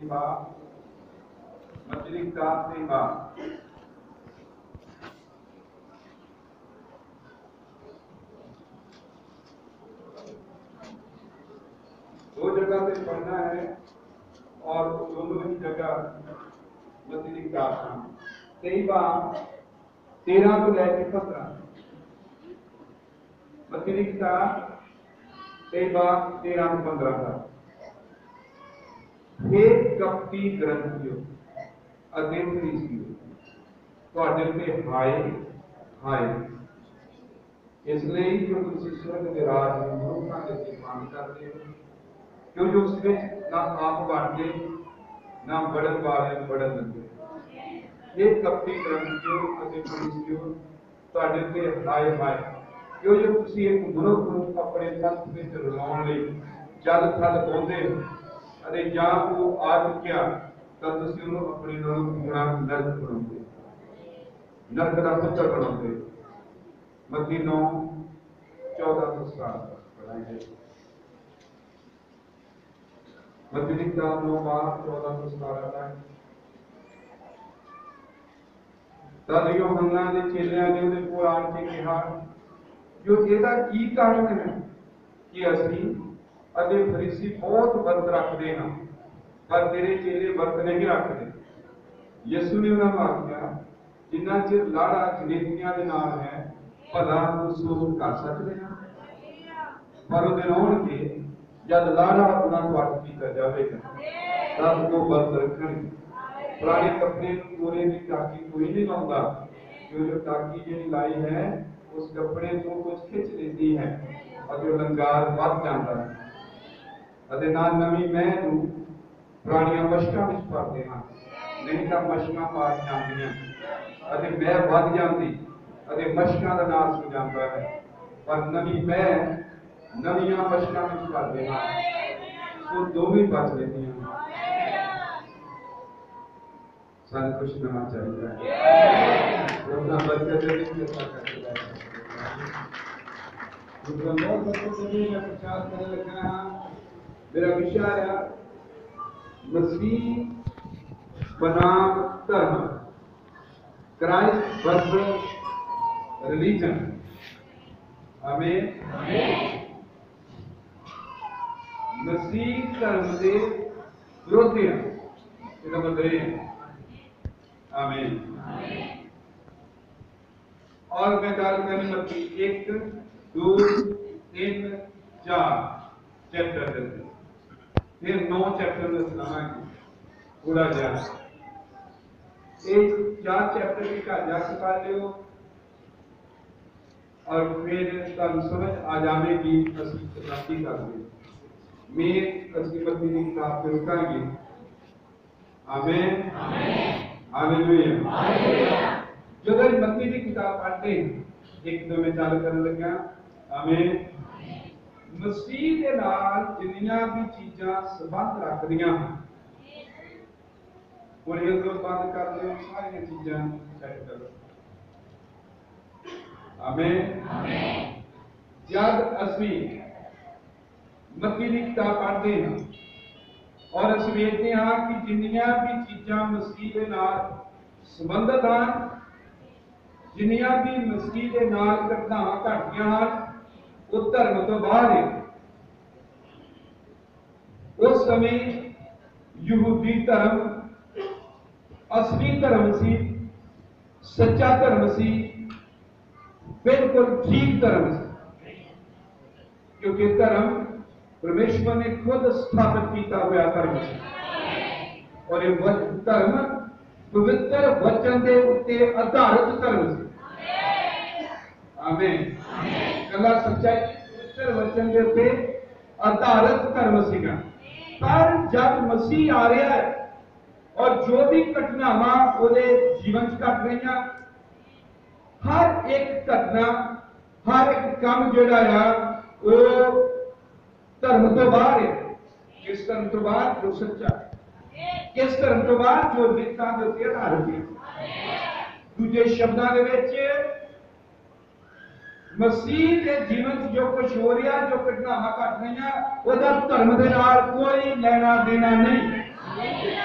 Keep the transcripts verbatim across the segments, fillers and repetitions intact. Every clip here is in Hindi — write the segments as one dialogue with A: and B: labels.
A: मछली काटने का दो जगह से पढ़ना है और दोनों ही जगह मछली काटना। कई बार तेरह को लेकर पंद्रह मछली का कई बार तेरह से पंद्रह का एक कपटी ग्रंथियों अध्ययन फरीसियों ਤੁਹਾਡੇ ਤੇ ਹਾਏ ਹਾਏ इसलिए जो तुम स्वर्ग के राज में मनुखा के सम्मान करते हो क्योंकि उस ਵਿੱਚ ना आप बढ़ते ना बढ़न वाले बढ़न लगे। ये कपटी ग्रंथियों अध्ययन फरीसियों ਤੁਹਾਡੇ ਤੇ ਹਾਏ ਹਾਏ क्यों जो तुम एक मनुख ਨੂੰ ਆਪਣੇ ਪੰਥ ਵਿੱਚ ਰਲਾਉਣ ਲਈ ਜਲ ਥਲ ਪਾਉਂਦੇ ਹੋ ਅਤੇ ਜਾਂ ਉਹ ਆ ਚੁੱਕਿਆ ਤਾਂ ਤੁਸੀਂ ਉਹਨੂੰ ਆਪਣੇ ਨਾਲ ਪੂਰਾ ਨਰਕ ਬਣਾਉਂਦੇ नरक का पुत्र बनाते। मत्ती नौ चौदह से सतारह पढ़ाएंगे। मत्ती लिखता नौ बार चौदह से सतारह तक। तद यूहन्ना दे चेलियां ने उहदे कोल आण के कहा जो ਇਹਦਾ ਕੀ ਕਾਰਨ ਹੈ ਕਿ ਅਸੀਂ ਅਤੇ ਫਰੀਸੀ ਬਹੁਤ ਵਰਤ ਰੱਖਦੇ ਹਾਂ ਪਰ ਤੇਰੇ ਚੇਲੇ ਵਰਤ ਨਹੀਂ ਰੱਖਦੇ। ਯਿਸੂ ਨੇ ਉਹਨਾਂ ਨੂੰ ਆਖਿਆ जिन्ना चिर लाड़ा जनेतियां दे नाल है भला महसूस कर सकते हैं पर उहदे आउणगे जद लाड़ा उन्हां नूं अट कीता जावेगा तद वो व्रत रखणगे। पुराने कपड़े पूरे दी टाकी कोई नहीं लाउंदा जो जो टाकी जिहड़ी लाई है उस कपड़े को कुछ खिंच लेती है और जो लंगार वध जाता है अते नाल नवीं मैं नूं पुरानियां मशकां विच पाते हैं नहीं तां मशकां पाट जांदियां ਅਤੇ ਮੈਂ ਵੱਧ ਜਾਂਦੀ ਅਤੇ ਮਸ਼ਕਾਂ ਦਾ ਨਾਸ ਹੋ ਜਾਂਦਾ ਹੈ ਪਰ ਨਵੀਂ ਮੈਂ ਨਵੀਆਂ ਮਸ਼ਕਾਂ ਵਿੱਚ ਕਰਦੇ ਹਾਂ ਸੋ ਦੋਵੇਂ ਬਚ ਲੈਂਦੀਆਂ। ਸਾਨੂੰ ਕੁਝ ਨਵਾਂ ਚਾਹੀਦਾ ਹੈ ਉਹਨਾਂ ਬੱਚੇ ਦੇ ਵਿੱਚ ਕਿਸਾ ਕਰਦੇ ਹੈ ਜਦੋਂ ਲੋਕ ਬੱਚੇ ਦੇ ਵਿੱਚ ਪ੍ਰਚਾਰ ਕਰਨ ਲੱਗਾ ਹਾਂ ਮੇਰਾ ਵਿਸ਼ਾ ਹੈ ਮਸੀਹ ਬਨਾਮ ਧਰਮ Christ versus religion. Amen. मसीह धर्म के विरोधी हैं इसका मतलब है आमीन। और मैं गल करनी मत्ती एक दो तीन चार चैप्टर फिर नौ चैप्टर में सुनावांगे थोड़ा जा एक चार चैप्टर की का जा कर लियो और फिर तब समझ आ जाएगी असली समाप्ति कर दे मैं असली मत्ती की किताब पे रुकांगे। आमीन हालेलुया हालेलुया। जो अगर मत्ती की किताब पढ़ते हैं एक दो में चालू करने लगा। आमीन। मसीह के नाल जिन्नियां भी चीज़ां संबंध रखदियां और ये जो बंद कर दो सारी चीजें सेट करो। आमीन आमीन। जब असली मत्ती की किताब पढ़ते हैं और असं देखते हैं कि जिन्नियां भी चीज़ां मसीह के नाल संबंधित हैं जिन्नियां भी मसीह के नाल घटनावां घटदियां हैं वो धर्म तो बाहर है। उस समय यहूदी धर्म असली धर्म सी सच्चा धर्म सी बिल्कुल ठीक धर्म सी क्योंकि धर्म परमेश्वर ने खुद स्थापित किया हुआ धर्म सी और ये धर्म पवित्र वचन के उत्ते आधारित धर्म सी। आमीन। कला सच्चाई पवित्र वचन के उत्ते आधारित धर्म सीगा पर जब मसीह आ रहा है और जो भी घटनावां उहदे जीवन च घट रही हर एक घटना हर एक काम जिहड़ा आ वो धर्म तो बाहर है। किस धर्म तो बाहर जो सच्चा किस धर्म तो बाहर जो रीतां दे उत्ते आधारित है। दूजे शब्दां दे विच मसीह के जीवन च जो कुछ हो रहा जो घटनावां घट रही उहदा धर्म दे नाल कोई लेना देना नहीं।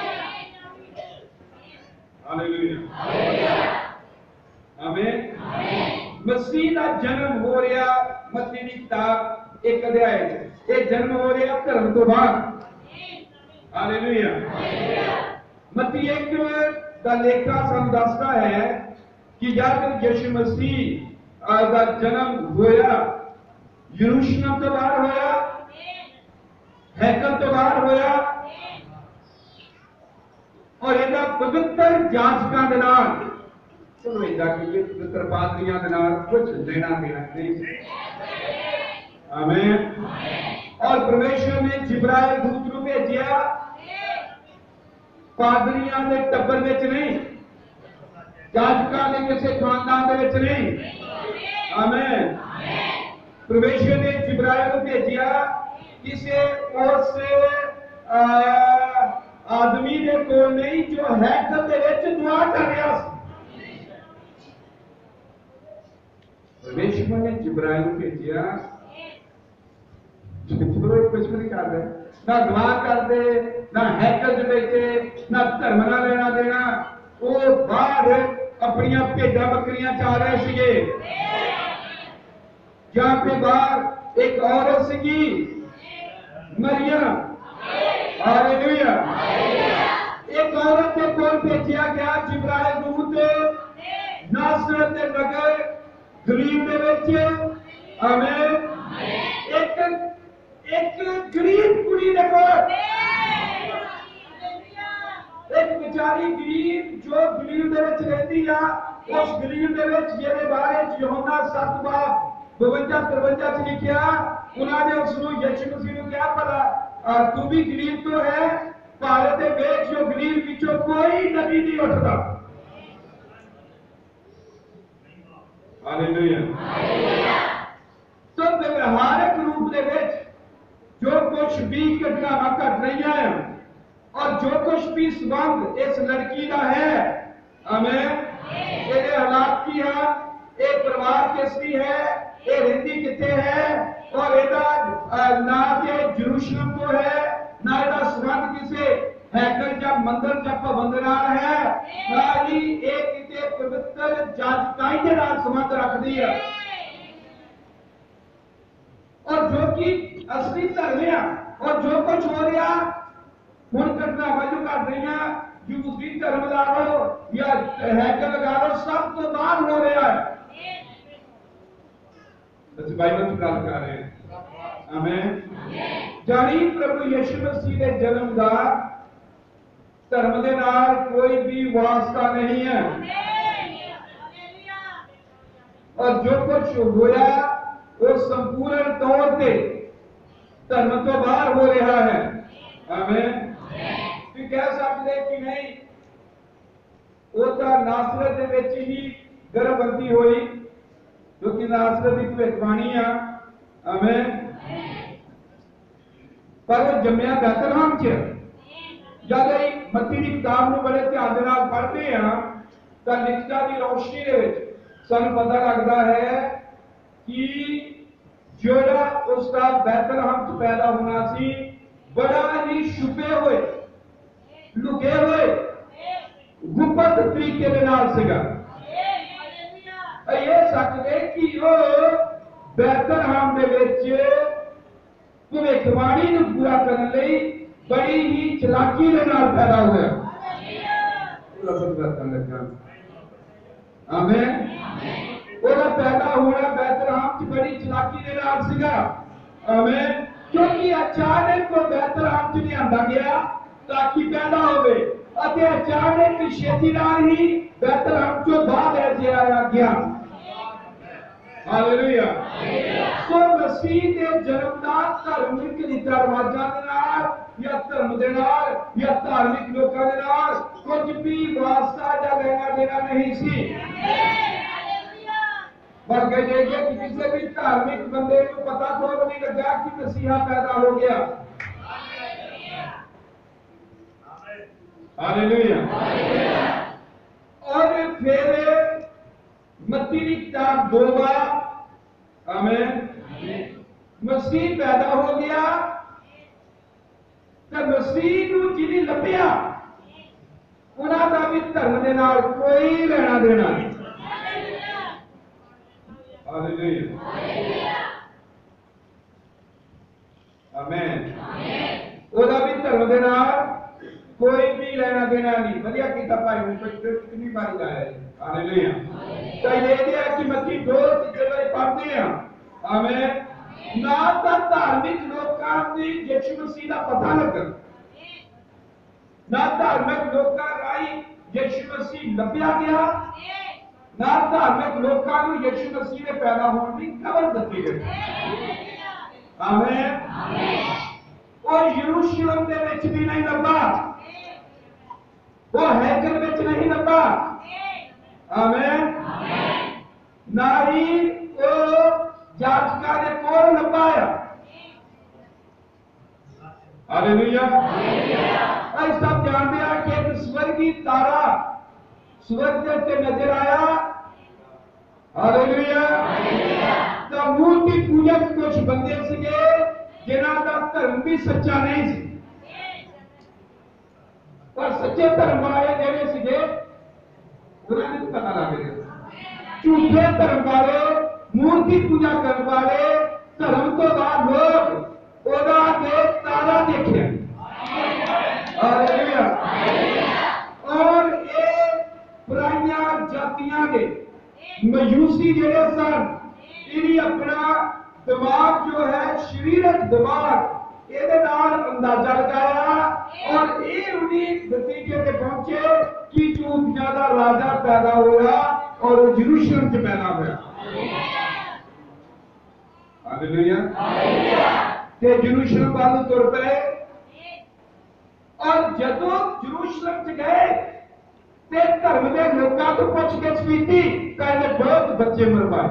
A: मसीह का जन्म हो रहा मत्ती की किताब एक अध्याय ये जन्म हो रहा धर्म तो बाद। हालेलुया। मत्ती एक का लेखा सानू दसदा है कि जब यीशु मसीह का जन्म होया यरूशलेम तो बाहर होया हैकल तो बाहर होया और ਇਹਦਾ पवित्र जांचकां दे नाल चलो इदा कि पवित्र पादरियां दे नाल कुछ लेना देना नहीं। आमीन। और परमेश्वर ने जिब्राइल दूत ਨੂੰ भेजिया पादरियां दे टब्बर विच नहीं जांचकां दे किसी खानदान दे विच नहीं। आमीन। परमेश्वर ने जिब्राइल को भेजिया किसी उस आदमी ने कोल नहीं जो हैकल दे विच दुआ कर रहा सी। परमेश्वर ने जिब्राइल को भेजिया चलो कुछ नहीं कर रहे ना दुआ कर दे ना हैकल दे विच ना धर्म ना लेना देना वो बाहर अपनी भेडा बकरियां चा रहे सीगे। जहां पे बाहर एक औरत सी मरियम। हालेलुया। एक औरत के कोल भेजिया गया जिब्राइल दूत नासरत के नगर गलील दे विच। आमीन। एक एक गरीब कुड़ी दे कोल एक बेचारी गरीब जो गलील दे विच रहंदी आ उस गलील दे विच जिहदे बारे च यूहन्ना सात बाब बवंजा तिरवंजा च लिखिया उन्होंने उसको यीशु मसीह को क्या पता तू भी गलील तो है भारत के वेच जो गलील पिछो कोई नबी नहीं उठता। हालेलुया। तो व्यवहारिक रूप दे विच जो कुछ भी घटनावां घट रही है और जो कुछ भी संबंध इस लड़की का है आमीन ये हालात की है ये परिवार किसकी है ये रहती किथे है और एदा ना के यरूशलेम को है ना एदा संबंध किसे हैकल या मंदिर या भवन दे नाल है ना ही एक किते पवित्र जांचकाई दे नाल संबंध रखदी है। और जो कि असली धर्म है और जो कुछ हो रहा हुण घटनावां जो घट रही यहूदी धर्म ला लो या हैकल लगा लो सब तो बाद हो रहा है। बाइबल की गल कर रहे हैं। आमीन। जानी प्रभु यीशु मसीह के जन्म का धर्म के नाल कोई भी वास्ता नहीं है और जो कुछ होया वो संपूर्ण तौर पे धर्म तो बाहर हो रहा है। आमीन। तू कह सकते कि नहीं वो तो नासरत दे विच ही गर्भवती हुई क्योंकि नासरत की भविष्यवाणी है। आमीन। पर वो जम्मिया बैतलहम च जब मत्ती की किताब में बड़े ध्यान के नाल पढ़ते हैं तो लिखता की रोशनी के विच सानू पता लगता है कि जोड़ा उसका बैतलहम च पैदा होना सी बड़ा ही छुपे हुए लुके हुए गुप्त तरीके के नाल सीगा। ये सकते कि वो बैतलहम दे विच भविष्यवाणी नूं पूरा करने लई बड़ी ही चलाकी दे नाल पैदा होया। आमीन। ओदा पैदा होना बैतलहम च बड़ी चलाकी दे नाल सीगा। आमीन। क्योंकि अचानक वो बैतलहम च लिआंदा गया ताकि पैदा होवे अते अचानक छेती नाल ही बैतलहम चों बाहर ले जाया गया। हालेलुया। सो मसीह के जन्म का धार्मिक रीति रिवाजां दे नाल या धर्म दे नाल या धार्मिक लोकां दे नाल कुछ भी वास्ता या लेना देना नहीं सी। बल्कि ये कि किसी भी धार्मिक बंदे को पता तो नहीं लगा कि मसीहा पैदा हो गया। हालेलुया। और फिर मत्ती की किताब दो बार आमीन मसीह पैदा हो गया तो मसीह को जिन्हें लभ्या उन्होंने भी धर्म के नाल कोई लेना देना नहीं। हालेलुया आमीन। ओदा भी धर्म दे नाल कोई भी लेना देना नहीं। वधिया कीता भाई ने कितनी बारी लाया है। हालेलुया। तो ये है कि मत्ती दो चीजें पढ़ते हैं। आमीन। ना तो धार्मिक लोगों की यीशु मसीह का पता लगा, ना धार्मिक लोगों राही यीशु मसीह लभ्या गया, ना धार्मिक लोगों को यीशु मसीह ने पैदा होने की खबर दी गई। आमीन। और यरूशलेम के विच भी नहीं लभा, वो हैकल विच नहीं लभा। आमीन। ना ही वो याजका ने कोल लभाया। हालेलुया। अस सब जानते हैं कि एक स्वर्गीय तारा स्वर्ग से नजर आया। हालेलुया। तो मूर्ति पूजक कुछ बंदे सीगे जिन्हां दा धर्म भी सच्चा नहीं सी, पर सच्चे धर्म वाले जेडे सीगे उन्हें भी पता लग गया। झूठे धर्म वाले मूर्ति पूजा करने वाले धर्म तो बाद लोग ओदा के तारा देखे। हालेलुया। और ये पुरानियां जातियां के मयूसी जेडे सन इन्हीं अपना दिमाग जो है शरीरक दिमाग ये अंदाजा लगाया और ये उन्हीं नतीजे पे पहुंचे कि यूथिया का राजा पैदा हुआ और यरूशलेम से पैदा हुआ। हालेलुया। ते यरूशलेम वालों तुर पे और जदों यरूशलेम से गए ते धर्म के लोगों को पूछ के की कहने बहुत बच्चे मरवाए।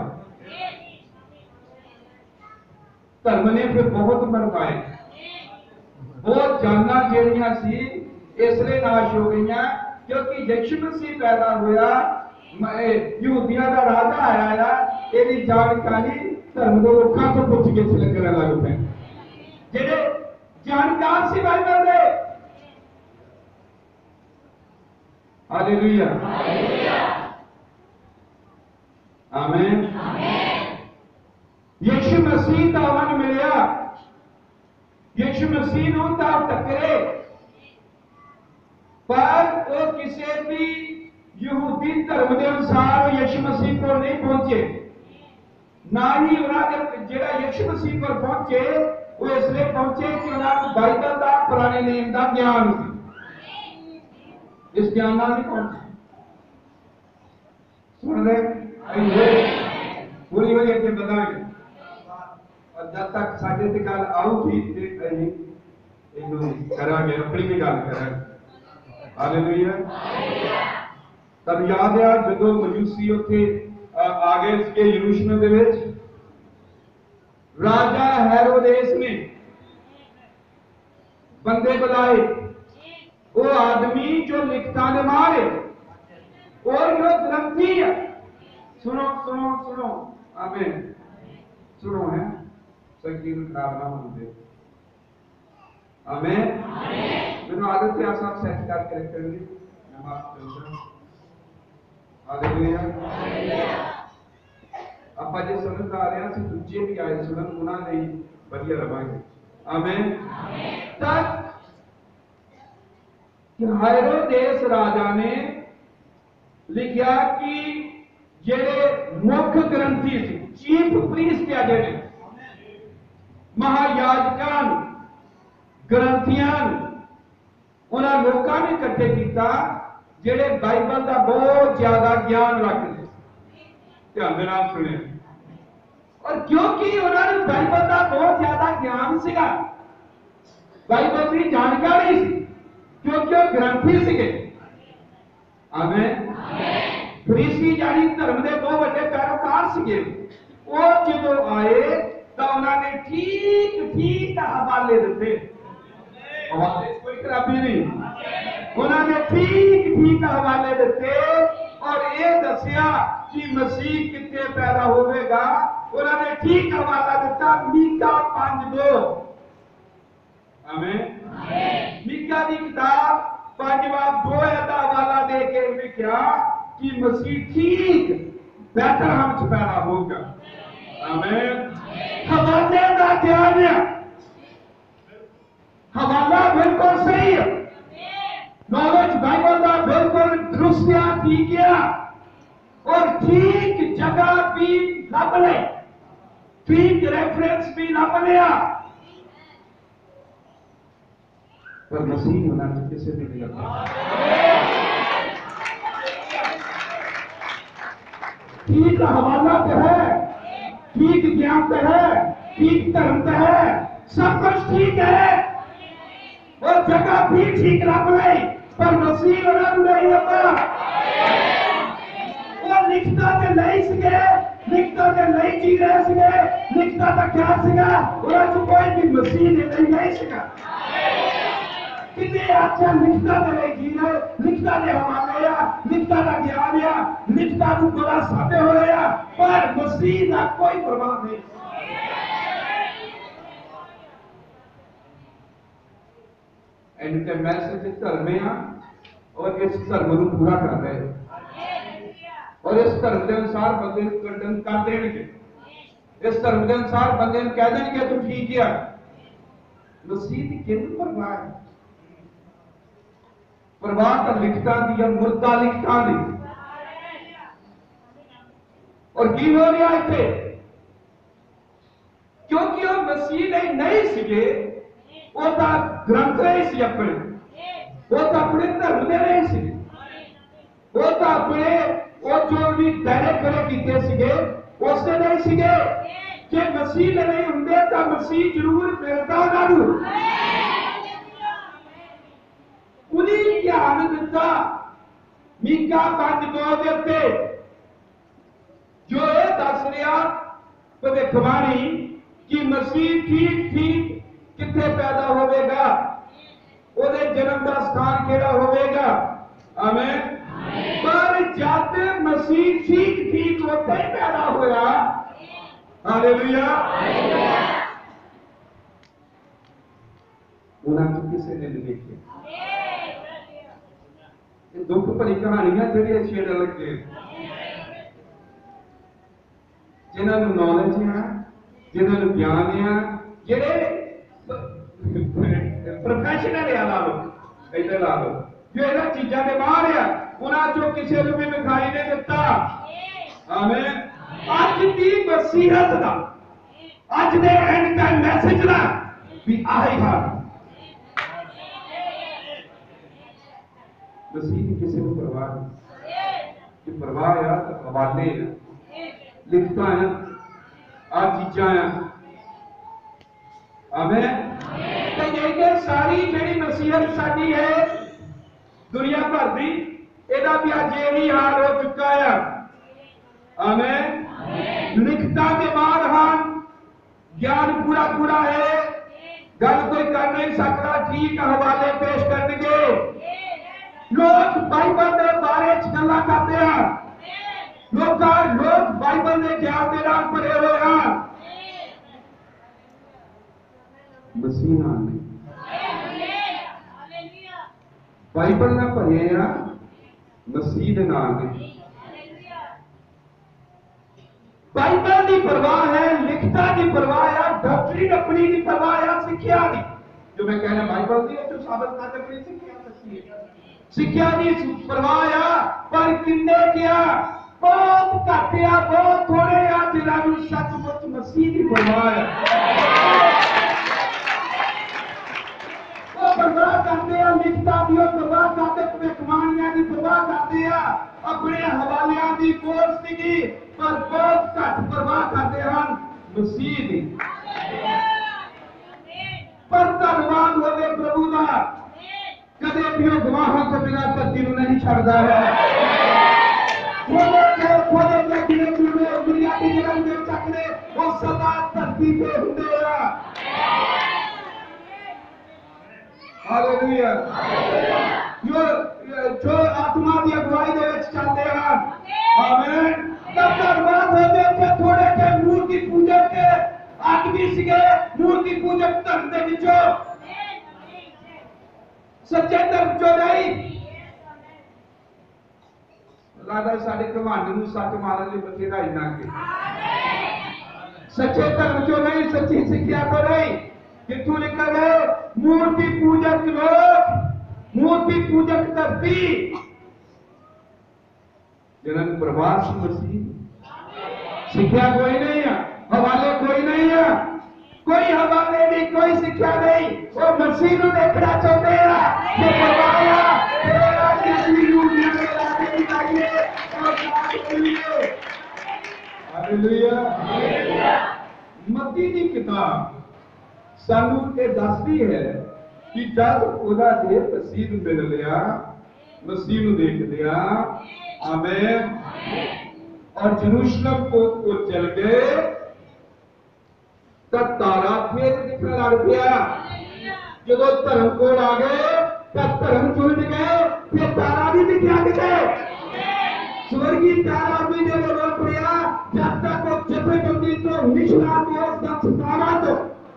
A: धर्म ने फिर बहुत मरवाए, बहुत जाना जेड़ियां सी इसलिए नाश हो गई क्योंकि यीशु मसीह पैदा हुआ, यहूदियों का राजा आया, ये जानकारी धर्म के लोगों को पूछ के लगने लग पे जेडे जानकार सी बाइबल दे। हालेलुया। आमीन। यीशु मसीह का वन मिलिया, यीशु मसीह नूं तां टकरे, पर वो किसी भी यहूदी धर्म के अनुसार यीशु मसीह को नहीं पहुंचे, ना ही उन्होंने जेड़ा यीशु मसीह पर पहुंचे वो इसलिए पहुंचे कि उन्होंने बाइबल का पुराने नियम का ज्ञान सी, इस ज्ञान नहीं पहुंचे। सुन रहे पूरी वजह से बताएंगे और जब तक साढ़े से गल आऊगी करांगे अपनी भी गल करांगे। हालेलुया। तब याद है जो मजूसी उत्थे आ गए इसके यरूशलेम दे विच राजा हेरोदेस ने बंदे बुलाए, वो आदमी जो लिखता ने मारे और जो ग्रंथी है। सुनो सुनो सुनो। आमीन। सुनो है संकीर्ण खराब ना होने। आमीन। मैंने आदत है आप सब सेट करके रखेंगे। मैं माफ करूंगा। हालेलुया। आप जो समझ आ रहे हैं कि दूसरे भी आए सुनन उन्होंने नहीं बढ़िया रवांगे। आमीन। तक हेरोदेस राजा ने लिखा कि जेडे मुख्य ग्रंथी सी चीफ प्रीस्ट है जेडे महायाजकान ग्रंथियान उन्होंने लोगों ने इकट्ठे किया जेडे बाइबल का बहुत ज्यादा ज्ञान रखते। ध्यान देना सुने। और क्योंकि उन्होंने बाइबल का बहुत ज्यादा ज्ञान सीगा, बाइबल की जानकारी सी, क्योंकि वो ग्रंथी सीगे। आमीन। फरीसी यानी धर्म के दो बड़े पैरोकार सीगे। वो जो आए तो उन्होंने ठीक ठीक हवाले दिते, कोई खराबी नहीं, उन्होंने ठीक ठीक हवाले दिते और ये दसिया कि मसीह कितने पैदा होगा। उन्होंने ठीक हवाला दिता मीका पांच दो। आमीन। मीका की किताब पांचवा दो का हवाला दे के लिखा कि मसीह ठीक बेहतरहम च पैदा होगा। आमीन। हवाले का ध्यान है, हवाला बिल्कुल सही है, नॉलेज बाइबल का बिल्कुल दुरुस्त है, ठीक है, और ठीक जगह भी लभ ले, ठीक रेफरेंस भी लभ लिया, पर मसीह होना किसी भी नहीं लगता। ठीक हवाला तो है, ठीक ज्ञान तो है, ठीक धर्म तो है, सब कुछ ठीक है, और जगह भी ठीक रख ले, पर मसीह होना नहीं लगता। वो लिखता तो नहीं सके, लिखता तो नहीं जी रहे सके, लिखता तो क्या सका, और कोई भी मसीह ने नहीं नहीं सका। कितने अच्छा लिखता तो नहीं जी रहे, लिखता ने हमारे या, लिखता का ज्ञान या, लिखता को बड़ा साथे हो रहा, पर मसीह का कोई प्रभाव नहीं। इनके मैसेज धर्म है और इस धर्म को पूरा कर रहे हैं, और इस धर्म के अनुसार बंदे कर्तन कर देंगे, इस धर्म के अनुसार बंदे कह देंगे तू ठीक है। मसीह की किन परवाह है, परवाह का लिखता दी या मुर्दा लिखता दी, और की हो रहा इतने क्योंकि वो मसीह नहीं नहीं सीखे, वो तो ग्रंथ नहीं सी अपने, वो तो अपने धर्म ने नहीं सी, वो तो अपने वो जो भी दायरे खड़े किए सीगे उससे नहीं सीखे कि मसीह ने नहीं होंगे तो मसीह जरूर मिलता उन्होंने, उन्हीं ज्ञान दिता मीका पांच दो देते जो ये दस रहा भविष्यवाणी कि मसीह ठीक ठीक कितने पैदा होवेगा, उहदे जन्म का स्थान केड़ा होवेगा। आमीन। पर जब मसीह ठीक ठीक होते ही पैदा होया, हालेलुया, उन्होंने किसी ने नहीं देखी। ये दुख भरी कहानियां जड़ी अच्छी लगे, जिन्होंने नॉलेज है, जिन्होंने ज्ञान है, जेडे प्रोफेशनल है, ला लो इधर ला लो, जो इन्होंने चीजा के बाहर है, उन्होंने जो किसी को भी दिखाई नहीं दिता। आमीन। अज की मसीहत का, अज दे एंड का मैसेज ना भी आई है, मसीह की किसी को परवाह नहीं, कि परवाह है तो हवाले लिखता है, आ चीजा है। आमीन। ये सारी जी नसीहत साडी है दुनिया भर की, एदा भी अज यही हाल हो चुका है। आमीन। लिखता के बाद हाँ ज्ञान पूरा पूरा है, गल कोई कर नहीं सकता, ठीक हवाले पेश करके लोग बाइबल के बारे गल्लां करते हैं, लोग लोग बाइबल के ज्ञान के नाम भरे हुए हैं, मसीह नाम नहीं, बाइबल ना भरे हैं, मसीह के नाम नहीं। बाइबल की परवाह है, लिखता की परवाह है, डॉक्टरी अपनी की परवाह है, सिक्ख्या की, जो मैं कह रहा बाइबल की जो साबित कर अपनी सिक्ख्या सच्ची है, सिक्ख्या की परवाह है, पर किन्ने किया बहुत घट आ, बहुत थोड़े आ जिन्होंने सचमुच मसीह की परवाह है। वो परवाह करते हैं, लिखता भी वो परवाह करते, भविष्यवाणियां की परवाह करते हैं, अपने हवालियां की पोस्ट की, पर बहुत घट परवाह करते हैं मसीह की। पर धन्यवाद होवे प्रभु का, कदे भी वो गवाहों को बिना धरती को नहीं छड़ता है। दुनिया की जगह में चकने वो सदा धरती पे होंगे। हालेलुया। जो जो आत्मा की अगुवाई दे विच चलते हैं, आमीन। तब धन्यवाद होवे कि थोड़े के मूर्ति पूजक के आदमी सीगे, मूर्ति पूजक धर्म के विचों सच्चे धर्म चो नहीं लगता, साढ़े घमंड नूं सच मारन लई बथेरा इन्ना के सच्चे धर्म चो नहीं, सच्ची शिक्षा को नहीं। कितों लिखा है? मूर्ति पूजक लोग, मूर्ति पूजक धरती, जनक प्रवास मसीह। शिक्षा कोई नहीं है, हवाले कोई नहीं है, कोई हवाले नहीं, कोई शिक्षा नहीं। वो मसीह को देखना चाहते हैं जो परवाया तेरा किसी दुनिया में लाने चाहिए और हालेलुया। मत्ती की किताब सानू ये दसदी है कि जब ओदा जे मसीह नूं मिल लिया, मसीह नूं देख लिया, आमीन, और यरूशलेम को को चल गए, तब तारा फिर दिखने लग गया। जब धर्म को आ गए तब धर्म जुड़ गए, फिर तारा भी दिखा गए। स्वर्गीय तारा भी ने बोल पड़ा, जब तक वो जथेबंदी तो मिश्रा को दक्षतावा दो।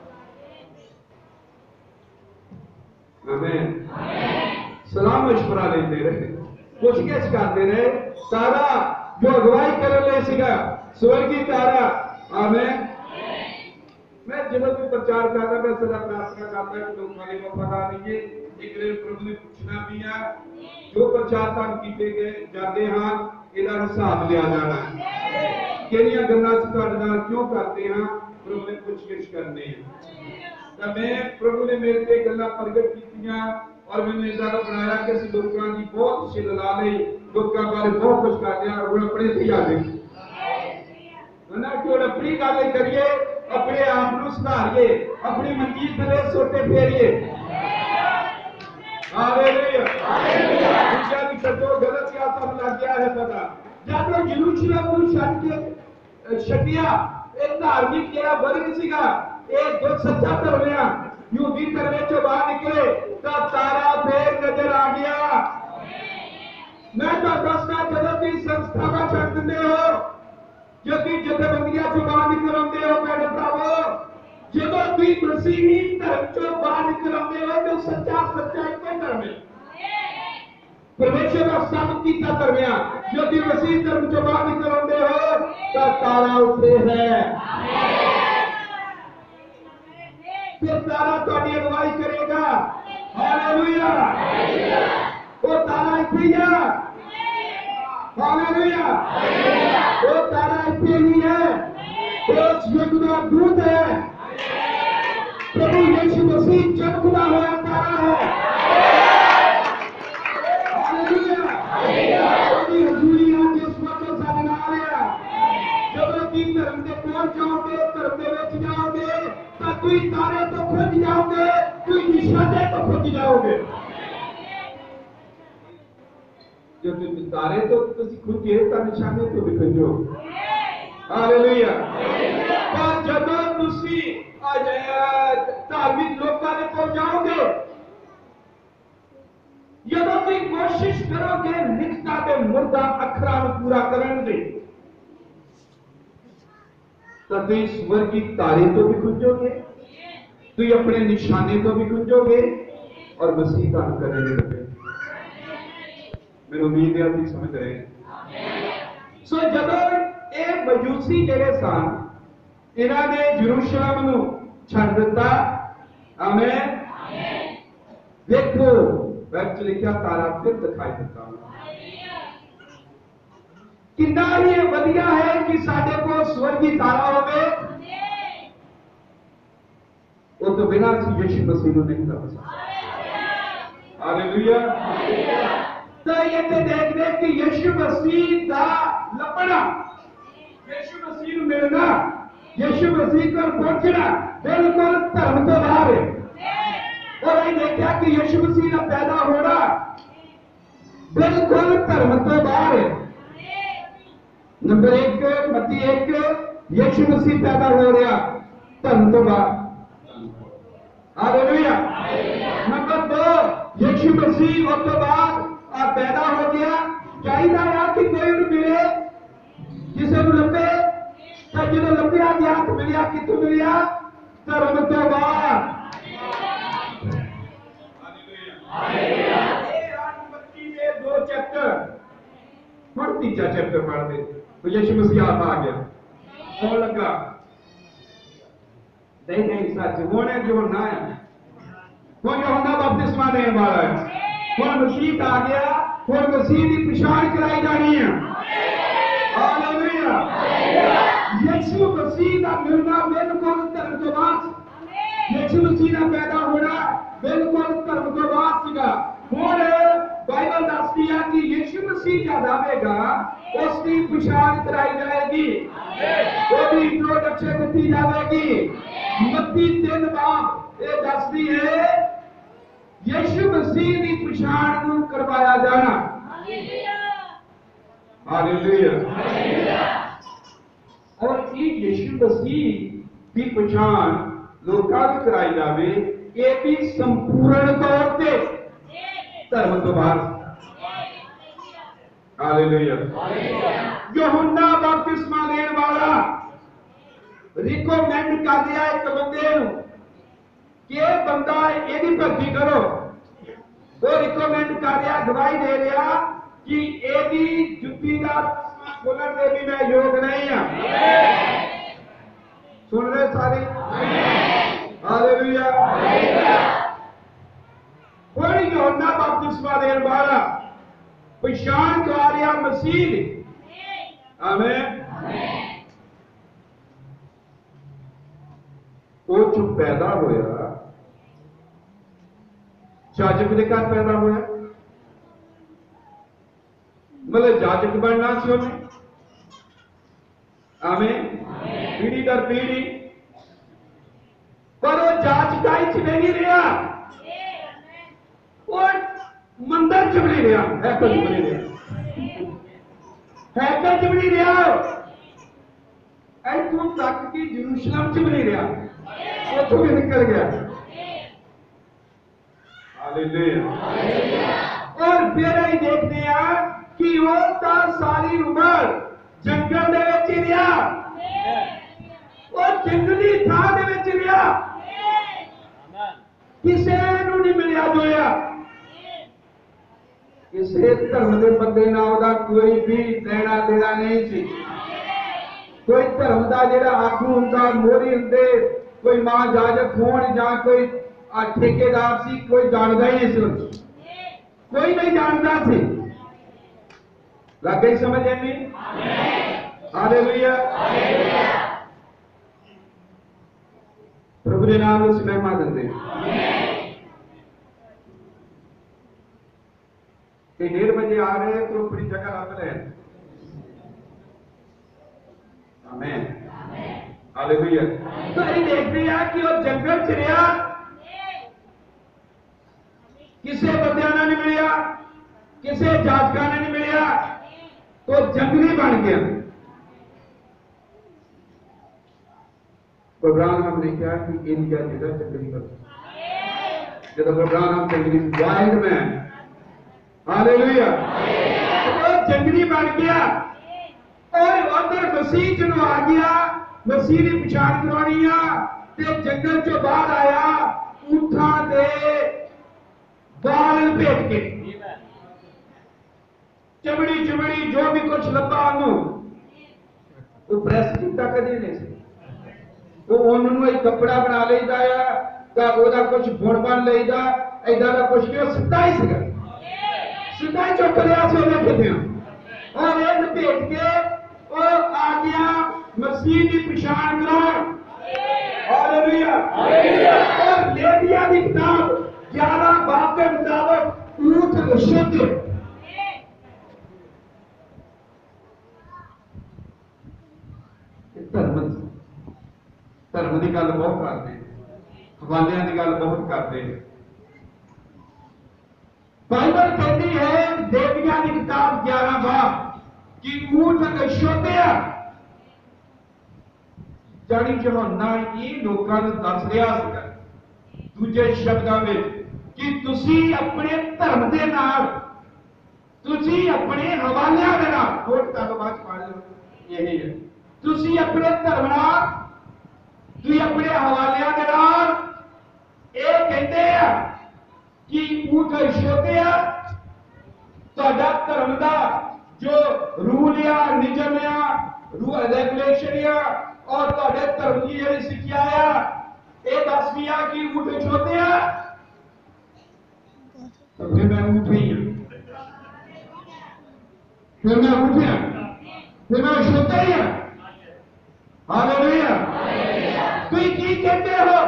A: आमीन। सलाम मशवरा लेते रहे, पूछगिछ करते रहे। तारा जो अगवाई करने ले सीगा, स्वर्गीय तारा, आमीन। मैं जब भी प्रचार करता, मैं सदा प्रार्थना करता कि लोग मेरे वफादार रहिए। एक दिन प्रभु ने पूछना भी है, जो प्रचार काम किए गए जाते हैं, इधर हिसाब लिया जाना है। किनिया गल्लां तुहाडे नाल क्यों करते हैं? प्रभु ने पूछगिछ करनी है। तो मैं प्रभु ने मेरे ते गल्लां प्रगट कीतियां और मैंने इदारा बनाया कि असीं लोकां दी बहुत छिल ला लई, लोकां बारे बहुत कुछ कर दिया और अपने ते आ गए ना कि और अपनी गल करिए, अपने आप को सुधारिए, अपनी मंजीर तले सोटे फेरिए। Hallelujah, hallelujah. दूसरा की छड्डो, गलत या सब लग गया है पता। जब वो यरूशलेम को छड्ड के छड्डिया, एक धार्मिक जेड़ा वर्ग सीगा, एक जो सच्चा धर्म है, यूदी धर्म चों बाहर निकले, तब तारा फिर नजर आ गया। मैं तो दसना, जब तुम संस्थावां छड्ड दिंदे हो, जो तुम जथेबंदियां चों बाहर निकल आउंदे हो, मेरे भरावो, ਜਦੋਂ ਤੁਸੀਂ ਮਸੀਹੀ ਧਰਮ ਚੋਂ ਬਾਹਰ ਨਿਕਲ ਆਉਂਦੇ ਹੋ ਤੇ ਸੱਚਾ ਸੱਚਾ ਇੱਕ ਹੀ ਧਰਮ ਹੈ, ਪਰਮੇਸ਼ਰ ਦਾ ਸਭ ਕੀਤਾ ਧਰਮ ਹੈ। ਜੋ ਤੁਸੀਂ ਮਸੀਹੀ ਧਰਮ ਚੋਂ ਬਾਹਰ ਨਿਕਲ ਆਉਂਦੇ ਹੋ ਤਾਂ ਤਾਰਾ ਉੱਥੇ ਹੈ। ਫਿਰ ਤਾਰਾ ਤੁਹਾਡੀ ਅਗਵਾਈ ਕਰੇਗਾ। ਹਾਲੇਲੂਇਆ, ਉਹ ਤਾਰਾ ਇੱਥੇ ਹੀ ਹੈ। ਹਾਲੇਲੂਇਆ, ਉਹ ਤਾਰਾ ਇੱਥੇ ਹੀ ਹੈ। ਉਸ ਯੁੱਗ ਦਾ ਦੂਤ ਹੈ। प्रभु यीशु मसीह चमकता हुआ तारा है। Hallelujah, hallelujah. हजूरी आज इस वक्त साडे नाल है। जब तुम धर्म के कोल जाओगे, धर्म के विच जाओगे, तो तुम तारे तो खुज जाओगे, तुम निशाने तो खुज जाओगे। जब तुम तारे तो तुम खुजे तो निशाने तो भी खुजो। हालेलुया। पर जब तुम धार्मिक लोगों ने पहुंचाओगे, जब तुम कोशिश करोगे लिखता के मुर्दा अखरा पूरा करने दे, तो तुम स्वर्गीय तारे तो भी खुजोगे, तुम अपने निशाने तो भी खुजोगे और मसीह का करने लगे। मेरी उम्मीद है आप समझ रहे हैं। सो जब ये मजूसी जेड़े सन, इन्होंने यरूशलेम नूं छड्ड दिता। आमीन। देखो वैच लिखा तारा फिर दिखाई दिता। कितना ही वधिया है कि साडे को स्वर्गीय तारा होवे, वो तो बिना यीशु मसीह नूं नहीं कर सकता। हालेलुया। तो ये ते देख देख कि यीशु मसीह दा लपना, यीशु मसीह नूं मिलना, यीशु मसीह को पहुंचना बिल्कुल धर्म तो बाहर है। और ये देखा कि यीशु मसीह का पैदा होना बिल्कुल धर्म तो बाहर है। नंबर एक, मत्ती एक, यीशु मसीह पैदा हो रहा धर्म तो बाहर। हालेलुया। नंबर दो, यीशु मसीह और तो बाद पैदा हो गया। चाहिए कि कोई मिले, किसी को लंबे, जो लंबिया गया तो मिलिया, कितों मिलिया? धर्म तो बाहर। दो चैप्टर और तीसरा चैप्टर पढ़ दे तो यीशु मसीह आप आ गया और लगा नहीं नहीं सच होने जो ना है वो यूहन्ना बपतिस्मा देने वाला है हुण मसीह आ गया हुण मसीह की पछाण कराई जानी है हालेलुया यीशु मसीह का मिलना बिल्कुल धर्म तो बाद यीशु मसीह का पैदा होना बिल्कुल धर्म तो बाद सीगा हुण बाइबल दसदी है कि यीशु मसीह जब आवेगा उसकी पछाण कराई जाएगी उसकी इंट्रोडक्शन दी जाएगी मत्ती तीन बाब ये दसदी है यीशु मसीह की पछाण को करवाया जाना हालेलुया और ये यीशु मसीह की पछाण लोकां को कराई जावे ये भी संपूर्ण तौर पे धर्म तो बाहर हालेलुया यूहन्ना बपतिस्मा देने वाला रिकमेंड कर दिया एक बंदे नु कि बंदा एदी भर्ती करो वो रिकमेंड कर रहा गवाही दे रहा कि एदी जुत्ती का खोलने दे भी मैं योग नहीं हां सुन रहे सारे हालेलुया कोई यूहन्ना बपतिस्मा देने वाला पहचान करा रहा मसीह आमीन वो जो पैदा होया जाजक के घर पैदा होया मतलब जाजक बनना सी उन्हें आमीन पीढ़ी दर पीढ़ी पर वो जाजकाई च नहीं रहा और मंदिर च नहीं रहा हैकल च नहीं रहा हैकल च नहीं रहा इतों तक कि यरूशलेम च नहीं रहा उथों भी निकल गया हालेलुया और फिर ही देखते हैं कि वो तो सारी उम्र जंगल दे विच ही रहा और जंगली थां दे विच रहा किसे नूं नहीं मिलिया जोया किसे धर्म के बंदे नाल दा कोई भी लेना देना नहीं सी कोई धर्म का जिहड़ा आगू हुंदा मोहरी हुंदे कोई मां जाजक होण जां कोई ठेकेदार सी कोई जानदा ही नहीं सी कोई नहीं जानता सी लग गई समझ नहीं हालेलुया प्रभु के नाम में महिमा देते डेढ़ बजे आ रहे हैं तो अपनी जगह रख लें आमीन हालेलुया तो ये देखते हैं कि वो जंगल च रहा किसे बंदियां ने नहीं मिलिया किसे जाजका ने नहीं मिलिया तो जंगली बन गया अब्राहम ने कहा कि एलिया जगह जंगली बन जब अब्राहम जंगली वाइल्ड मैन हालेलुया तो जंगली बन गया और अंदर मसीह जब आ गया मसीह की पछाण करवानी आ जंगल चो बाहर आया ऊंटां दे बाल लपेट के चमड़ी चमड़ी जो भी कुछ लब्बा वो प्रेस किया कदी नहीं वो उन्होंने एक कपड़ा बना लेता है कुछ बुण बन लेता इदा का कुछ नहीं सीधा ही सीधा सीधा ही चुक लिया कितने और ये लपेट के वो आ गया मसीह की पछाण कराउण हालेलुया और लेविया की किताब ग्यारह बाब के मुताबिक ऊंट शुद्ध धर्म धर्म की गल बहुत करते हवालियां की गल बहुत करते बाइबल कहती है लेविया की किताब ग्यारह बाब कि ऊंट शुद्ध है जानी यूहन्ना ये लोगों को दस रहा है दूजे शब्दों में कि तुसी अपने धर्म के नाल तुसी अपने हवालियां दे नाल कोट तक बात पढ़ लो यही है तुसी अपने धर्म नाल तुसी अपने हवालियां दे नाल ये कहते हैं कि ऊंट शुद्ध है तुहाडा धर्म का जो रूल या नियम या रेगुलेशन या और तुहाडे धर्म की जिहड़ी सिक्ख्या है ये दस भी आ कि ऊँट छोटे आ, तो फिर मैं ऊँट ही हूँ, फिर मैं ऊँट हूँ, फिर मैं छोटा ही हूँ। हालेलुया। तुम की कहते हो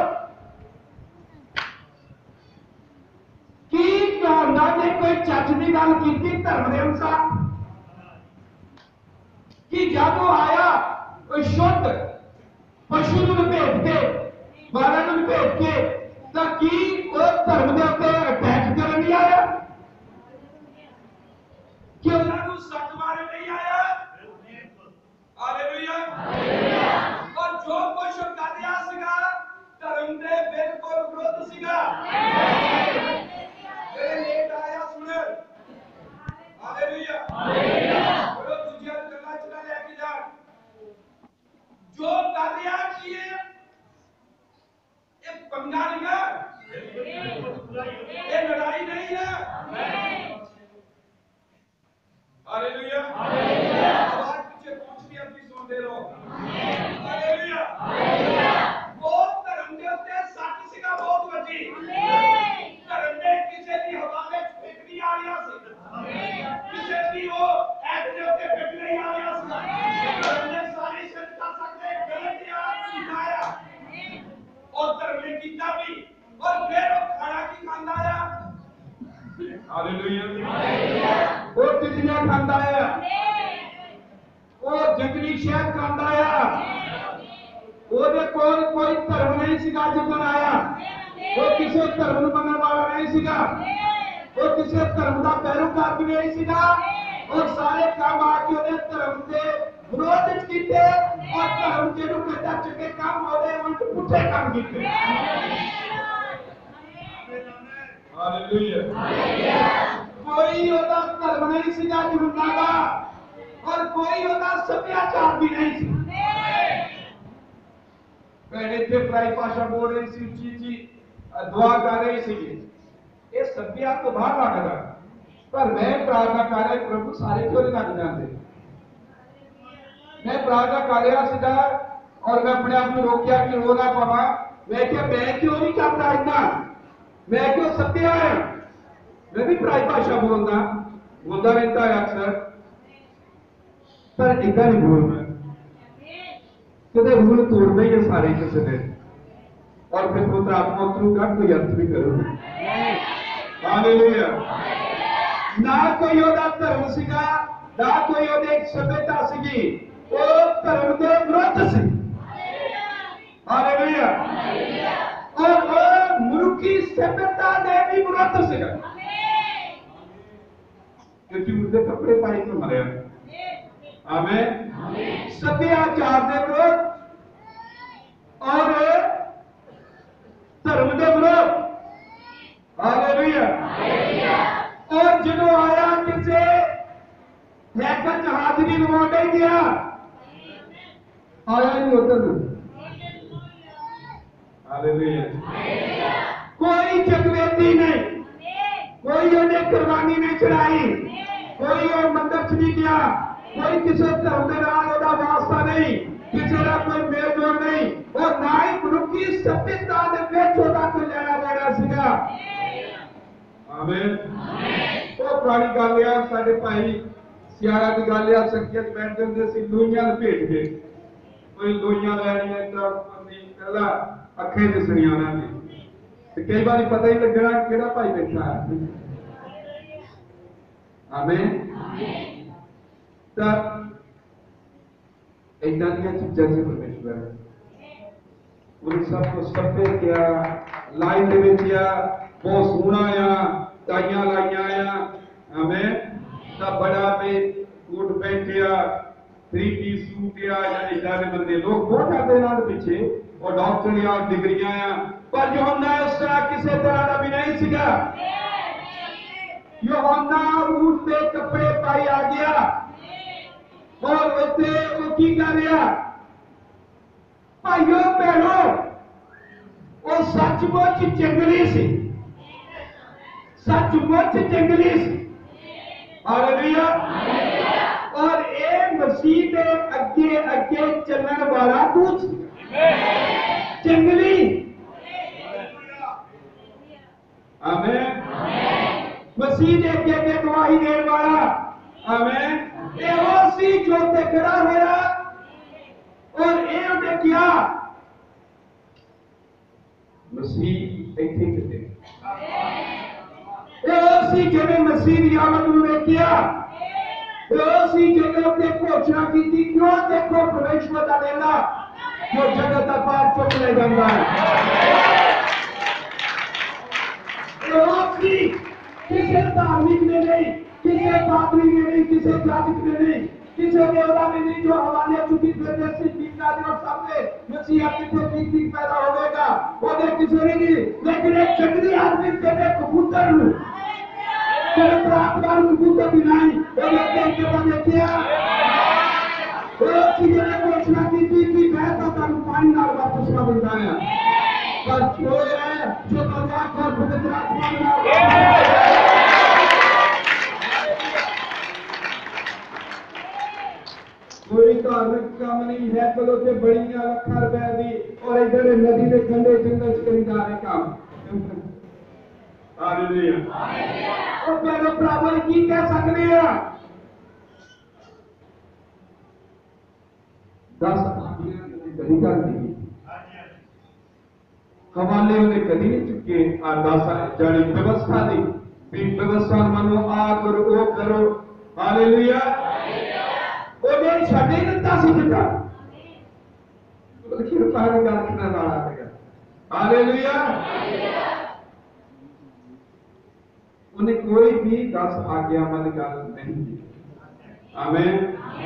A: कि ढोंडा ने कोई चच की गल की धर्म के अनुसार कि जब वो आया कोई शुद्ध पशु को भेज के बारह को भेज के तो की वो धर्म के उत्ते अटैक करने नहीं आया कि उन्होंने सच बारे नहीं आया। हालेलुया। और जो कुछ कर दिया सीगा धर्म के बिल्कुल विरोध सीगा। मेरे लेट आया सुन। हालेलुया। बोलो दूसरी गल्ला चला लेके जा जो कर दिया कि ये पंगा नहीं है, ये लड़ाई नहीं है। हालेलुया। आवाज पीछे पहुंचती है, अपनी सुनते रहो। हालेलुया। वो धर्म के उत्ते सच सीगा बहुत वड्डी। धर्म ने किसी भी हवाले फिट नहीं आ रहा सी, किसी भी वो ऐड के उत्ते फिट नहीं आ रहा सी। धर्म ने सारी सच कर सकते गलत या सिखाया और धर्म ने किया भी और फिर वो खाना की खांदा आया। हालेलुया। वो तिलियां खांदा आया, वो जंगली शहद खांदा आया, ਉਹਦੇ ਕੋਲ ਕੋਈ ਧਰਮ नहीं ਸੀਗਾ ਜਿੱਦਣ आया, वो किसी धर्म ਨੂੰ ਮੰਨਣ वाला नहीं ਸੀਗਾ, वो किसी धर्म ਦਾ ਪੈਰੋਕਾਰ भी नहीं ਸੀਗਾ और सारे काम आके ਉਹਦੇ ਧਰਮ ਦੇ ਵਿਰੋਧ ਵਿੱਚ ਕੀਤੇ और ਧਰਮ ਜਿਹਨੂੰ ਕਹਿੰਦਾ ਚੰਗੇ ਕੰਮ ਉਹਦੇ ਉਲਟ ਪੁੱਠੇ ਕੰਮ ਕੀਤੇ। ਹਾਲੇਲੂਇਆ। कोई ਉਹਦਾ ਧਰਮ नहीं ਸੀਗਾ ਜੁੜਨਾ ਦਾ और कोई ਉਹਦਾ ਸੱਭਿਆਚਾਰ भी नहीं ਸੀ। पहले थे प्राय भाषा बोल रही सी, उची उची दुआ कर रही सी, ये सभ्या तो बाहर लगता पर मैं प्रार्थना कर रहा प्रभु सारे क्यों नहीं लग जाते। मैं प्रार्थना कर रहा सीधा और मैं अपने आप को रोकिया कि रो ना पावा। मैं क्या मैं क्यों नहीं करता इतना, मैं क्यों सभ्या है। मैं भी प्राय भाषा बोलना बोलता रहता है अक्सर, पर इतना नहीं बोलना कदे रूल तोड़ना ही है सारे किसी ने और फिर पुत्र आत्मा थ्रू का कोई अर्थ भी करो। हालेलुया। ना कोई ओदा धर्म सीगा ना कोई ओदे सभ्यता सीगी, वो धर्म के विरुद्ध सी। हालेलुया। और वो मनुखी सभ्यता के भी विरुद्ध सीगा क्योंकि उसके कपड़े पाए तो मरे। आमीन। सभ्याचार के विरोध और धर्म के विरोध। हालेलुया। और जो आया किसी हैकल हाजरी लगा ही गया, आया नहीं उधर। हालेलुया। कोई जगवेदी नहीं, कोई उन्हें कुर्बानी नहीं चढ़ाई, कोई और मंदिर च नहीं गया, कोई किसी धर्म के नाल ओदा वास्ता नहीं, किसी का कोई मेल जोल नहीं और ना ही मनुखी सभ्यता दे विच ओदा कोई लेना देना सीगा। आमीन। वो पुरानी गल है, साडे भाई सियारा की गल है, सखियत बैठते होंगे सी लोइयां लपेट के, कोई लोइयां लैनियां तां पहला अखे दिसणियां उन्हां दी ते कई बार पता ही लगना किहड़ा भाई बैठा है। आमीन। इदा चीजा से परमेश्वर उन्हें सब कुछ सभ्य किया, लाइन दे विच आ बहुत सोहना आ, टाइयां लाइयां आ। आमीन। ता बड़ा पे कोट पैंट आ, थ्री पीस सूट आ, यानी इदा दे बंदे लोग बहुत आते नाल पीछे और डॉक्टर आ, डिग्रियां आ, पर यूहन्ना उस तरह किसी तरह का भी नहीं सीगा। यूहन्ना ऊंट के कपड़े पाई आ गया और उत्ते वो की कर रहा भाइयों भैनों, वो सचमुच जंगली सी, सचमुच जंगली सी। हालेलुया। और ये मसीह के अगे अगे चलने वाला दूत जंगली मसीह ने अगे अगे गवाही देने वाला आमीन ये वो सी जो ते खड़ा होया और ये उन्हें किया मसीह इत्थे किते ये वो सी जिन्हें मसीह की आमद ने किया ये वो सी जिन्हें अपने घोषणा की थी क्यों देखो परमेश्वर का देना जो जगत का पाप चुक ले जाता है ये वो सी किसी धार्मिक ने नहीं किसी पादरी ने नहीं किसी जातिक ने नहीं किसी देवता ने नहीं जो हमारे चुकी फिरने से बीमारी और सामने मसीहा कितने ठीक ठीक पैदा होगा वो देख किसी ने नहीं लेकिन एक चक्री आदमी तेरे कबूतर हूँ तेरे प्रार्थना कबूतर भी नहीं वो देख के बाद देखिए वो चीजें ने घोषणा की थी कि मैं तो तन पानी नाल वापस ना मिलता है पर जो है जो तलवार और पवित्र आत्मा कोई धार्मिक काम नहीं है चलो के बड़ियां लखा रुपए दी और इधर नदी के कंढे जंगल च करी जा रहे काम हालेलुया और मेरे भरावां की कह सकते हैं दस आदमियां ने कदी कर दी हवाले उन्हें कदी नहीं चुके आ दस जानी व्यवस्था दी भी व्यवस्था मानो आ करो वो करो हालेलुया वो मेरी छाटे ही नहीं तासी जिता तो किरपा की गल करने वाला है हालेलुया उन्हें कोई भी दस आज्ञा मन गल नहीं की आमीन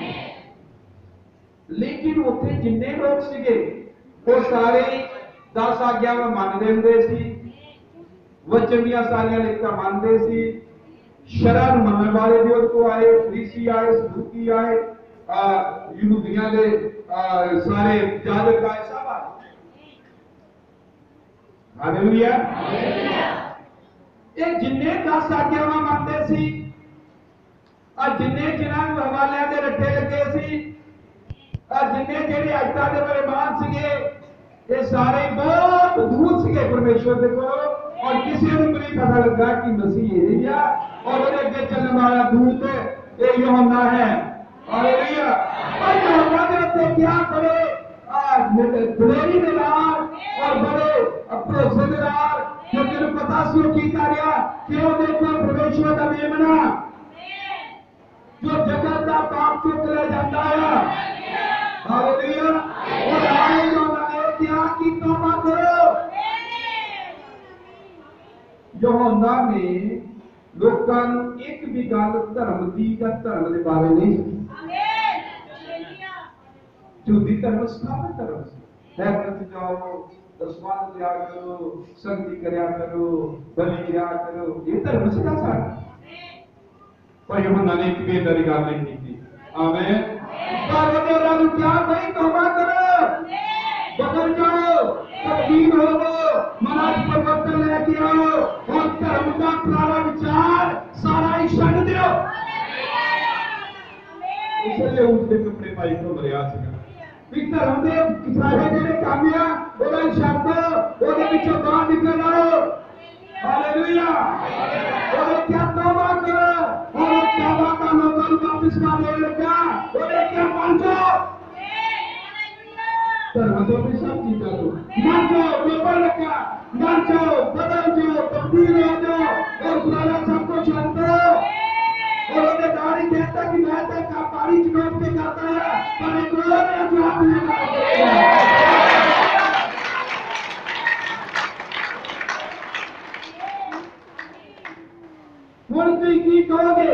A: लेकिन उत्थे जिन्ने लोग सीगे वो सारे दस आज्ञा में मानते हुंदे सी वचन दी सारियां लिखतां मानते सी शरण मनण वाले भी उस को आए फरीसी आए सदूकी आए यहूदियां दे सारे जाजक आए सब आए हालेलुया ये जिन्ने दस आज्ञावां मानते सी आ जिन्ने जिन्हां नूं हवालियां दे रट्टे लगे सी आ जिन्ने जेहड़े आयतां दे मेहमान सीगे ये सारे बहुत दूर सीगे परमेश्वर दे कोल और किसी नूं नहीं पता लगा कि मसीह यही है और उसके अगे चलने वाला दूत ये यूहन्ना है हालेलुया और यूहन्ना ने उत्ते क्या करे दिलेरी दे नाल और बड़े भरोसे दे नाल क्योंकि उन्हें पता सी वो की कर रहा कि वो देखो परमेश्वर का मेमना जो जगत का पाप चुक ले जाता है हालेलुया और आए यूहन्ना ने क्या की तौबा करो यूहन्ना ने लोकां नूं एक भी गल धर्म दी या धर्म के बारे नहीं सुनी झूठी धर्म स्थापित करो है करते जाओ दसवां दिया करो संगति करया करो बलि दिया करो ये धर्म से क्या सारा पर यूहन्ना ने एक भी ऐसी गल नहीं की आमीन पर वो औलाद क्या भाई तौबा करो बदल जाओ तब्दील हो मनाज परिवर्तन लेके आओ और धर्म का पुराना विचार सारा ही छड़ दो इसलिए उसके कपड़े पाई तो मरिया सीगा भी धर्म के सारे जेडे काम आ ओदा शब्द ओदे विचों बाहर निकल आओ हालेलुया ओदे क्या तौबा करो और तौबा का मौका वापस मारने लगा ओदे क्या मांगो धर्म तो भी सब चीजें तो मर जाओ पेपर लगा मर जाओ बदल जाओ तब्दील हो जाओ और पुराना सब कुछ छोड़ दो और उन्हें दाढ़ी कहता कि मैं तो का पानी चुनौत पे करता है पर एक और ने जवाब नहीं दिया बोल तुम की कहोगे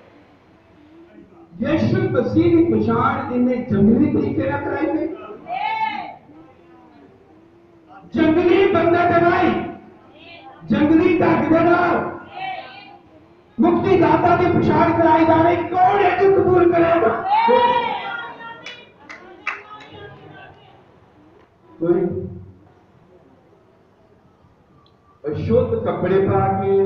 A: यीशु मसीह की पहचान इन्हें जंगली तरीके से कराई गई जंगली बंदा कराई जंगली ढंग के नाल मुक्ति दाता की पहचान कराई जा रही कौन है जो कबूल करेगा कोई अशुद्ध कपड़े पा के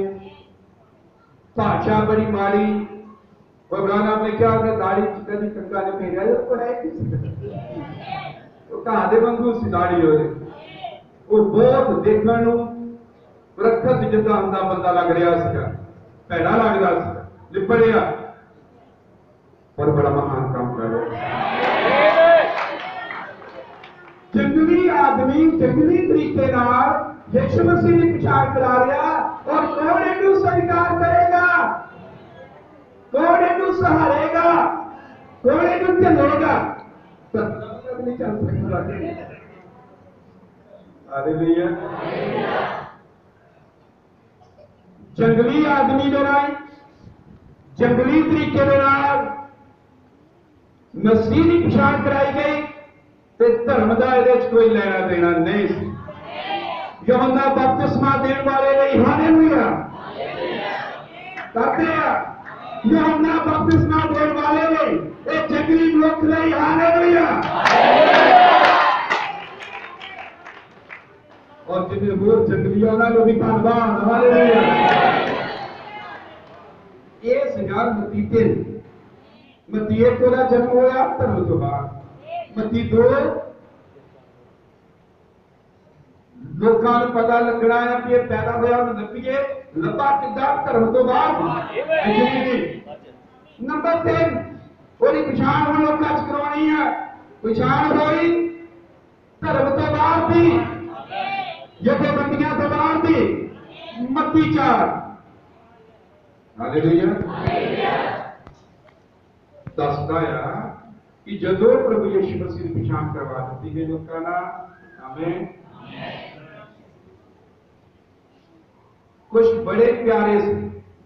A: भाषा बड़ी माड़ी भगवान आपने क्या अपने दाढ़ी कभी कंगा ने भेजा तो है तो कहा दे बंधु सी दाढ़ी हो वो बहुत देखने रखत जिदा हम बंदा लग रहा है भैड़ा लगता लिपड़िया पर बड़ा महान काम कर रहा। जंगली आदमी जंगली तरीके यीशु मसीह की पछाण करा रहा और कौन इनू स्वीकार करेगा, कौन इनू सहारेगा, कौन इनू चलेगा? नहीं चल सकता। हालेलुया। जंगली आदमी दे नाल जंगली तरीके दे नाल मसीह की पछाण कराई गई ते धर्म का इहदे च कोई लेना देना नहीं सी। यूहन्ना बपतिस्मा देने वाले नहीं। हालेलुया। कहते हैं यूहन्ना बपतिस्मा देने वाले नहीं, ये जंगली लोग नहीं। हालेलुया। और जिन्हें वो जंगली उन्होंने भी धन्यवाद। हालेलुया। ये सिगार मती तीन मती एक का जन्म होया धर्म तो बाद, मती दो लोगों को पता लगना है कि पैदा होया लभीए लभा किदा धर्म तो बाद। नंबर तीन थोड़ी पछाण हम लोगों च करवानी है। पछाण हुई धर्म तो बाद की, जथेबंदियां तो बाद की। मत्ती चार। हालेलुया। दसदा है कि जदों प्रभु यीशु मसीह की पछाण करवा दी गई लोगों ना, हमें कुछ बड़े प्यारे से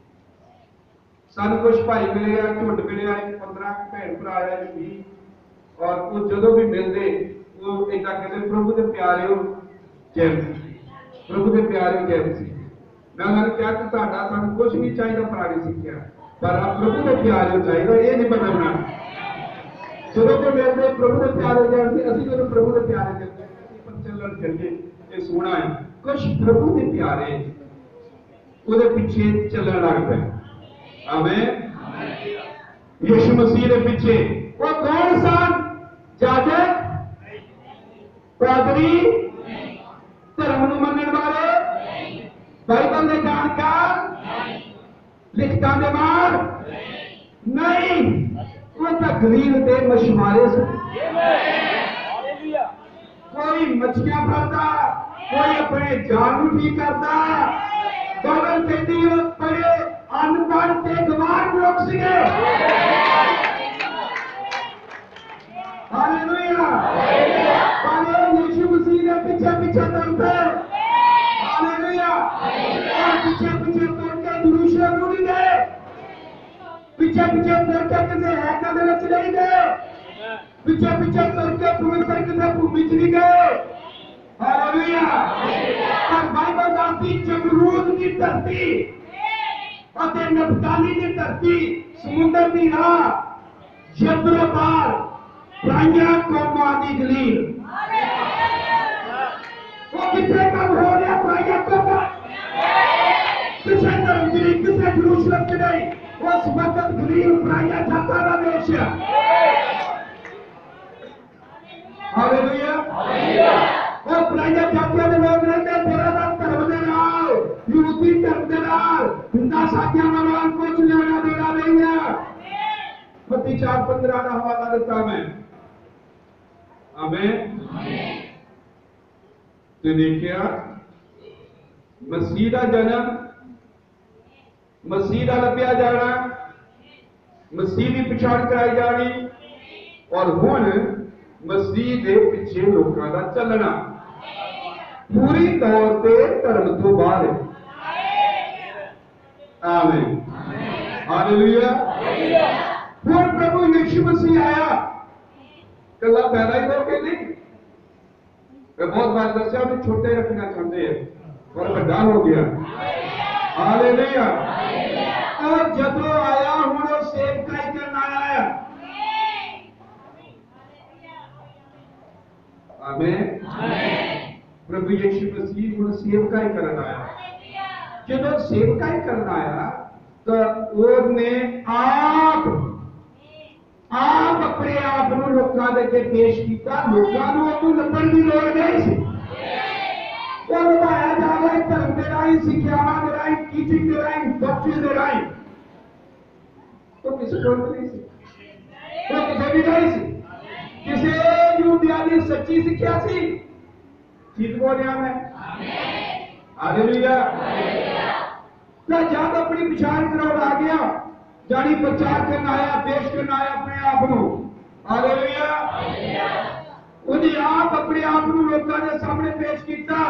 A: सन कुछ भाई मिले आ, झुंड मिले आ, पंद्रह भैन भरा आया भी, और वो जदों भी मिलते वो इदा कहते प्रभु के प्यारे हो जय मसीह, प्रभु के प्यारे हो जय मसीह। मैं उन्होंने कहा कि तुहाडा सानू कुछ नहीं चाहिए पुरानी सिक्ख्या, पर आप प्रभु के प्यारे हो चाहिए, ये नहीं बदलना। जदों भी मिलते प्रभु के प्यारे हो जाते, असं जो प्रभु के प्यारे चलते चलन चलिए ये सोना है। कुछ प्रभु के प्यारे ਉਹਦੇ ਪਿੱਛੇ ਚੱਲਣ ਲੱਗ ਪਏ। ਆਮੀਨ। ਯीशु ਮਸੀਹ ਦੇ ਪਿੱਛੇ ਉਹ ਕੌਣ ਸਨ? ਜਾਜਕ, ਪਾਦਰੀ, ਧਰਮ ਨੂੰ ਮੰਨਣ ਵਾਲੇ, ਬਾਈਬਲ ਦੇ ਜਾਣਕਾਰ, ਲਿਖਤਾਂ ਦੇ ਮਾਰ ਨਹੀਂ। ਉਹ ਤਾਂ ਗਲੀਲ ਦੇ ਮਛੁਆਰੇ ਸਨ। कोई मछलियां फड़ता, कोई अपने जान को ठीक करता। बाइबल कहती है बड़े अनपढ़ ते गवार लोग सीगे। हालेलुया। पर यीशु मसीह ने पीछे पीछे दौड़ते, हालेलुया, और पीछे पीछे दौड़ के यरूशलेम को नहीं गए, पीछे पीछे दौड़ के किसी हैकल में नहीं गए, पीछे पीछे करके पवित्र किसी भूमि च नहीं गए। हालेलुया। और बाइबल दाती जमरूद की धरती और नफ्ताली की धरती, समुद्र की राह, यत्रो पार, प्राइया कौमां दी गलील। वो कितने कम हो गया प्राइया कौमां? किसे धर्म की नहीं, किसे यरूशलेम की नहीं, उस वक्त गलील प्राइया जाता का देश है। हालेलुया। और प्राइया जातियों के लोग रहते तेरा धर्म दे नाल, यहूदी धर्म दे नाल, हिंदा साथियों का नाल कुछ लेना देना नहीं है। मत्ती चार पंद्रह का हवाला देता मैं। आमीन। तो देखिया मसीह का जन्म, मसीह का लभ्या जाना, मसीह की पछाण कराई जानी, और हुण मसीह के पिछे लोगों का चलना पूरी तौर पे धर्म तो बाहर है। आमीन। हालेलुया। फिर प्रभु यीशु मसीह आया, कला पैदा ही होके नहीं। मैं बहुत बार दसिया भी छोटे रखना चाहते हैं और बड़ा हो गया। हालेलुया। और जब आया हूं सेवकाई करना आया। आमीन। प्रभु यीशु मसीह हूं सेवकाई करना आया। जब सेवकाई करना आया तो उसने आप आप अपने आप को लोगों के अगे पेश किया। लोगों को लभण की लोड़ नहीं सी, वो लभाया जा गए धर्म के राही, सिक्ख्यावां के राही, टीचिंग के राही, डॉक्टरी के राही। तो किसी को नहीं सी, तो किसी भी नहीं सी, किसी यूदिया की सच्ची सिक्ख्या सी। ठीक बोल रहा मैं? हालेलुया। तो जब अपनी पछाण कराउण आ गया, जानी प्रचार करना आया, पेश करना आया अपने आप को, हालेलुया, उन्हें आप अपने आप को लोगों के सामने पेश किया,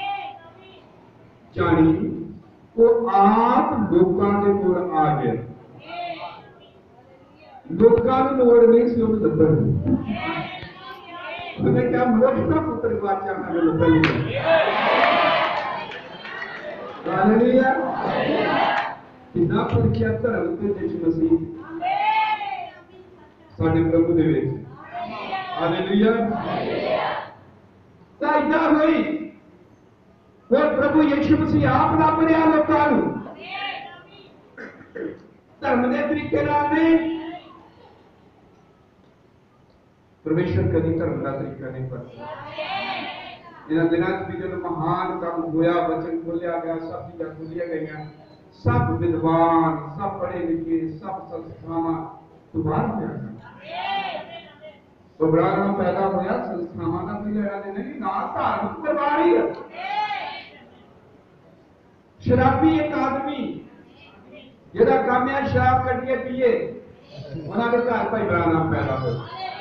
A: जानी वो आप लोगों के कोल आ गया। लोगों को लोड़ नहीं सी उन्हें दब्बन, उन्हें क्या मनुष्य का पुत्र वाचा में लब्बन नहीं। हालेलुया। कितना परीक्षा धर्म के यीशु मसीह साडे प्रभु दे विच, हालेलुया। तो इदा हुई वो प्रभु यीशु मसीह आप लभ रहा लोगों को धर्म के तरीके नाल नहीं। परमेश्वर कभी धर्म का तरीका नहीं पढ़ता। इन दिनों भी जो महान काम होया, वचन खोलिया गया, सब चीज़ें खोलिया गई, सब विद्वान, सब पढ़े लिखे, सब संस्थावां सुधार होया। तो ब्राह्मण पैदा होया संस्थावां का भी लेना देना नहीं, ना धार्मिक परिवार ही है। शराबी एक आदमी जिहदा काम है शराब कट के पिए, उन्होंने घर भाई ब्राह्मण पैदा हो।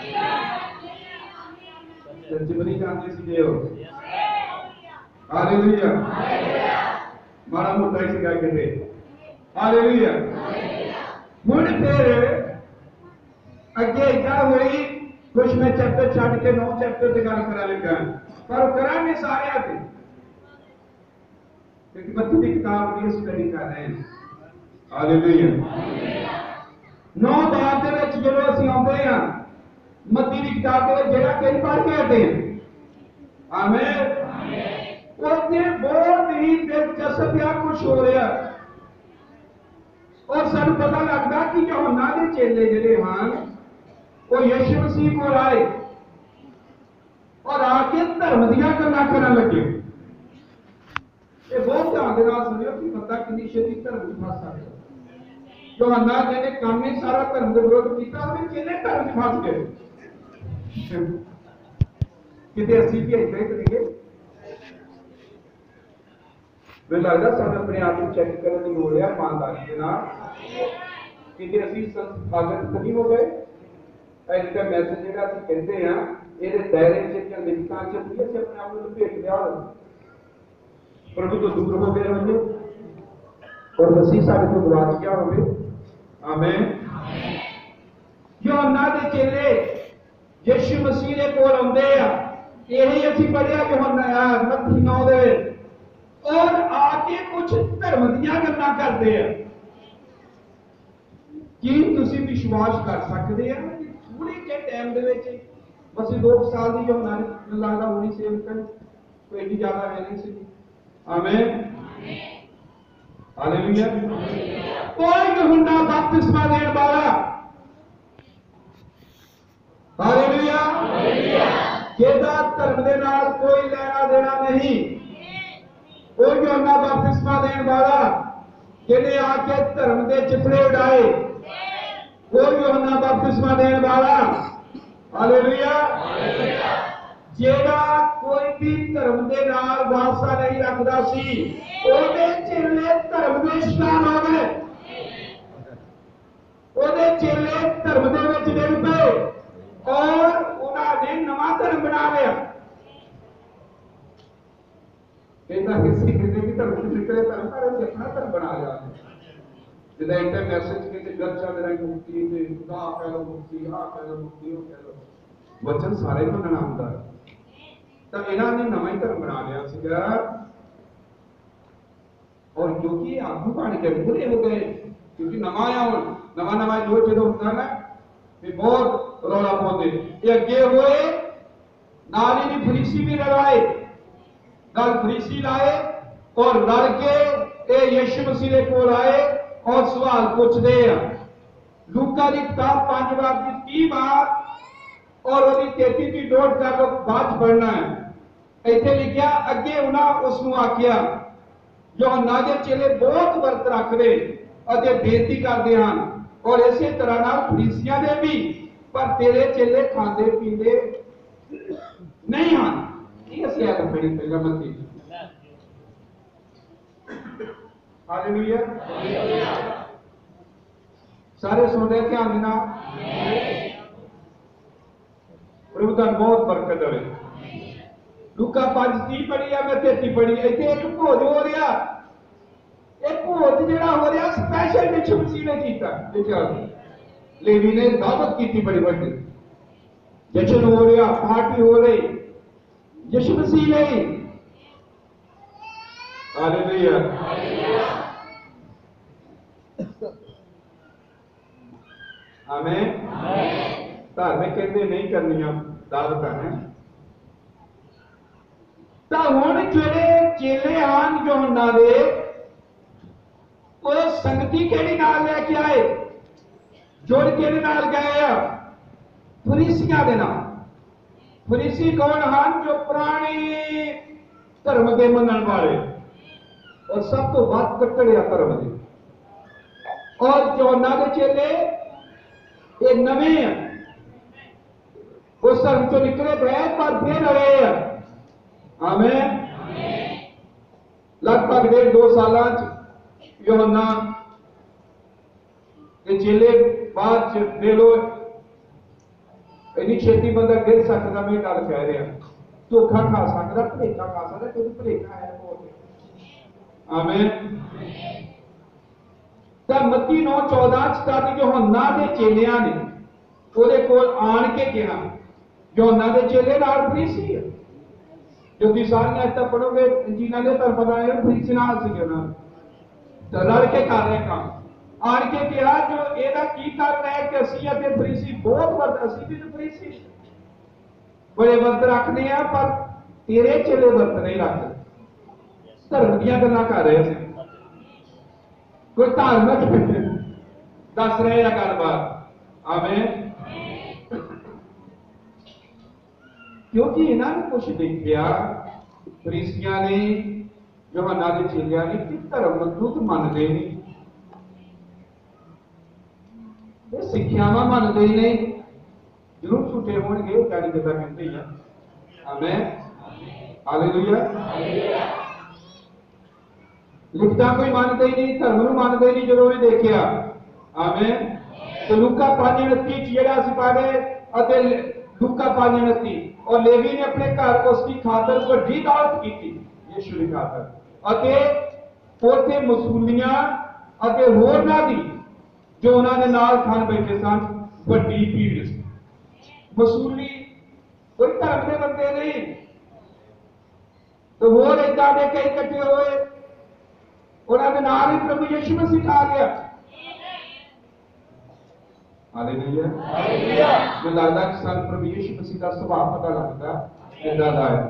A: जिमनी जानते सी हो, हालेलुया, माड़ा मोटा ही सिखा के दे, हालेलुया। मुड़ फिर अगे क्या हुई, कुछ मैं चैप्टर छड़ के नौ चैप्टर की गल करा लगा, पर करा नहीं सारे आते, क्योंकि बत्ती की किताब की स्टडी कर रहे हैं, हालेलुया। नौ बार के विच जो असं आते हैं, मत्ती की किताब के जरा कई पढ़ के आते हैं, आमीन। उसने बहुत ही दिलचस्प या कुछ हो रहा, और सानू पता लगता कि यूहन्ना के चेले जिहड़े हैं वो यीशु मसीह को आए और आके धर्म दियां गल्लां करन लगे। ये बहुत ध्यान दे नाल सुनियो कि बंदा कितनी छेती धर्म च फस सकदा। यूहन्ना जिहने काम ही सारा धर्म के विरोध किया, उसने चेले धर्म च फस गए। कितने असी भी ऐसे ही करेंगे। मैं लगता साढ़े अपने आप को चेक करने की लोड़ है ईमानदारी के नाल, कितने असी संस्थागत नहीं हो गए। अज का मैसेज जिहड़ा असीं कहते हैं ये दायरे च लिखतां च भी असीं अपने आप को लपेट लिया, प्रभु तो दूर हो गए होंगे और मसीह साडे तो गवाच गया होवे, आमीन। यूहन्ना दे चेले यीशु मसीह के कोल आउंदे आ, यही असीं पढ़िया यूहन्ना मत्ती नौ दे और आके कुछ धर्म दियां गल्लां करदे आ। की तुसीं विश्वास कर सकदे आ कि थोड़े जे टाइम दे विच बस दो साल दी यूहन्ना ने लगदा होनी सेवक कोई इतनी ज्यादा है नहीं सी, आमीन, हालेलुया। कोई यूहन्ना बपतिस्मा देण वाला, हालेलुया, जेदा धर्म दे नाल कोई लेना देना नहीं, वो यूहन्ना बपतिस्मा देण वाला जिहने आके धर्म दे चिथड़े उड़ाए, वो यूहन्ना बपतिस्मा देण वाला, हालेलुया, जेड़ा कोई भी धर्म दे नाल वास्ता नहीं रखदा सी, ओदे चेले धर्म दे शिकार हो गए, ओदे चेले धर्म दे विच डिग पए और उन्होंने नवा धर्म बना लिया। कहता किसी किसी की धर्म से निकले धर्म पर अपना धर्म बना लिया। जिदा इंटर मैसेज के घर चल रहा है मुक्ति से खुदा कह लो मुक्ति, हाँ कह लो मुक्ति, वो कह लो वचन सारे को मनना होता है। तो इन्होंने नवा ही धर्म बना लिया सीगा और क्योंकि आगू बन के बुरे हो गए, क्योंकि नवा आया हूं नवा नवा जो जो होता है ना भी बहुत रौला पाते, ये अगे हुए नाल ही फरीसी भी लड़ाए, गल फरीसी लाए और लड़ के ये यीशु मसीह के कोल आए और सवाल पूछते हैं। लूका की किताब पांच बार की तीह बार और वही तेती की डोट का लोग बात पढ़ना है। इत्थे लिखिया अगे उन्हां उसनूं आखिया यूहन्ना दे चेले बहुत वर्त रखदे अते बेनती करदे हन और इसे तरह नाल फरीसियां दे भी, पर तेरे चेले खांदे पींदे नहीं हन। ये असीं आदम बड़ी पहला मत्ती। हालेलुया। सारे सुन रहे ध्यान देना। प्रभु दा बहुत बरकत होवे। लूका पांच तीस पढ़ी या मैं तैंतीस पढ़ी, इत्थे एक भोज हो रहा, एक भोज जिहड़ा हो रहा स्पैशल यीशु मसीह ने कीता। लिखिया लेवी ने दावत की बड़ी बड़ी, जश्न हो रहा, पार्टी हो रही यीशु मसीह ने। हालेलुया। आमीन। धार्मिक कहते नहीं करनिया दावत है। तो हुण जेड़े चेले आन यूहन्ना दे वो संगति केड़ी नाल लेके आए, जुड़ के नाल गए आ फरीसियां दे नाल। फरीसी कौन हन? जो पुराने धर्म के मनण वाले और सब तो वध कट्टड़िया धर्म दे। और यूहन्ना दे चेले ये नवे हैं, उस धर्म चो निकले गए पर फिर रहे हैं। आमीन। लगभग डेढ़ दो साल यूहन्ना के चेले बाद दे लो इन्नी छेती बंदा गिर सकता। मैं गल कह रहा धोखा खा सकता, भलेखा खा सकता, क्योंकि भलेखा है बहुत। आमीन। तो मत्ती नौ चौदह स्टार्ट यूहन्ना दे चेलियां ने ਉਹਦੇ ਕੋਲ ਆਣ के कहा, यूहन्ना दे चेले नाल फरीसी है। जो तुम सारे आज तक पढ़ोगे इंजीना ने तो पता है फरीसी नाल सी ना तो रल के कर रहे काम। आण के कहा जो एदा की कारण है कि असीं अते फरीसी बहुत वर्त, असीं भी तो फरीसी बड़े वर्त रखते हैं पर तेरे चेले वर्त नहीं रखते। धर्म दी गल्लां कर रहे थे, कोई धार्मिक दस रहे हैं गलबात। आमीन। क्योंकि इन्होंने कुछ देखा फरीसियां ने यूहन्ना दे चेलियां ने कि धर्म दुद्ध मनते नहीं, सिक्ख्यावां मनते ही नहीं। जरूर झूठे होणगे जानी गल्लां कहते ही हैं। आमीन। हालेलुया। लिखता कोई मानते ही नहीं, धर्म नूं मानते नहीं जो उन्हें देखा। आमीन। तो लूका पांच उनतीस जेड़ा असीं पढ़े अते लूका पांच उनतीस और लेवी ने अपने घर उसकी खातर वड्डी दावत की यीशु की खातर अते उथे मसूलियां अते होरनां दी जो उन्होंने नाल खान बैठे सन वड्डी भीड़ सी। मसूली कोई धर्म के बंदे नहीं, तो होर इदां दे कई इकट्ठे होए, उन्होंने नाल ही प्रभु यीशु मसीह आ गया। हालेलुया। जो लगता कि सन प्रभु यीशु मसीह का स्वभाव पता लगता किदा दा है।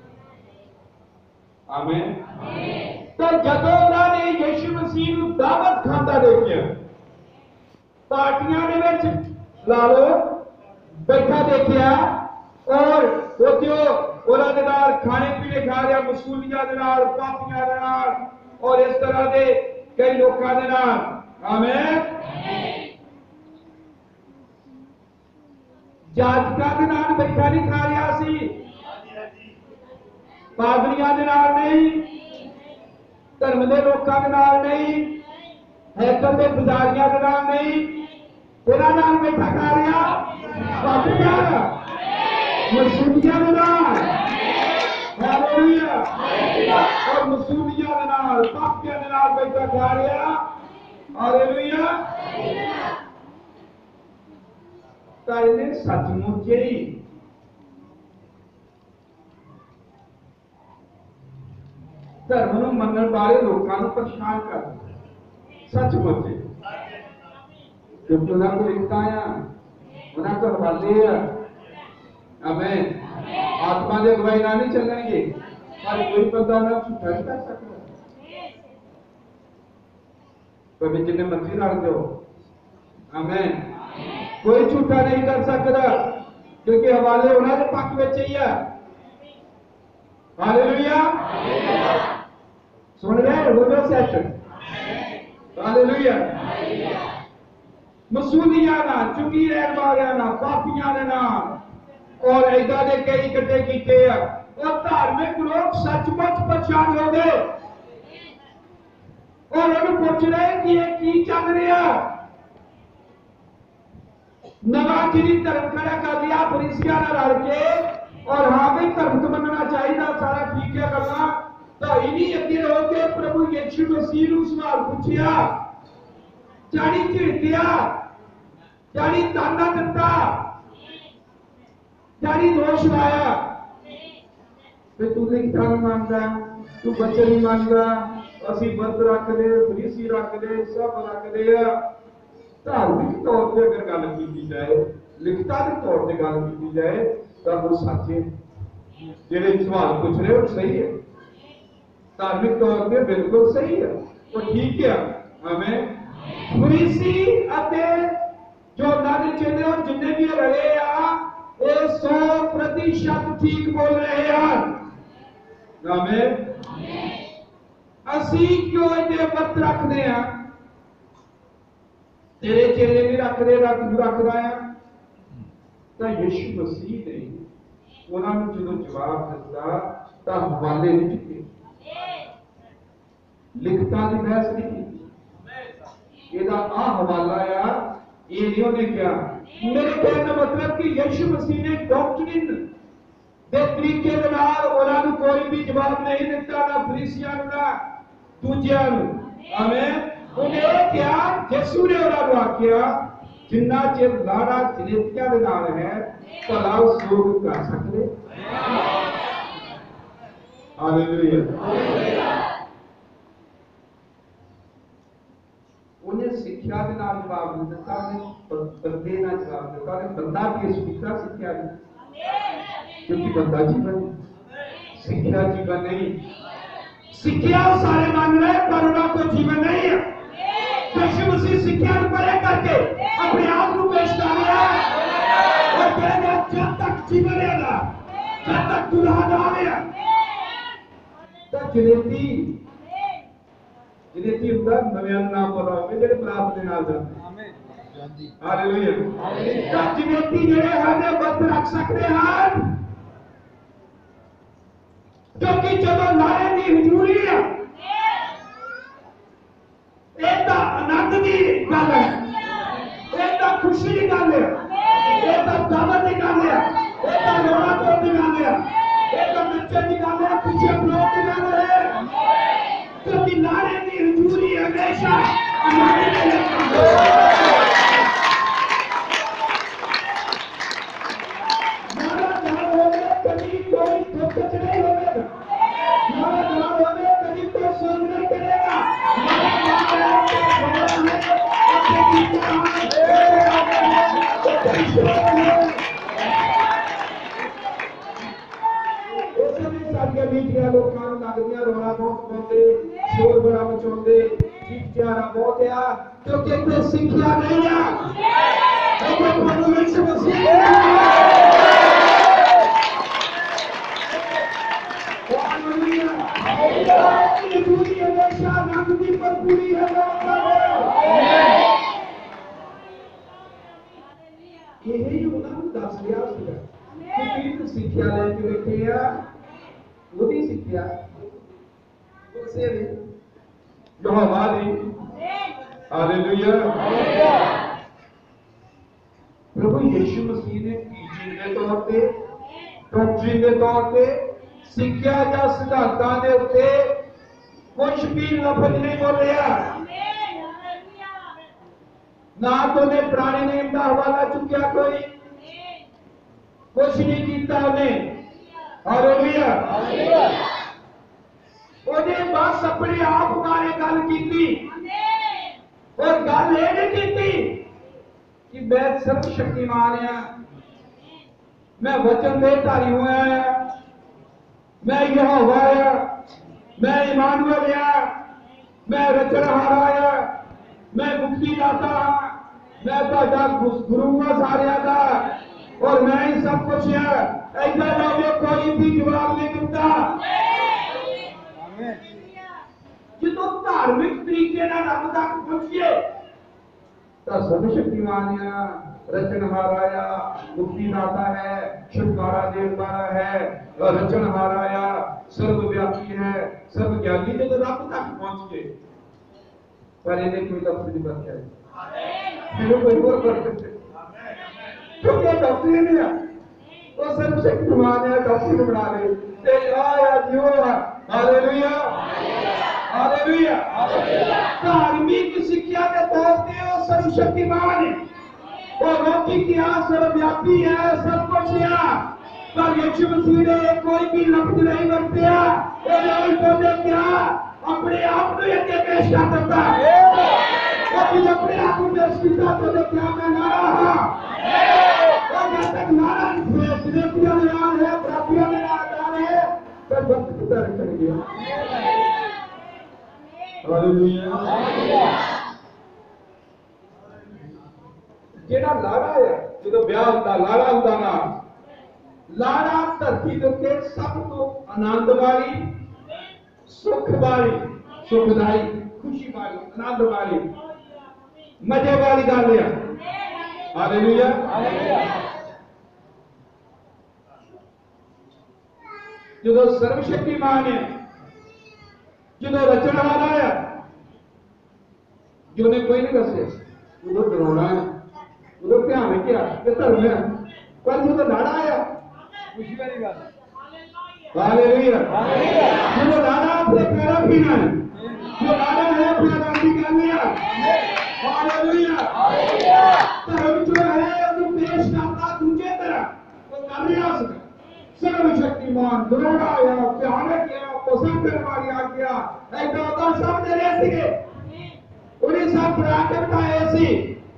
A: आमीन। तो जदों उन्होंने यीशु मसीह नूं दावत खांदा देखिया, पार्टियां दे विच ला लो बैठा देखिया और उथे उन्हां दे नाल खाने पीने खा रहा, मसूलियां दे नाल, पापियां दे नाल और इस तरह के कई लोकां दे नाल। आमीन। जातिकां दे नाल बैठा नहीं खा रहा सी, पादरियां दे नाल नहीं, धर्म दे लोकां दे नाल नहीं, हैकल दे पुजारियां दे नाल नहीं, तेरा नाल बैठा खा रहा पापियां मसूलियां दे नाल। हालेलुया। और मसूलियां दे नाल, पापियां दे नाल बैठा खा रहा। हालेलुया। ताइने सचमुच ही धर्म नूं मनण वाले लोकां नूं परेशान कर सचमुच क्योंकि उन्होंने को लिखता है, उन्होंने को हवाले है। आमीन। आत्मा के अगवाई ना नहीं चलणगे पर कोई बंदा ना झूठा नहीं कर सकता, कभी जिन्ने मर्जी लड़ जाओ। आमीन। कोई झूठा नहीं कर सकता क्योंकि हवाले उन्होंने पक्ष में ही है। हालेलुया, सुन रहे हो जो सेट, हालेलुया। मसूलियां ना, चुंगी रहन वालियां ना, पापियां ने ना और ऐदा दे कई इकट्ठे कीते आ और धार्मिक लोग सचमुच परेशान हो गए और उन्हें पूछ रहे कि ये की चल रहा। नवा जिनी धर्म खड़ा कर लिया फरीसियां ने रल के और हाँ भी धर्म तो मनना चाहिए, सारा ठीक है करना, तो इन्हीं अगे होके प्रभु यीशु मसीह नूं सवाल पूछिया, चाड़ी झिड़किया, चाड़ी ताना दिता, चाड़ी दोष लाया, तू लिखता नहीं मानता, तू बच्चे नहीं मानता, असी व्रत रख ले, फरीसी रख ले, सब रख ले। धार्मिक तौर पर अगर गल की जाए, लिखता के तौर पर गल की जाए तो वो सच है, जेडे सवाल पूछ रहे हो सही है, धार्मिक तौर पर बिल्कुल सही है, वो ठीक है। हमें फरीसी जो नर चेले और जिन्हें भी रहे आ ये सौ प्रतिशत ठीक बोल रहे हैं। हमें असी क्यों इन्हें व्रत रखने हैं, तेरे चेले भी रख रहे रख रख रहा है, तो यीशु मसीह ने उन्होंने जो जवाब दिता तो हवाले नहीं चुके, लिखता की बहस नहीं की, यदा आ हवाला आ ये नहीं उन्हें क्या। मेरे कहने का मतलब कि यीशु मसीह ने डॉक्ट्रिन दे तरीके दे नाल उन्होंने कोई भी जवाब नहीं दिता, ना फरीसियां ना दूजियां नूं। आमीन। उन्हें क्या यीशु ने उन्होंने आख्या जिन्ना चिर लाड़ा जनेतियां दे नाल है भला उस योग कर सकते। हालेलुया। उन्हें शिक्षा के नाल जवाब नहीं दिता, बंदे ना जवाब दिता, बंदा भी शिक्षा शिक्षा नहीं, क्योंकि बंदा जीवन शिक्षा जीवन नहीं, शिक्षा सारे मान रहे पर उनका कोई जीवन नहीं है। यीशु मसीह शिक्षा परे करके अपने आप को पेश कर रहा है और कहेगा जब तक जीवन रहेगा, जब तक दुल्हा ना आया तो जनेती जनेती ਹੁੰਦਾ ਨਵਿਆਂ ਨੂੰ ਨਾਮ ਪਤਾ ਹੋਵੇ ਜਿਹੜੇ ਪ੍ਰਾਪਤ ਦੇ ਨਾਲ ਜਾਂਦੇ। ਆਮੀਨ। ਹਾਲੇਲੂਇਆ। ਤਾਂ ਜਨੇਤੀ ਜਿਹੜੇ ਹਨ ਵਰਤ ਰੱਖ ਸਕਦੇ ਹਨ, ਕਿਉਂਕਿ ਜਦੋਂ ਲਾੜੇ ਦੀ ਹਜ਼ੂਰੀ ਹੈ ਇਹ ਤਾਂ ਆਨੰਦ ਦੀ ਗੱਲ ਹੈ, ਇਹ ਤਾਂ ਖੁਸ਼ੀ ਦੀ ਗੱਲ ਹੈ, ਇਹ ਤਾਂ ਦਾਵਤ ਦੀ ਗੱਲ ਹੈ, ਇਹ ਤਾਂ ਰੋਣਾ ਧੋਣ ਦੀ ਗੱਲ ਹੈ, ਇਹ ਤਾਂ ਨੱਚਣ ਦੀ ਗੱਲ ਹੈ, ਖੁਸ਼ੀ ਮਨਾਉਣ ਦੀ ਗੱਲ है, क्योंकि लाड़े की हजूरी हमेशा हमारे लिए हमारा घर होने कभी कोई दुख नहीं होगा, हमारा घर होने कभी कोई सोच नहीं करेगा, बीच गया लोग कान लगदियां रोना बहुत पाते, शोर बड़ा मचाते, चिल्लाना बहुत है, क्योंकि कोई शिक्षा नहीं है, क्योंकि प्रभु यीशु मसीह हालेलुया हालेलुया पूरी हमेशा नंदी पर पूरी है। यही उन्होंने दस लिया कि शिक्षा लेके बैठे आ वो भी शिक्षा उसे भी जो हमारी। हालेलुया। प्रभु यीशु मसीह ने टीचिंग के तौर पे, डॉक्ट्रिन के तौर पे, शिक्षा या सिद्धांतां दे उत्ते कुछ भी लफ्ज नहीं बोलिया, ना तो ने पुराने नियम का हवाला चुकिया, कोई कुछ नहीं किया उन्हें। हालेलुया। उन्हें बस अपने आप बारे गल की और गल ये नहीं की कि मैं सर्वशक्तिमान हाँ, मैं वचन देधारी हुआ है, मैं यहोवा है, मैं इमानुएल है, मैं रचनहारा है, मैं मुक्तिदाता हाँ, मैं तुहाडा गुरु हाँ सारियां दा। और मैं ही सब कुछ है। ऐसा लोगे कोई भी जवाब नहीं देता। जो धार्मिक तरीके ना रब तक पहुंचिए तो सर्वशक्तिमान रचनहारा मुक्तिदाता है, छुटकारा देने वाला है, रचनहारा सर्वव्यापी है, सर्वज्ञानी। जो तो रब तक पहुंच गए पर इन्हें कोई लफ्ज नहीं बच जाए, फिर कोई और कर सकते क्योंकि डॉक्टर नहीं है वो सर्वशक्तिमान है। डॉक्टर बना ले ते आया जियो हालेलुया हालेलुया। धार्मिक शिक्षा के तौर पे वो सर्वशक्तिमान है, वो रोटी की सर्वव्यापी है, सब कुछ है। पर यीशु मसीह ने कोई भी लफ्ज नहीं बरतिया। वो क्या अपने आप को ये पेश करता है, वो अपने आप को पेश किया तो क्या मैं नारा हाँ जब तक नारा विदेशियों में आ है, प्रापियों में आ रहे हैं तो वक्त की तरह चल गया। जेड़ा लाड़ा है जो ब्याह होता लाड़ा होता ना लाड़ा धरती के सब तो आनंद वाली सुख वाली सुखदाई खुशी वाली आनंद वाली मजे वाली गल है। हालेलुया जो सर्वशक्तिमान है, जो रचनहारा है, जो ने कोई नहीं दसे जो डराना है, जो ध्यान है क्या धर्म है, पर जो लाड़ा आया खुशी वाली गल। हालेलुया जो लाड़ा अपने पैरा पीना है, जो लाड़ा है अपने राजी करनी है। हालेलुया धर्म जो है वो पेश करता दूसरे तरह वो कर रहा है। सर्वशक्तिमान दरोड़ा आया भयानक गया पसंद करने वाली आ गया एक तो सब दे रहे सीगे उन्हें सब बना के बिठाए सी।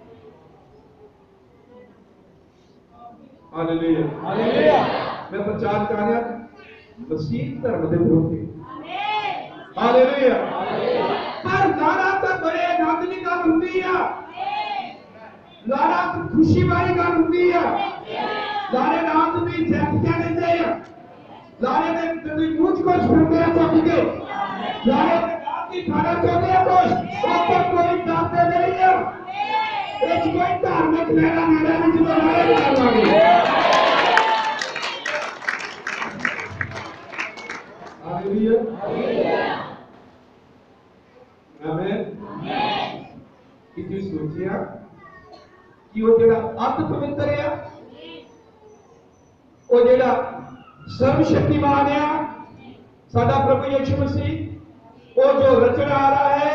A: हालेलुया हालेलुया मैं प्रचार कर रहा मसीह धर्म के विरोधी। हालेलुया पर लाड़ा तो बड़े आनंद की गल होंदी है, लाड़ा तो खुशी वाली गल होंदी है। लाड़े नाम तो भी जैक क्या नहीं चाहिए, लाड़े ने तुझे कुछ कुछ करते हैं तो ठीक है, लाड़े ने नाम की खाना चाहते हैं कुछ ऊपर कोई दाते नहीं है, एक कोई धार्मिक लेना मेरा नहीं जो लाड़े कर लागे। हालेलुया आमीन। किसी सोचिया कि वो जेड़ा अत पवित्र है वो जेड़ा सर्वशक्तिमान है साडा प्रभु यीशु मसीह वो जो रचना आ रहा है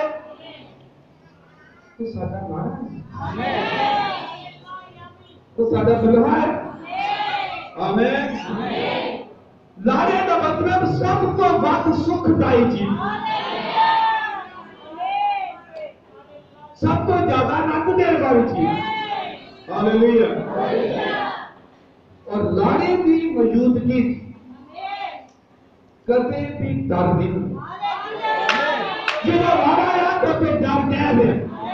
A: तो साडा लाड़ा है, तो साडा दुल्हा है। आमीन। लाड़े का मतलब सब तो वध सुखदाई चीज, सब तो ज्यादा आनंद देने वाली चीज। हालेलुया और लाड़े की मौजूदगी कभी भी डर नहीं। जो लाड़ा है तो फिर डर क्या है।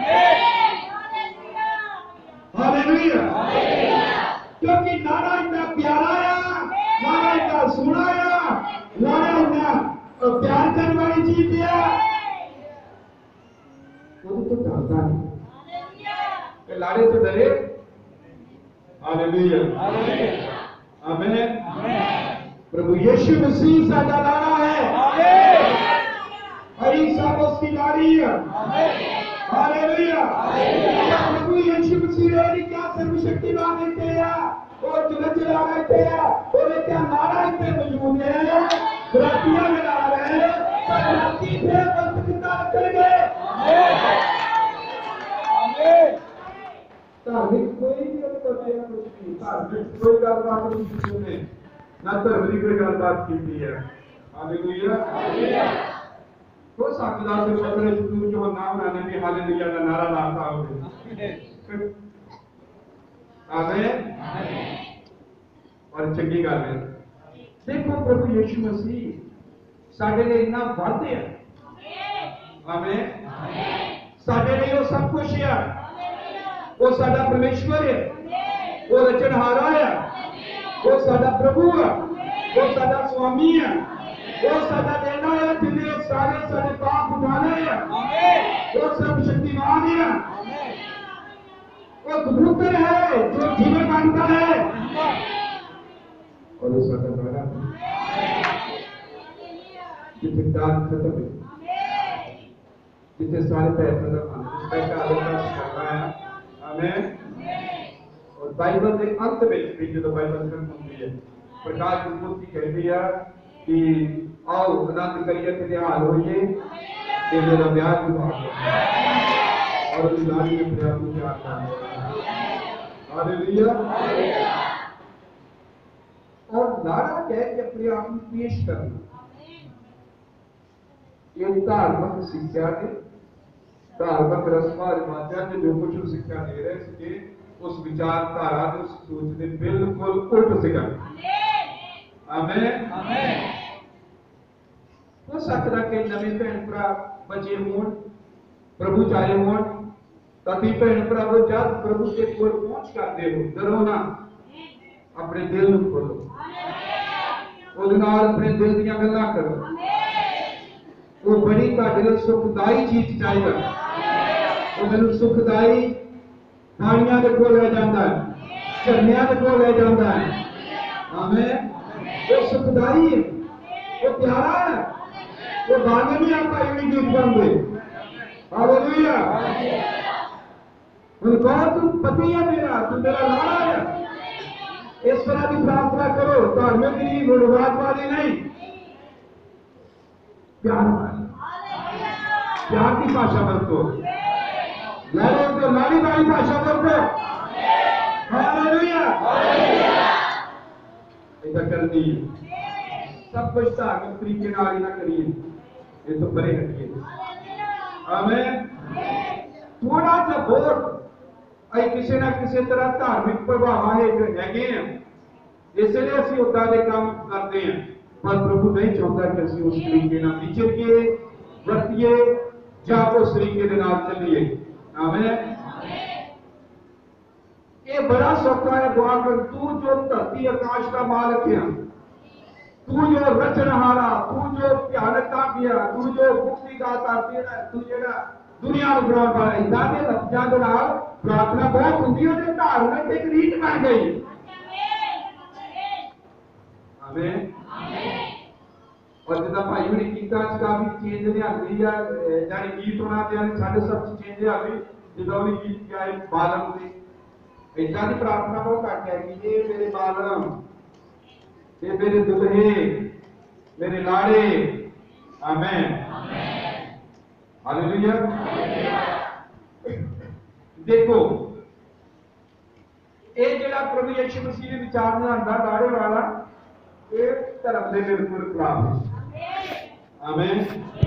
A: हालेलुया क्योंकि लाड़ा इतना प्यारा है, लाड़ा इतना सोना है, लाड़ा इतना प्यार करने वाली चीज है, वो तो डरता नहीं। लाड़े तो डरे। हालेलुया आमीन। प्रभु यीशु मसीह साडा लाड़ा है, आमीन। हरी सब उसकी लाड़ी है। हालेलुया प्रभु यीशु मसीह ने क्या सर्वशक्तिमान रहते हैं और चुन चला रहते हैं और क्या लाड़ा इतने मौजूद है बरातियां में ला रहे हैं बराती पे वक्त कितना रख गए। आमीन। धार्मिक कोई भी करते हैं कुछ नहीं, धार्मिक कोई गलबात नहीं ने ना धर्म की कोई गलबात की है। हालेलुया तो सकदा से पत्र तू जो नाम नाने भी हालेलुया का नारा लाता हो। आमीन और चंगी गल है। देखो प्रभु यीशु मसीह साडे लिए इतना वध है। आमीन साडे लिए वो सब कुछ है, वो साडा परमेश्वर है। वो रचनहारा है, वो साडा प्रभु है, वो साडा स्वामी है, वो साडा लेना है जिन्हें सारे सारे पाप उठाने हैं। वो सर्वशक्तिमान है, वो कबूतर है जो जीवन मांगता है, और वो साडा द्वारा जिसे दान खत्म है, जिसे सारे पैसे का करना है। आमीन। और बाइबल के अंत में जो बाइबल खत्म होती है, प्रकाश मूर्ति कहती है कि आओ आनंद करिए फिलहाल होइए कि मेरा ब्याह हुआ और लाड़ी में प्यार आता है। हालेलुया। और लाड़ा कह के अपने आप को पेश करना, ये धार्मिक शिक्षा ने, धार्मिक रस्म रिवाजा ने जो कुछ शिक्षा दे रहे थे, उस विचारधारा उस सोच ने बिल्कुल उल्ट सीखा। आमीन। हो सकता कि नवे भैन भरा बचे होण, प्रभु चाहे होण, तभी भैन भरा वो जब प्रभु के कोल पहुंच करते हो, डरो ना, अपने दिल को खोलो, ਉਹਦੇ ਨਾਲ अपने दिल ਦੀਆਂ ਗੱਲਾਂ करो। वो बड़ी ਤੁਹਾਡੇ ਲਈ ਸੁਖਦਾਈ ਚੀਜ਼ ਚਾਹੀਦਾ, ਉਹ ਮੈਨੂੰ ਸੁਖਦਾਈ ਪਾਣੀਆਂ ਦੇ ਕੋਲ ਲੈ ਜਾਂਦਾ ਹੈ, ਝਰਨਿਆਂ ਦੇ ਕੋਲ ਲੈ ਜਾਂਦਾ ਹੈ। ਆਮੀਨ। वो सुखदाई है, वो प्यारा है, वो गाने में आपका यूनिक गीत बन गए। हालेलुया। उनको तू पति है मेरा, तू मेरा लाड़ा है, इस तरह की प्रार्थना करो, धार्मिक की गुणवाद वाली नहीं, प्यार वाली, प्यार की भाषा बरतो, लाड़ो तो लाड़ी वाली भाषा बरतो। हालेलुया। ऐसा करनी सब कुछ धार्मिक तरीके नाल ही ना करिए, ये तो परे हटिए। आमीन। थोड़ा सा बहुत अं किसी ना किसी तरह धार्मिक प्रभाव हैगे हैं, इसलिए असं उदा के काम करते हैं, पर प्रभु नहीं चाहता कि असं उस तरीके नाल विचरिए, वरतिए या उस तरीके के नाल चलिए। आमीन। ये बड़ा सौखा है दुआ कर, तू जो धरती आकाश का मालिक है, तू जो रचनहारा, तू जो भयानकता किया, तू जो मुक्ति दाता तेरा, तू जेड़ा दुनिया को बनाने वाला, इदा के लफ्जां दे नाल प्रार्थना बहुत होंदी है, जो धार्मिक एक रीत बन गई। आमीन। और जिदा भाई हुणी कीता च काफी चेंज लियांदी है, जानी गीत होना ते साडे सब चेंज आ गई, जिदा उन्हें गीत गाए बालम दे, इदा की प्रार्थना बहुत घट है कि ये मेरे बालम, ये मेरे दुल्हे, मेरे लाड़े। आमीन। हालेलुया। देखो ये जेड़ा प्रभु यीशु मसीह ने विचार लियांदा लाड़े वाला, ये धर्म के बिल्कुल खिलाफ है। आमीन।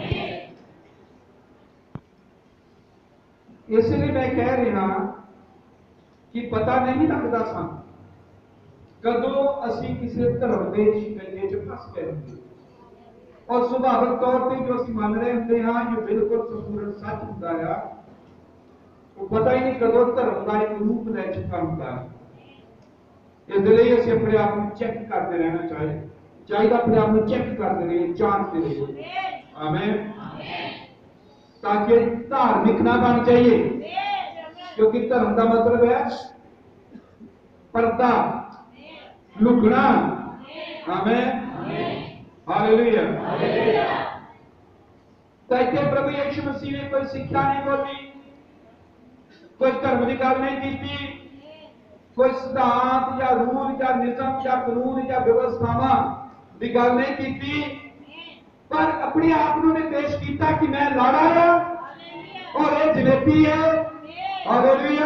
A: इसलिए मैं कह रहा कि पता नहीं लगता सन कदों असी किसी धर्म के शिकंजे च फस गए होंगे, और सुभाविक तौर पर जो असी मान रहे होंगे हाँ जो बिल्कुल संपूर्ण सच होता है, वो पता ही नहीं कदों धर्म का एक रूप ले चुका होता है। इसलिए असी अपने आप को चेक करते रहना चाहिए, चाहिए अपने आप को चेक करते रहिए, जांचते रहिए। आमीन। ताकि धार्मिक ना बन जाइए, क्योंकि धर्म का मतलब है पर्दा, लुकना। आमीन। हालेलुया। तो इतने प्रभु यीशु मसीह ने कोई शिक्षा नहीं बोली, कोई धर्म की गल नहीं की, कोई सिद्धांत या रूल या नियम या कानून या व्यवस्थावां की गल नहीं की, पर अपने आप ने पेश किया कि मैं लाड़ा है और ये जलेबी है। हालेलुया।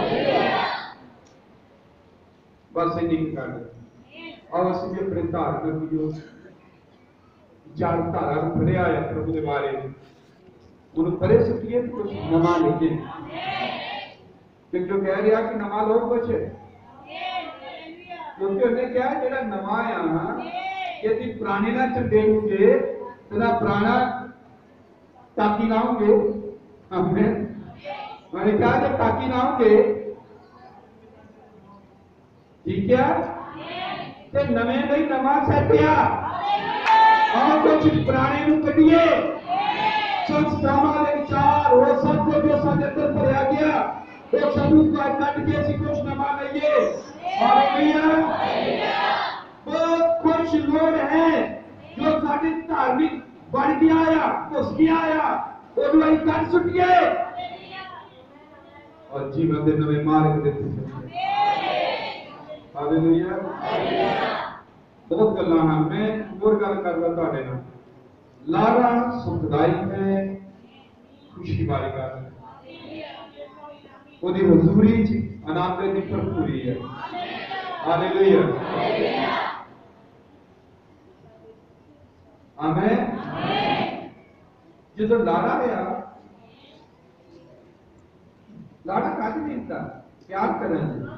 A: बस इन्हीं कर और असं भी अपने धार्मिक जो चार धारा फड़िया है प्रभु के बारे में, उन्होंने परे सुखिए कुछ नवा लिखे, क्योंकि जो कह रहा कि नवा लो कुछ, क्योंकि उन्हें क्या जेड़ा नवा आ यदि पुराने ना चंडेलूगे तो ना पुराना टाकी लाओगे। हमने मैंने कहा जब टाकी लाओगे ठीक है ते नवे नहीं नवा सैटिया आओ कुछ पुराने नूं कढिए संस्थावां दे विचार वो सब कुछ जो साडे अंदर भरिया गया वो सब कट के असीं कुछ नवा लईए हालेलुया बहुत कुछ लोग हैं जो साडे धार्मिक बन गया या घुस गया या उन्होंने असीं कट सुटिए और जीवन दे नवे मार्ग दिते हालेलुया बहुत गल्लां हैं मैं होर गल करदा तुहाडे नाल लाड़ा सुखदाई है खुशी वाली गल है ओदी हुजूरी च आनंद दी भरपूरी है हालेलुया आमीन जो लाड़ा है लाड़ा काज नहीं था प्यार करना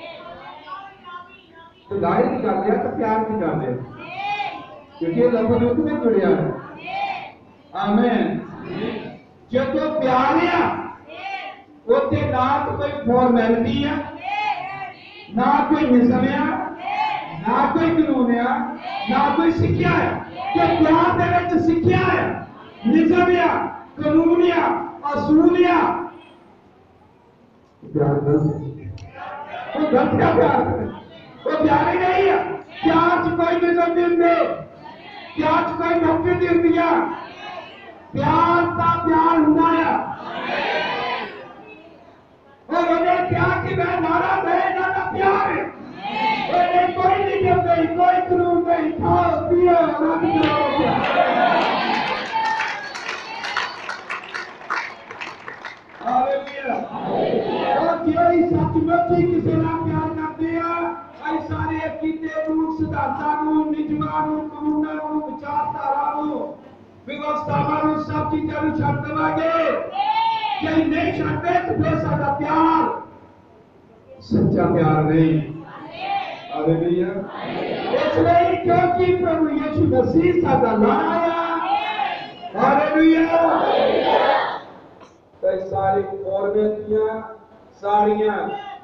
A: तो लाड़े की गल है तो प्यार की गल है क्योंकि लफ्ज युद्ध में जुड़िया है आमीन जो तो प्यार है उत्थे ना तो कोई फॉर्मैलिटी है ना कोई निज़म है ना कोई कानून है ना कोई सिक्ख्या है कि प्यार दे विच सिक्ख्या है निज़म है कानून है असूल है प्यार गलत वो गलत क्या प्यार वो प्यार ही नहीं है प्यार च कोई निज़म नहीं होंदे प्यार च कोई नौकरी नहीं होंदियां प्यार दा प्यार हुंदा है और उन्हें क्या कि मैं नारा दे ना प्यार है उन्हें कोई नहीं कहते कोई कानून नहीं खाओ पियो रब करो हालेलुया और जो सचमुच ही किसी ना प्यार करते हैं आई सारे अकीदे नूं सिद्धांतां नूं नियमां नूं कानूनां नूं विचारधारा नूं व्यवस्थावां नूं सब चीज़ां नूं छड्ड देवांगे जे नहीं छड्डे तो फिर साडा प्यार सच्चा प्यार नहीं हालेलुया इसलिए क्योंकि प्रभु यीशु मसीह साडा लाड़ा है हालेलुया तो सारी फॉर्मेलिटियां सारियां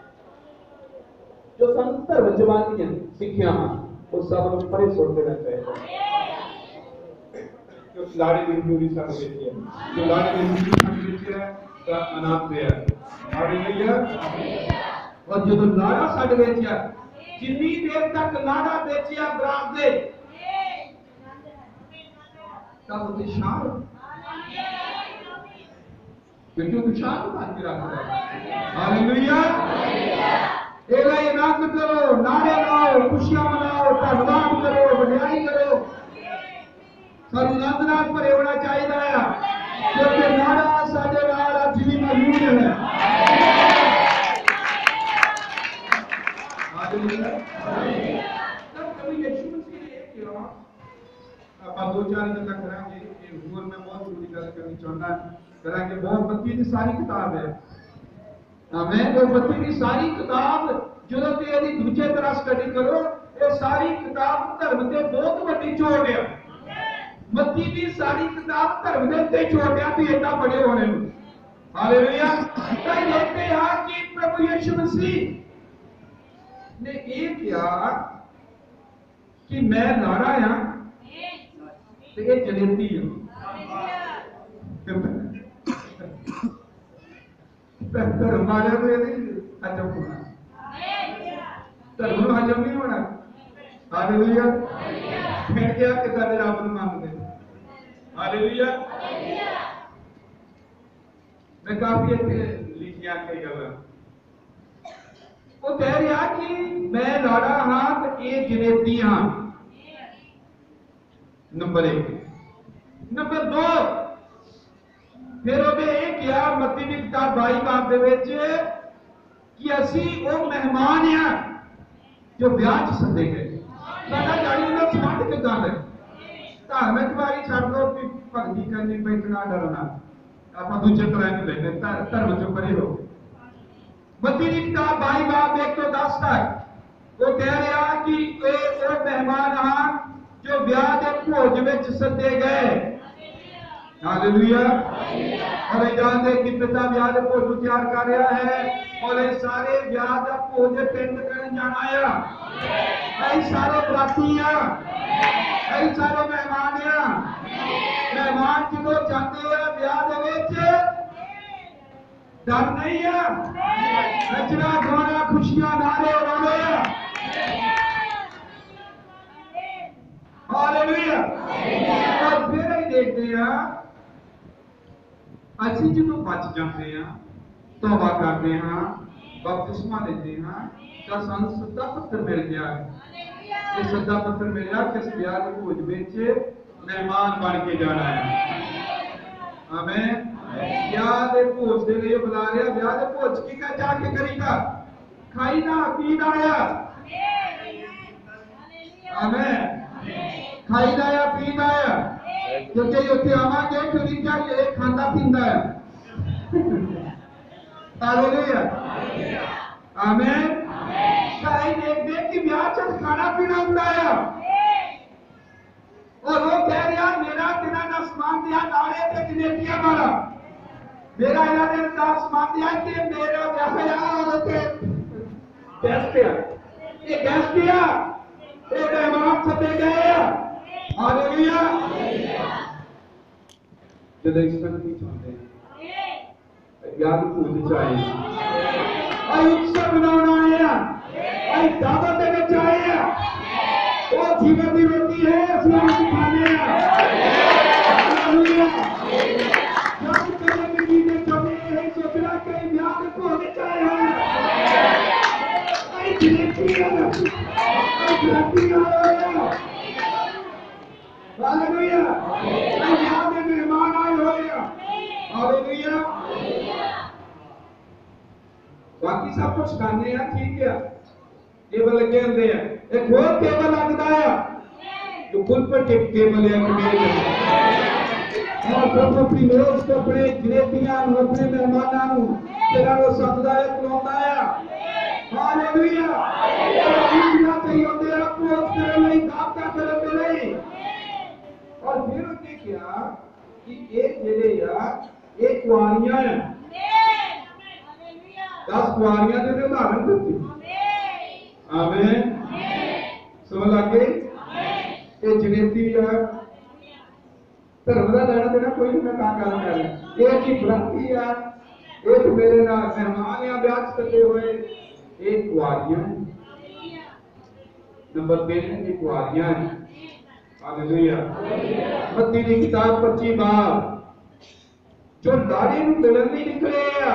A: जो संतर वचवानियां सिक्ख्या वो सब नूं परे सुट देना चाहिए जो लाड़े दी पूरी सब विच है जो लाड़े दी पूरी सब विच है ता अनाथ है हालेलुया और जो लाड़ा साडे विच है जिन्नी देर तक लाड़ा बेचिया बरात दे तब उते शान क्योंकि वो शान बात की रखता है हालेलुया एला आनंद करो नारे लाओ खुशियां मनाओ धन्यवाद करो बधाई करो सानू आनंद नाल भरे होना चाहिए है क्योंकि नारा साडे नाल अज भी मौजूद है हालेलुया तब कभी यीशु मसीह ने किया आप दो चार गल्लां करांगे ये होर मैं बहुत जरूरी गल करनी चाहता करांगे बहुत बत्ती की सारी किताब है आमीन वो बत्ती की सारी किताब जो ते यदि दूसरे तरह स्टडी करो ये सारी किताब धर्म के बहुत बड़ी छोड़ है मत्ती की सारी किताब धर्म के उत्ते छोड़ है भी इतना बड़े होने हालेलुया तो देखते हैं कि प्रभु यीशु मसीह ने ये किया कि मैं लाड़ा हां ते ये जलेबी है धर्म वाले को यदि हजम होना धर्म हजम नहीं होना हालेलुया फिर क्या कि साडे रब नूं मनदे हालेलुया मैं काफी इत्थे लिखिया कई गल्लां वो कह रहा कि मैं लाड़ा हां ते ये जनेती हां नंबर एक नंबर दो फिर उन्हें यह किया मत्ती की किताब बाई बाब दे विच कि असी वो मेहमान हैं जो ब्याह च सदे गए साडा जानी उन्हां संबंध किदां है धार्मिक वारी छड्ड दो कि भगती करनी बैठना डरना आप दूजे तरह नहीं लेंगे धर्म चो परे हो मत्ती की किताब बाई बाब एक तो दस तक वो कह रहा कि वो मेहमान हाँ जो ब्याह के भोज में सदे गए हालेलुया और ये जानते कि पिता ब्याह के भोज तैयार कर रहा है और ये सारे ब्याह का भोज अटेंड करने जाने जाना है। ऐ सारे बराती आ, ऐ सारे मेहमान आ। मेहमान जो जाते हैं ब्याह दे विच डर नहीं है, नचना गाना खुशियां नारे उड़ाने हैं। हालेलुया। और फिर ही देखते हैं ਅਸੀਂ ਜਦੋਂ बच जाते हैं, तौबा करते हैं, बपतिस्मा लेते हैं, तो ਸਾਨੂੰ सदा पत्र मिल गया है। ये सदा पत्र मिला कि इस ब्याह के भोज विच मेहमान बन के जाना है। आमीन। ब्याह के भोज के लिए बुला रहा, ब्याह के भोज की क्या जाके करीदा, खाई ना पीना आया। आमीन। खाई ना या पीना आया, क्योंकि उत्थे आवांगे खरीदा ये खांदा पींदा है। हालेलुया। आमीन। कई देखते कि ब्याह च खाना पीना होता है, और वो कह रहा मेरा तेरा ना समान दिया नाले ते जलेबियां वाला, मेरा इन्होंने ना समान दिया कि मेरा ब्याह और ते गेस्ट है, ये गेस्ट है, ये मेहमान सदे गए। हालेलुया। जब इस तरह की चाहते हैं याद भूल जाए, आई उत्सव मनाना है, आई दावत देने चाहिए, वो जीवन की रोटी है, असली रोटी खाने हैं। हालेलुया। जब कभी भी चीजें चले हैं, सोचना कहीं ब्याह में पहुंचने चाहिए, आई जलेबी है, आई जलेबी है। हालेलुया। आई ब्याह में मेहमान आए हुए हैं। हालेलुया। बाकी सब कुछ खाने हैं, ठीक है, टेबल लगे होंगे हैं, एक और टेबल लगता है जो पुल पर टेबल है कि मेरे और सब अपनी मेज को अपने जलेबियां अपने मेहमानों तेरा वो सददा है खिलाता है। हालेलुया। हालेलुया। चाहिए होते हैं आपको उसके लिए दाप का करते नहीं। और फिर उसने क्या कि एक जेड़े यार एक कुआरियां हैं, दस कुआरियां दे उदाहरण देती। आमीन। समझ लगे। ये जनेती है, धर्म का लेना देना कोई नहीं, मैं कहा कर रहा हूं। एक ही बराती है, एक मेरे नाल मेहमान या ब्याह सजे हुए, एक कुआरियां, नंबर तीन एक कुआरियां है। हालेलुया। मत्ती की किताब पच्चीस बार जो लाड़ी नूं मिलन नहीं निकले आ,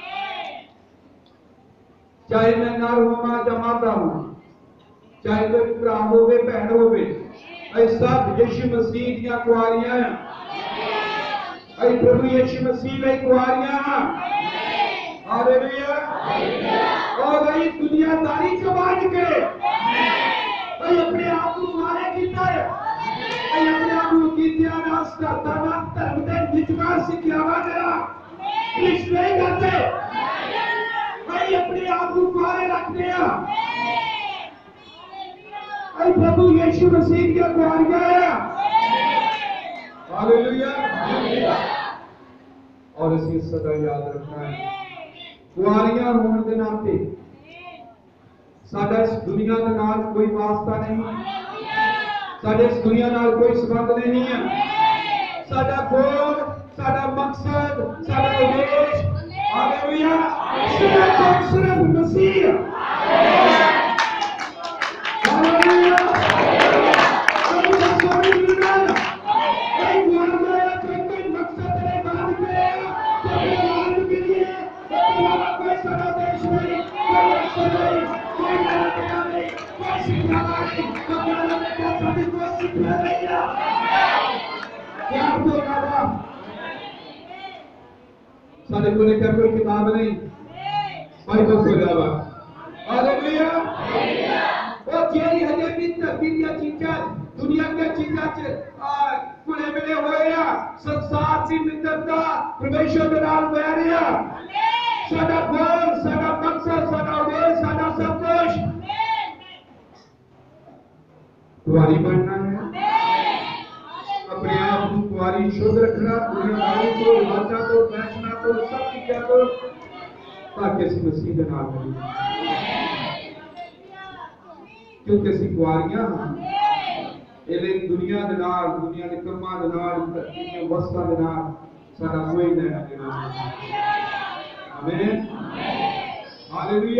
A: चाहे मैं नर होवां जां मादा होवां, चाहे कोई भरा होवे भैन होवे, ऐ सब यीशु मसीह दियां कुआरियां हैं। ऐ प्रभु यीशु मसीह दी कुआरियां हैं। हालेलुया। और ऐ दुनियादारी च बांध के ऐ अपने आप को मारे कीता है, ऐ अपने आप को कीतिया नास करता ना धर्म दे निजमा सिखावा जरा कुछ नहीं करते, ऐ अपने आप को मारे रखते हैं। ऐ प्रभु यीशु मसीह की कुआरियां है। हालेलुया। और इसे सदा याद रखना है, कुआरियां होने के नाते साडा इस दुनिया के नाल कोई वास्ता नहीं, साडे इस दुनिया नाल कोई संबंध नहीं है। साडा गोल, साडा मकसद, साडा उद्देश्य, हालेलुया, सिर्फ और सिर्फ मसीह। हालेलुया। साढ़े को लेकर कोई किताब नहीं, बाइबल से अलावा। हालेलुया। वो जेरी हजे भी तकदीरिया चीज़ां दुनिया की चीज़ां खुले मिले हुए हैं, संसार की मित्रता परमेश्वर के नाल बैर है। साडा गोल, साडा मकसद, साडा उद्देश्य, साडा सब कुछ कुआरी बनना है, अपने आप को कुआरी शुद्ध रखना, दुनियादारी को, लालचा को, फैशना को, सब चीज़ों को ताकि इस मसीह के नाम में क्योंकि असीं कुआरियां हां। ਇਹਦੇ दुनिया ਦੇ ਨਾਲ दुनिया ਦੇ ਕੰਮਾਂ ਦੇ ਨਾਲ ਧਰਤੀ ਦੀਆਂ ਵਸਤਾਂ ਦੇ ਨਾਲ ਸਾਡਾ ਕੋਈ ਲੈਣਾ ਦੇਣਾ ਨਹੀਂ। ਆਮੀਨ ਹਾਲੇਲੂਇਆ।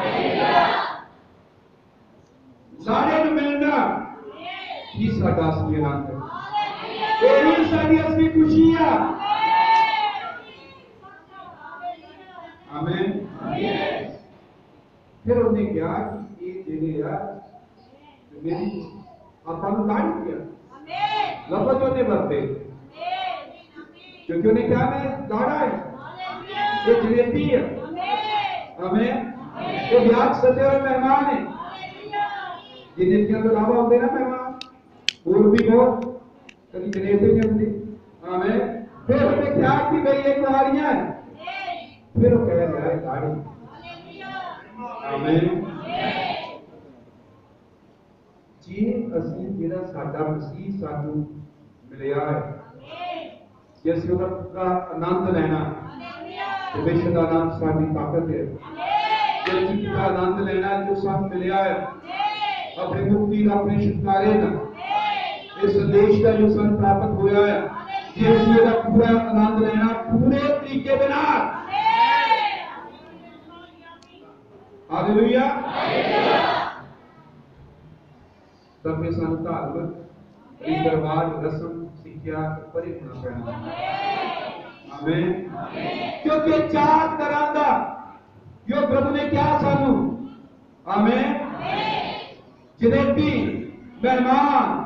A: ਲਾੜੇ ਨੂੰ ਮਿਲਣਾ ਹੀ ਸਾਡਾ ਅਸਲੀ ਆਨੰਦ ਹੈ। ਇਹ ਹੀ ਸਾਡੀ ਅਸਲੀ ਖੁਸ਼ੀ ਆ। ਆਮੀਨ। ਫਿਰ ਉਹਨੇ ਕਿਹਾ ਕਿ ਇਹ ਜਿਹੜੇ ਆ ਮੇਰੀ ਆਪਾਂ ਨੂੰ ਲਾੜ किया लफज ने बरते क्योंकि उन्हें क्या है लाड़ा है, ये जलेबी है, हमें ये ब्याज सजे हुए मेहमान है जिन्हें के अलावा होते ना मेहमान और भी बहुत कभी जलेबी नहीं होती। हमें फिर उन्हें क्या कि भाई ये कुआरियां है, फिर वो कह रहा है लाड़ी। हमें जी ਅਸੀਂ ਜਿਹੜਾ ਸਾਡਾ ਮਸੀਹ ਸਾਨੂੰ ਮਿਲਿਆ ਹੈ, ਜੇ ਅਸੀਂ ਉਹਦਾ ਪੂਰਾ ਆਨੰਦ ਲੈਣਾ, ਪਰਮੇਸ਼ਰ ਦਾ ਆਨੰਦ ਸਾਡੀ ਤਾਕਤ ਹੈ। ਜੇ ਅਸੀਂ ਪੂਰਾ ਆਨੰਦ ਲੈਣਾ ਜੋ ਸਾਨੂੰ ਮਿਲਿਆ ਹੈ ਆਪਣੀ ਮੁਕਤੀ ਦਾ, ਆਪਣੇ ਛੁਟਕਾਰੇ ਦਾ, ਇਸ ਸੰਦੇਸ਼ ਦਾ ਜੋ ਸਾਨੂੰ ਪ੍ਰਾਪਤ ਹੋਇਆ ਹੈ, ਜੇ ਅਸੀਂ ਇਹਦਾ ਪੂਰਾ ਆਨੰਦ ਲੈਣਾ ਪੂਰੇ ਤਰੀਕੇ ਦੇ ਨਾਲ। ਹਾਲੇਲੂਇਆ। तब में सानू धार्मिक रीत रिवाज रस्म सिक्ख्या परे होना पैना। आमीन। क्योंकि चार तरह का जो प्रभु ने क्या सानू, आमीन, जलेबी, मेहमान,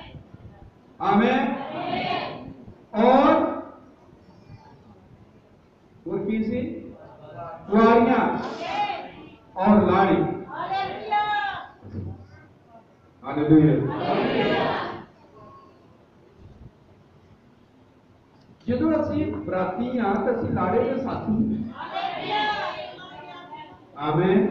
A: आमीन, और और किसी कुआरियां और लाड़ी। ਜਦੋਂ ਅਸੀਂ ਬਰਾਤੀ ਆ ਤਾਂ ਅਸੀਂ ਲਾੜੇ ਦੇ ਸਾਥੀ। ਆਮੀਨ।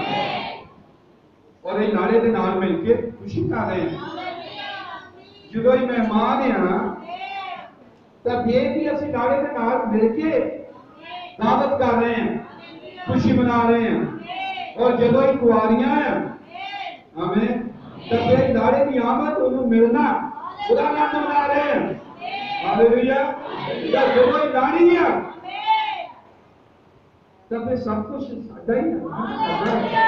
A: ਔਰ ਇਹ ਲਾੜੇ ਦੇ ਨਾਲ ਮਿਲ ਕੇ ਖੁਸ਼ੀ ਕਰ ਰਹੇ ਹਾਂ। ਜਦੋਂ ਇਹ ਮਹਿਮਾਨ ਆ ਤਾਂ ਇਹ ਵੀ ਅਸੀਂ ਲਾੜੇ ਦੇ ਨਾਲ ਮਿਲ ਕੇ ਦਾਵਤ ਕਰ ਰਹੇ ਹਾਂ, खुशी मना रहे हैं। और ਜਦੋਂ ਇਹ ਕੁਆਰੀਆਂ ਆ, ਆਮੀਨ, तो फिर लाड़े की आमद उन्हें मिलना खुदा नाम मना रहे हैं। हालेलुया। जब जो लाड़ी है तब फिर सब कुछ सादा ही है।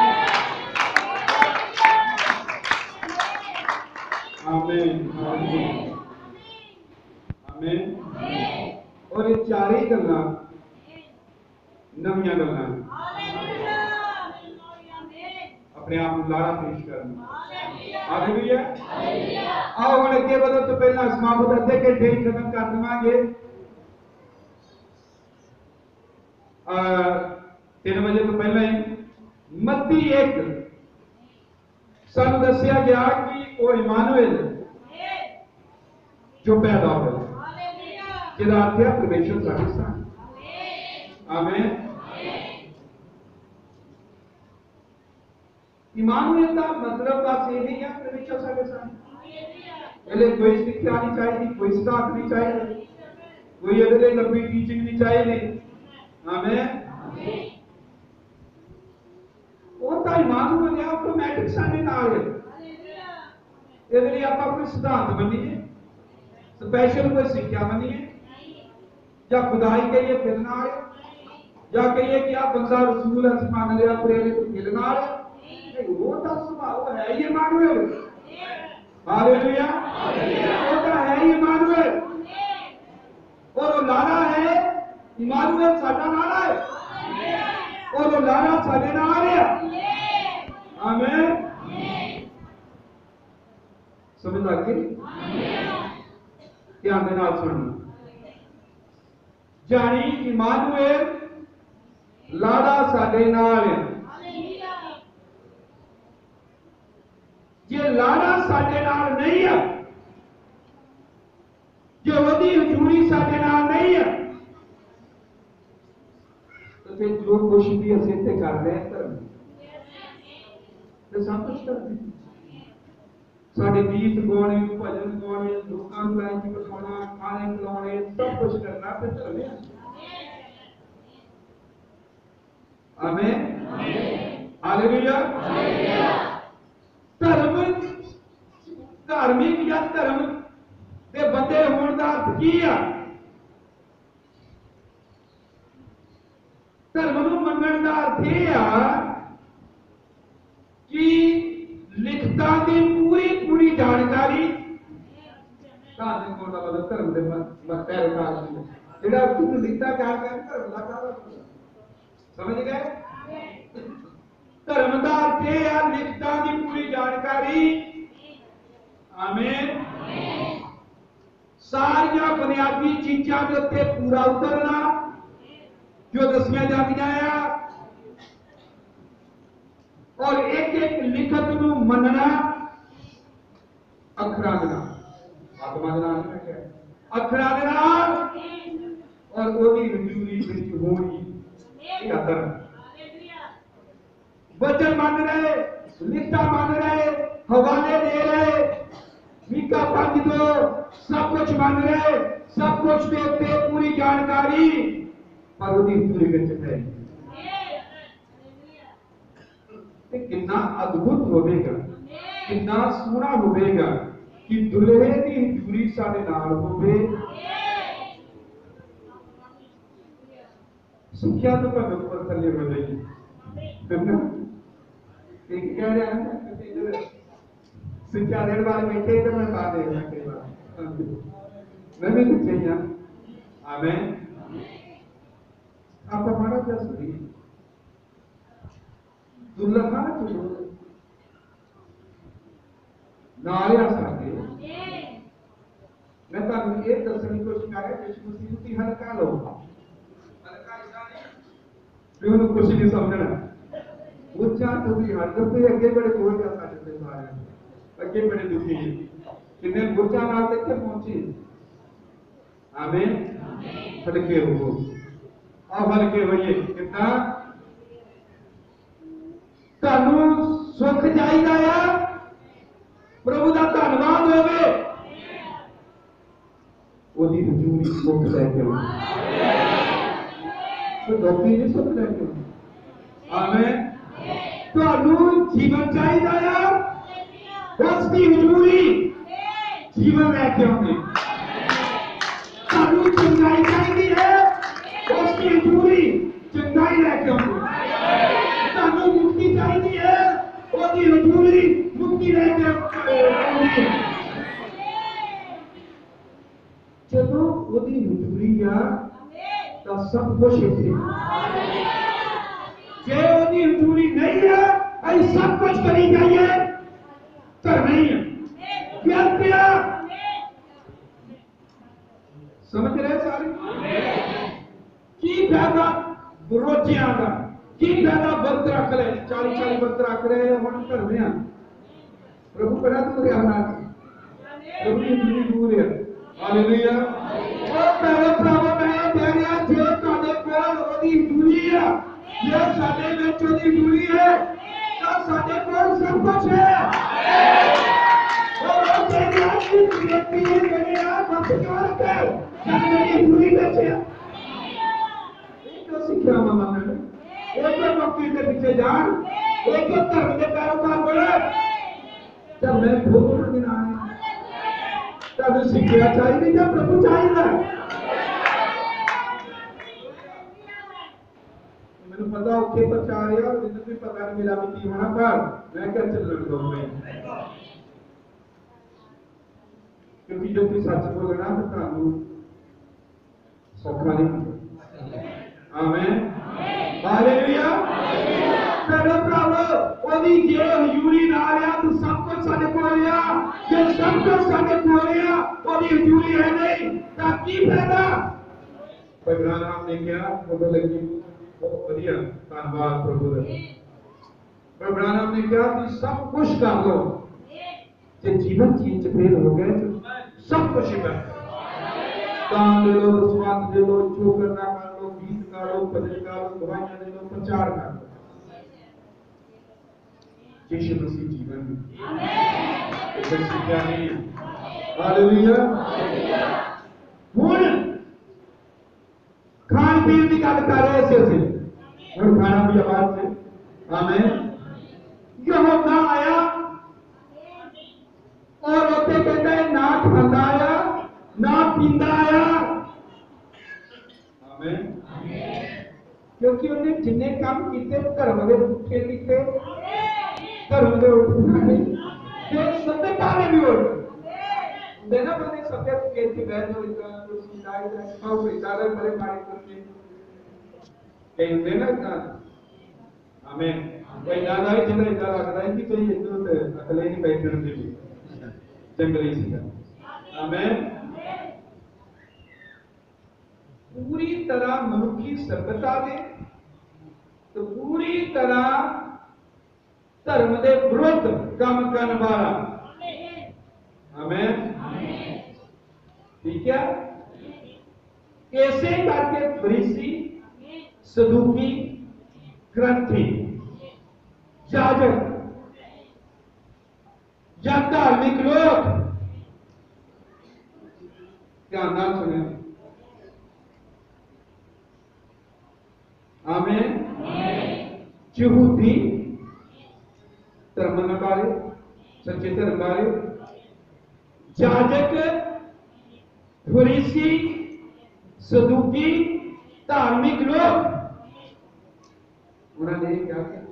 A: आमीन आमीन। और ये चार ही गल्लां नवीं गल्लां अपने आप को लाड़ा पेश करना। हालेलुया। आओ हम अगे बढ़न तो पहला समाप्त अद्धे घंटे ही खत्म कर देवांगे। तीन बजे तो पहले ही मत्ती एक सानू दसिया गया कि वो इमानुएल जो पैदा हुआ, जिहदा अर्थ है परमेश्वर साडे साथ। आमीन। इमानुएल का मतलब बस ये नहीं है परमेश्वर साडे साथ। पहले कोई शिक्षा नहीं चाहिए, कोई सिद्धांत नहीं चाहिए, कोई अगले लंबी टीचिंग नहीं चाहिए। आमीन। वो तो इमानुएल है, ऑटोमैटिक साडे नाल है। ਇਹਦੇ ਲਈ ਆਪਾਂ ਕੋਈ ਸਿਧਾਂਤ ਮੰਨੀਏ, ਸਪੈਸ਼ਲ ਕੋਈ ਸਿੱਖਿਆ ਮੰਨੀਏ, ਜਾਂ ਖੁਦਾਈ ਕਹੀਏ ਫਿਰ ਨਾਲ, ਜਾਂ ਕਹੀਏ ਕਿ ਆ ਬੰਦਾ ਰਸੂਲ ਅਸੀਂ ਮੰਨ ਲਿਆ ਪ੍ਰੇਰਿਤ ਮਿਲ ਨਾਲ, वो तो स्वभाव है ही इमानुएल। हालेलुया। वो तो है ही इमानुएल। और वो लाड़ा है, इमानुएल साडा लाड़ा है, और वो लाड़ा साडे नाल है। आमीन। समझ आ गई? ध्यान दे नाल सुनना। जानी इमानुएल लाड़ा साडे नाल है। जे लाड़ा साडे नाल नहीं है, जो वदी हजूरी साडे नाल नहीं है, तो फिर जो कुछ भी असीं इत्थे कर रहे हैं धर्म ते सब कुछ कर रहे हैं। साडे गीत गाने, भजन गाने, लोकां नूं लाइन च बिठाउणा, खाने खिलाउने, सब कुछ करना फिर धर्म है। आमीन। हालेलुया। धर्म धार्मिक या धर्म के बंदे होने का अर्थ की है? धर्म को मनण का अर्थ यह है कि लिखता की पूरी पूरी जानकारी मतलब धर्म के पैरोकार जो तुम लिखता क्या धर्म का समझ गए? धर्म का अर्थ यह है लिखता की पूरी जानकारी। आमीन। सारिया बुनियादी चीजों के उत्ते पूरा उतरना जो दसिया जाती है और एक एक लिखत को मनना अखरा के नाल आत्मा के नाल अखरा के नाल और ओदी मंजूरी विच होनी ये धर्म। वचन मान रहे, लिखता मान रहे, हवाले दे रहे, मीका पांच दो सब कुछ मान रहे, सब कुछ के उत्ते पूरी जानकारी पर ओदी पूरी विच है। कितना अद्भुत होगा, कितना सोहना होगा कि दुल्हे की हजूरी साडे नाल होवे। सिक्ख्या तो पर ऊपर थल्ले हो जाएगी। एक कह रहा है सिक्ख्या देने वाले बैठे तो मैं बात देना कई बार मैं भी कुछ चाहिए। आमीन। आप हमारा क्या सुनिए दुल्हा जो नालिया साथे मैं तुहानू ये दसने की कोशिश कर रहा यीशु मसीह की हल्का लो हल्का इसा नहीं भी उन्हें कुछ नहीं समझना उच्चा तो भी हर दफे अगे बड़े कोई का साथ से सारे अगे बड़े दुखी किन्ने उच्चा नाल तक के पहुंची। आमीन। हल्के हो आप हल्के होइए कितना तानू सुख चाहिदा है प्रभु का धन्यवाद होवे ओदी हजूरी सुख लेके तो दोखी नहीं सुख लेके। आमीन। तानू जीवन चाहिदा है उसकी हजूरी जीवन लेके आउने। तानू चंगाई चाहिदी है उसकी हजूरी चंगाई लेके आउने। तानू मुक्ति चाहिदी है ओदी हजूरी मुक्ति लेके आउने। जदों ओदी हजूरी आ तां सब कुछ है। जे ओदी हजूरी नहीं है अई सब कुछ करी जाइए धर्म नहीं है व्यर्थ है। समझ रहे सारे? की फायदा रोजियां का की फायदा व्रत रख ले चाली चाली व्रत रख रहे हम धर्म है प्रभु बड़ा दूर है हमारा प्रभु की दूरी दूर है। हालेलुया। ओ मेरे प्रभु मैं तेरे जे ताने कोल ओदी दूरी है ये साडे विच ओदी दूरी है तो साडे कोल सब कुछ है। और ओ तेरी आखिरी बेटी है मेरे आप मत कर के साडे दूरी विच है एक सिक्ख्या मानना एक भक्ति के पीछे जान एक धर्म के पैरोकार बने जब मैं भोग दिन आए तब सिक्ख्या चाहिए जब प्रभु चाहिए। मैंने पता उठे प्रचार है और जिन्हें भी पता नहीं मिला भी होना पर मैं क्या चल रहा हूँ मैं क्योंकि जब कोई सच बोलना तो तानू सौखा नहीं। आमीन। हालेलुया। मेरे प्रभु ओदी जे हजूरी ना आया तो सब कुछ साडे कोल आ जे सब कुछ साडे कोल आ ओदी हजूरी है नहीं तां की फायदा। इब्राहिम ने क्या फोटो लगी बहुत बढ़िया धन्यवाद प्रभु का। इब्राहिम ने क्या कि सब कुछ कर लो जे जीवन चीज फेल हो गए तो सब कुछ है दान दे लो स्वाद दे लो जो करना कर लो गीत गा लो भजन गा लो दवाइयां दे लो प्रचार कर लो यीशु मसीह जीवन में। आमीन। इसे सीखा नहीं। हालेलुया। हुन खान पीन की गल कर रहे से हुन खाना भी आवाज से। आमीन। यूहन्ना आया
B: पींदा आया।
A: आमीन।
B: क्योंकि उन्हें जिन्ने काम किए धर्म के उठे किए, धर्म के उठना नहीं, सभ्यता ने भी उठ देना बंदे सभ्यता के थी वैध हो इतना तो सिलाई का खाओ इशारा बड़े मारे करके कहीं देना का। आमीन। कोई दादा ही चला इधर लगता है कि कोई इधर अकेले नहीं बैठे रहते भी जंगली सी का। आमीन। पूरी तरह मनुखी सभ्यता ने तो पूरी तरह धर्म के विरुद्ध काम करने वाला। आमीन। ठीक है। ऐसे करके फरीसी, सदूकी, ग्रंथी, याजक या धार्मिक लोग, ध्यान नाल सुने। आमीन। यहूदी धर्म वाले, सच्चे धर्म वाले, याजक, फरीसी, सदूकी, धार्मिक लोग, उन्होंने क्या किया?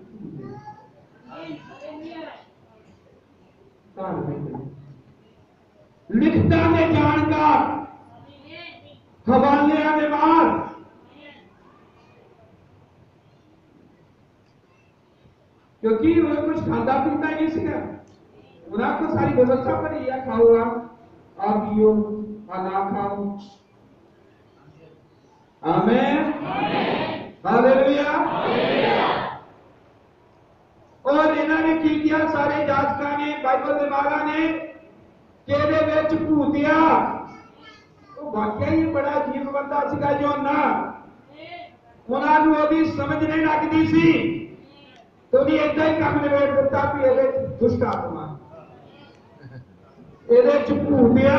B: लिखता ने जानकार, हवाले ने मार, क्योंकि वो कुछ खादा पीता ही नहीं सीखा। उन्हें तो सारी व्यवस्था पर ही खाओ आप पियो ना खाओ। आमीन। हालेलुया। और इन्होंने की किया सारे जातका ने, बाइबल के मारा ने केदे विच भूतिया। वो वाकई ही बड़ा अजीब बंदा सीगा योना। उन्होंने ओदी समझ नहीं लगती सी तो भी इतना ही काम निबेड़ दिता भी ये दुष्ट आत्मा ये भूतिया।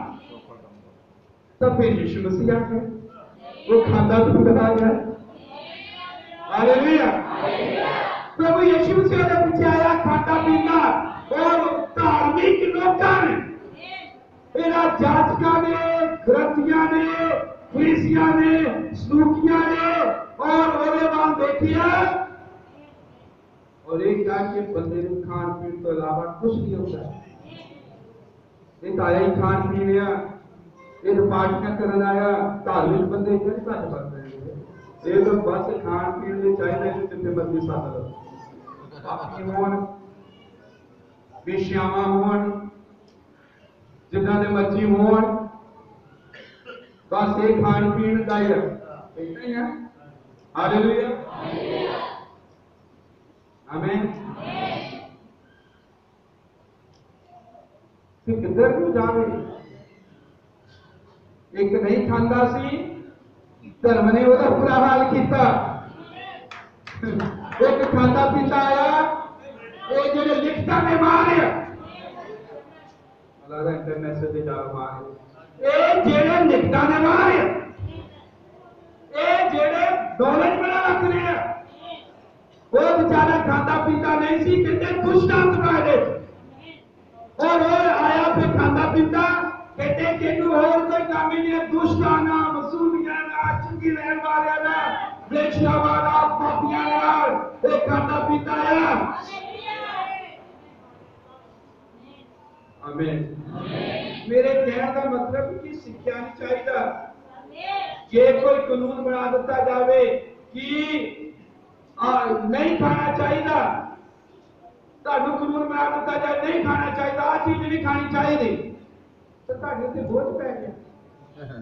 B: तब फिर यीशु मसीह आके वो खाता तो बता जाए। हालेलुया। प्रभु यीशु मसीह के पीछे आया खाता पीता और धार्मिक लोगों ने, इन्हां जाचकां ने, ग्रंथियां ने, फरीसियां ने, सदूकियां ने और ओदे वाल देखिया और एक जाके बंदे को खान पीन तो अलावा कुछ नहीं होता। एक आया ही खान पीन लिया, एक पार्टियां करने आया, धार्मिक बंदे क्या घट बनते हैं। ये तो बस खान पीन लिए चाहिए जितने मर्जी साधन पापी होन, बेश्यावां होन, जिन्हां दे मर्जी होन, बस ये खान पीन का ही है। इतना ही है। हालेलुया। आमीन। फिर किधर को जावे? एक नहीं खांदा सी, धर्म ने ओदा बुरा हाल किया। एक खाता पीता आया, एक जो लिखता ने मारे अल्लाह इंटरनेशनल से जा मारे, ए जेड़े लिखता ने मारे, ए जेड़े दौलत बना रख रहे हैं, वो बेचारा खाता पीता नहीं सी, कहते दुष्ट आत्मा है। और और आया फिर खाता पीता, कहते कि तू और कोई काम ही नहीं, दुष्ट आना, मसूलियां ना, चुंगी रहने वाले ना, बेचिया वाला, पापियां वाला, एक खाता पीता है। आमीन। मेरे कहने का मतलब कि शिक्षा नहीं चाहिए। ये कोई कानून बना देता जावे कि आ, नहीं खाना चाहिए, कानून बना देता जाए नहीं खाना चाहिए, आ चीज नहीं खानी चाहिए, तो ते बोझ पै गया।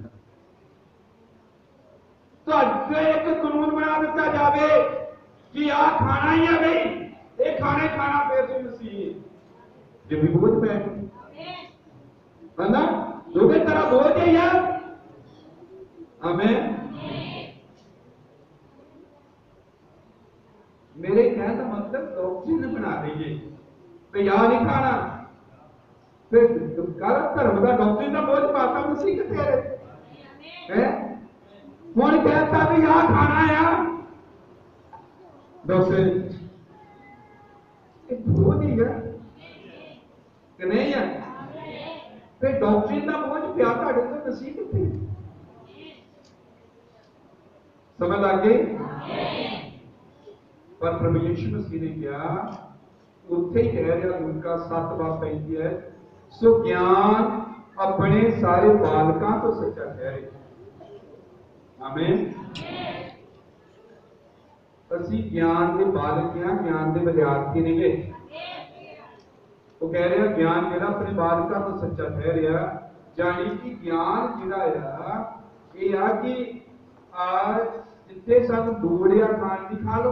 B: तो एक कानून बना देता जावे कि आ खाना ही है भाई, ये खाने खाना फिर तुम मसीह जो भी बोझ पै है ना, जो भी तरह बोझ है यार। आमीन। मेरे कहने का मतलब डॉक्ट्रिन बना दीजिए तो यार नहीं खाना, फिर धर्म का डॉक्ट्रिन का बोझ पाता मसीह के तेरे है। कौन कहता भी यार खाना है डॉक्टर बोझ ही है कि नहीं है? फिर डॉक्ट्रिन का बोझ पिया तुहाडे ते मसीह किथे? समझ आ गई? पर प्रभु यीशु मसीह ने कहा उत्थे ही कह रहा लूका सात बात पैंती है, सो ज्ञान अपने सारे बालकों तो सच्चा ठहरे। आमीन। असी ज्ञान के बालक हैं, ज्ञान के विद्यार्थी नहीं है। वो कह रहे हैं ज्ञान जो अपने बालकों तो सच्चा ठहरिया, जानी कि ज्ञान जिहड़ा ये आ कि जिथे सानू लोड़ आ खाण दी खा लो,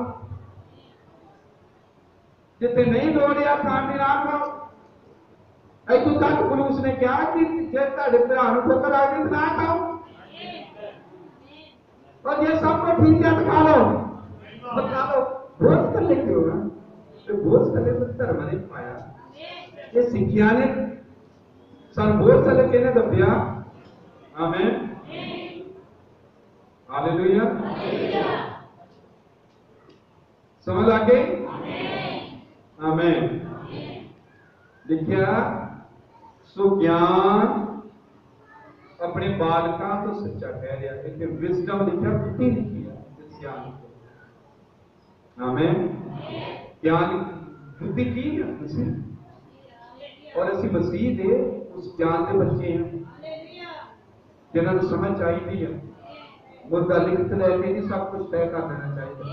B: जिथे नहीं लोड़ आ खाण दी ना खाओ। इतों तक पुलिस ने कहा कि जे तुहाडे भरा नूं ठोकर आ गई ना खाओ, और जे सब कुछ ठीक है तो खा लो, खा लो। बोझ कर लेते हो ना, तो बोझ कर तो धर्म ने पाया, ये सिक्खिया ने सन बोझ कर किने दबिया। आमीन, हालेलुया। समझ आ गई? आमीन। लिखिया सो ज्ञान अपने बालकों तो सच्चा ठहरिया, इतने विजडम लिखा, बुद्धि लिखी है इस ज्ञान को। आमीन। ज्ञान बुद्धि की है मसीह, और असी मसीह दे उस ज्ञान के बच्चे हैं जिन्होंने समझ चाहिए है। मुद्दा लिखते लैके नहीं सब कुछ तय कर देना चाहिए।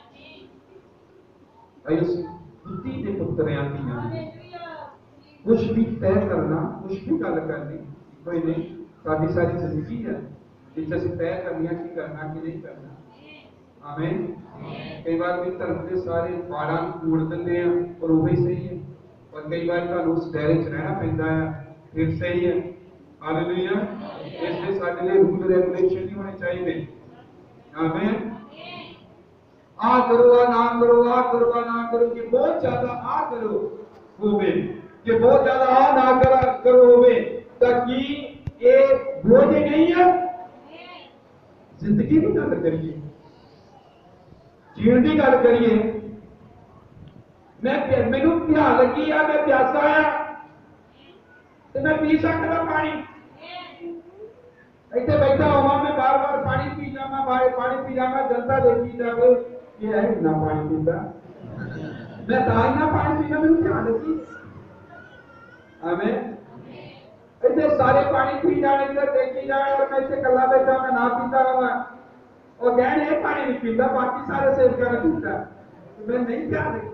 B: उस बुद्धि के पुत्रियां दी कुछ भी तय करना, कुछ भी गल करनी कोई नहीं, सारी सारी जिंदगी है जिसे असीं तय करनी कि करना कि नहीं करना। आमीन। कई बार भी धर्म के सारे पाड़ा तोड़ देंगे हैं और वही सही है, और कई बार तुहानूं उस दायरे च रहना पैंदा है फिर सही है। हालेलुया। इसलिए साडे लिए रूल रेगुलेशन नहीं होने चाहिए। आमीन। आ करो आ ना करो, आ करो आ ना करो, कि बहुत ज्यादा आ करो होवे, कि बहुत ज्यादा आ ना करा करो होवे, ताकि ये बोझ नहीं है। जिंदगी की गल करिए, जीवन की गल करिए। मैं मैनू प्यास लगी आ, मैं प्यासा आ तो मैं पी सकता पानी, इतने बैठा हुआ मैं बार बार पानी पी जावा, बार पानी पी जावा, जनता देखी जाए ये है ना पानी पीता, मैं ताज ना पानी पीना, मैंने ध्यान रखी। आमीन। इतने सारे पानी पी जाने, इधर देखी जाए, और मैं इतने कला बैठा, मैं ना पीता हुआ और कहने ये पानी नहीं पीता, बाकी सारे सेव कर पीता, तो मैं नहीं ध्यान रखी।